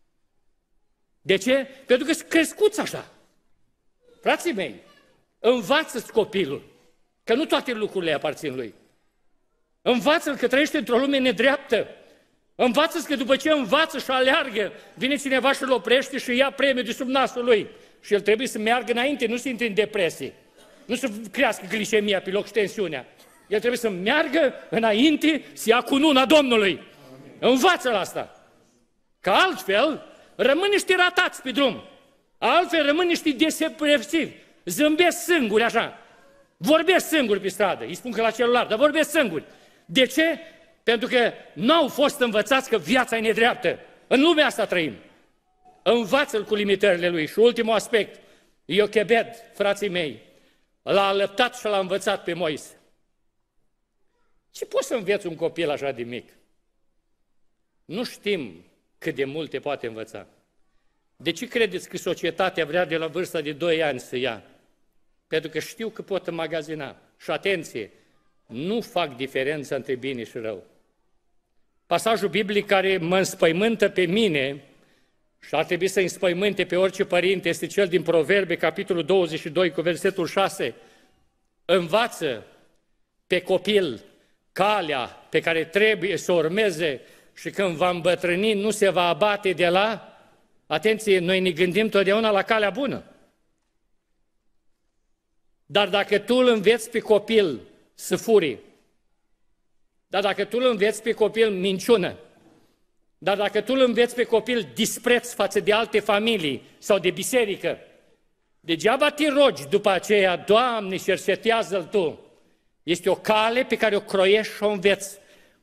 De ce? Pentru că sunt crescuți așa. Frații mei, învață-ți copilul că nu toate lucrurile aparțin lui. Învață-l că trăiește într-o lume nedreaptă. Învață-ți că după ce învață și aleargă, vine cineva și îl oprește și ia premiul de sub nasul lui. Și el trebuie să meargă înainte, nu să intre în depresie. Nu să crească glicemia pe loc și tensiunea. El trebuie să meargă înainte, să ia cununa Domnului. Învață-l asta. Că altfel rămân niște ratați pe drum. Altfel rămân niște depresivi. Zâmbesc singuri așa. Vorbesc singuri pe stradă. Îi spun că la celular, dar vorbesc singuri. De ce? Pentru că nu au fost învățați că viața e nedreaptă. În lumea asta trăim. Învață-l cu limitările lui. Și ultimul aspect. Iochebed, frații mei, l-a alăptat și l-a învățat pe Moise. Ce poți să înveți un copil așa de mic? Nu știm cât de multe poate învăța. De ce credeți că societatea vrea de la vârsta de 2 ani să ia? Pentru că știu că pot înmagazina. Și atenție, nu fac diferența între bine și rău. Pasajul biblic care mă înspăimântă pe mine și ar trebui să înspăimânte pe orice părinte este cel din Proverbe, capitolul 22, cu versetul 6. Învață pe copil calea pe care trebuie să o urmeze și când va îmbătrâni nu se va abate de la... Atenție, noi ne gândim totdeauna la calea bună. Dar dacă tu îl înveți pe copil să furi, dar dacă tu îl înveți pe copil minciună, dar dacă tu îl înveți pe copil dispreț față de alte familii sau de biserică, degeaba te rogi după aceea, Doamne, cercetează-l Tu. Este o cale pe care o croiești și o înveți.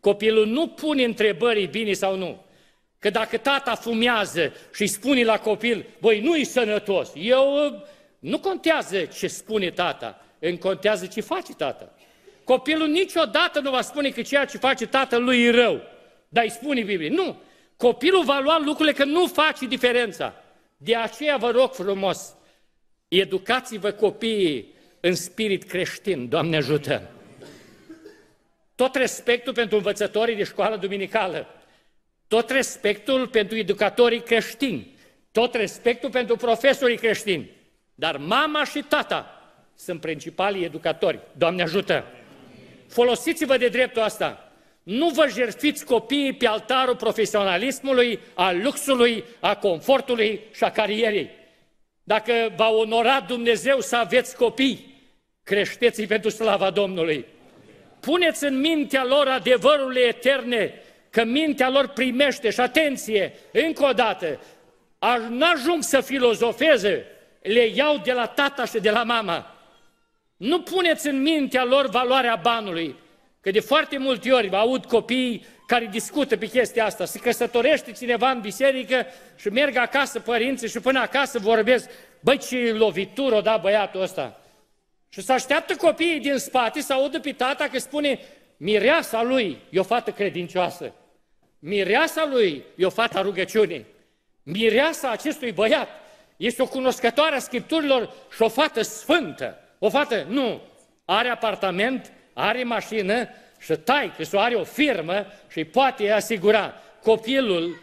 Copilul nu pune întrebări bine sau nu. Că dacă tata fumează și îi spune la copil, băi, nu-i sănătos, nu contează ce spune tata, îmi contează ce face tata. Copilul niciodată nu va spune că ceea ce face tatăl lui e rău, dar îi spune Biblie. Nu! Copilul va lua lucrurile că nu face diferența. De aceea vă rog frumos, educați-vă copiii în spirit creștin, Doamne ajută! Tot respectul pentru învățătorii de școală duminicală, tot respectul pentru educatorii creștini, tot respectul pentru profesorii creștini, dar mama și tata sunt principalii educatori. Doamne ajută! Folosiți-vă de dreptul asta. Nu vă jertfiți copiii pe altarul profesionalismului, a luxului, a confortului și a carierei. Dacă v-a onorat Dumnezeu să aveți copii, creșteți-i pentru slava Domnului. Puneți în mintea lor adevărurile eterne, că mintea lor primește, și atenție, încă o dată, n-ajung să filozofeze, le iau de la tata și de la mama. Nu puneți în mintea lor valoarea banului, că de foarte multe ori vă aud copiii care discută pe chestia asta, se căsătorește cineva în biserică și merg acasă părinții și până acasă vorbesc, băi, ce lovitură o da băiatul ăsta. Și se așteaptă copiii din spate să audă pe tata că spune, mireasa lui e o fată credincioasă, mireasa lui e o fată a rugăciunii, mireasa acestui băiat este o cunoscătoare a Scripturilor și o fată sfântă. O fată, nu, are apartament, are mașină și taică-s-o are o firmă și îi poate asigura. Copilul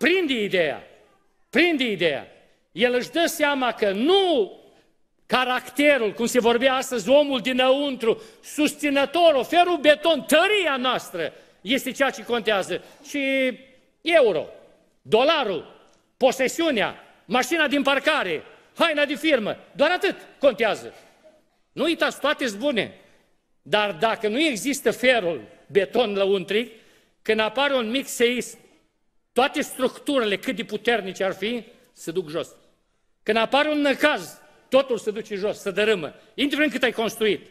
prinde ideea. El își dă seama că nu caracterul, cum se vorbea astăzi, omul dinăuntru, susținătorul, ferul beton, tăria noastră, este ceea ce contează. Și euro, dolarul, posesiunea, mașina din parcare, haina de firmă, doar atât contează. Nu uitați, toate sunt bune, dar dacă nu există ferul, beton lăuntric, când apare un mic seism, toate structurile, cât de puternice ar fi, se duc jos. Când apare un năcaz, totul se duce jos, se dărâmă, indiferent cât ai construit.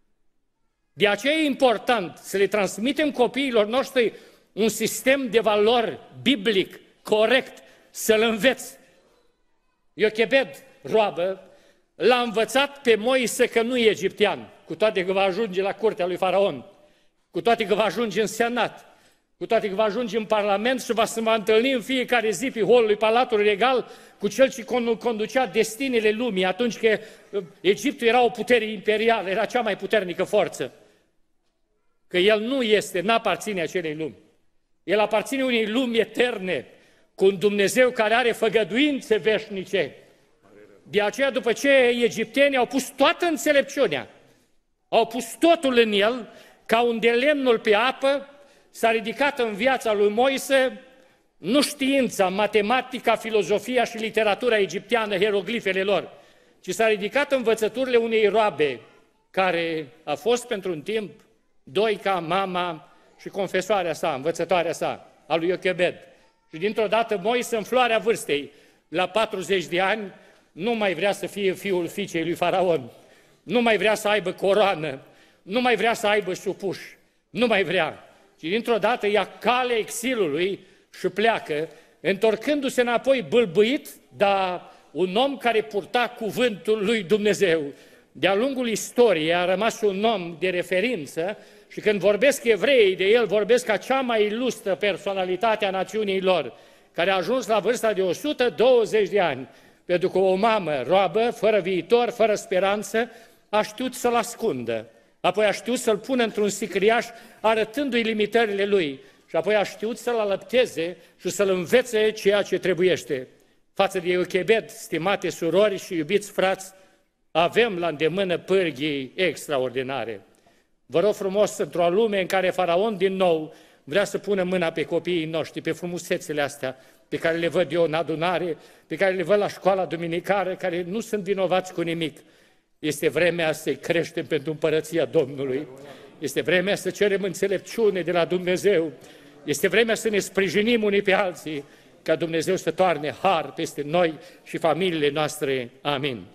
De aceea e important să le transmitem copiilor noștri un sistem de valori biblic, corect, să-l înveți. Iochebed, roabă, l-a învățat pe Moise că nu e egiptean, cu toate că va ajunge la curtea lui Faraon, cu toate că va ajunge în senat, cu toate că va ajunge în parlament și se va întâlni în fiecare zi pe holul lui Palatului Regal cu cel ce conducea destinele lumii, atunci că Egiptul era o putere imperială, era cea mai puternică forță. Că el n-aparține acelei lumi. El aparține unei lumi eterne, cu un Dumnezeu care are făgăduințe veșnice. De aceea, după ce egiptenii au pus toată înțelepciunea, au pus totul în el, ca unde lemnul pe apă, s-a ridicat în viața lui Moise nu știința, matematica, filozofia și literatura egipteană, hieroglifele lor, ci s-a ridicat învățăturile unei roabe, care a fost pentru un timp doica, mama și confesoarea sa, învățătoarea sa, a lui Iochebed. Și dintr-o dată Moise, în floarea vârstei, la 40 de ani, nu mai vrea să fie fiul fiicei lui Faraon, nu mai vrea să aibă coroană, nu mai vrea să aibă supuși, nu mai vrea. Și dintr-o dată ia calea exilului și pleacă, întorcându-se înapoi bâlbâit, dar un om care purta cuvântul lui Dumnezeu. De-a lungul istoriei a rămas un om de referință și când vorbesc evreii de el, vorbesc ca cea mai ilustră personalitate a națiunii lor, care a ajuns la vârsta de 120 de ani, pentru că o mamă roabă, fără viitor, fără speranță, a știut să-l ascundă, apoi a știut să-l pună într-un sicriaș, arătându-i limitările lui, și apoi a știut să-l alăpteze și să-l învețe ceea ce trebuiește. Față de Iochebed, stimate surori și iubiți frați, avem la îndemână pârghii extraordinare. Vă rog frumos, într-o lume în care Faraon din nou vrea să pună mâna pe copiii noștri, pe frumusețele astea pe care le văd eu în adunare, pe care le văd la școala duminicară, care nu sunt vinovați cu nimic. Este vremea să-i creștem pentru împărăția Domnului. Este vremea să cerem înțelepciune de la Dumnezeu. Este vremea să ne sprijinim unii pe alții, ca Dumnezeu să toarne har peste noi și familiile noastre. Amin.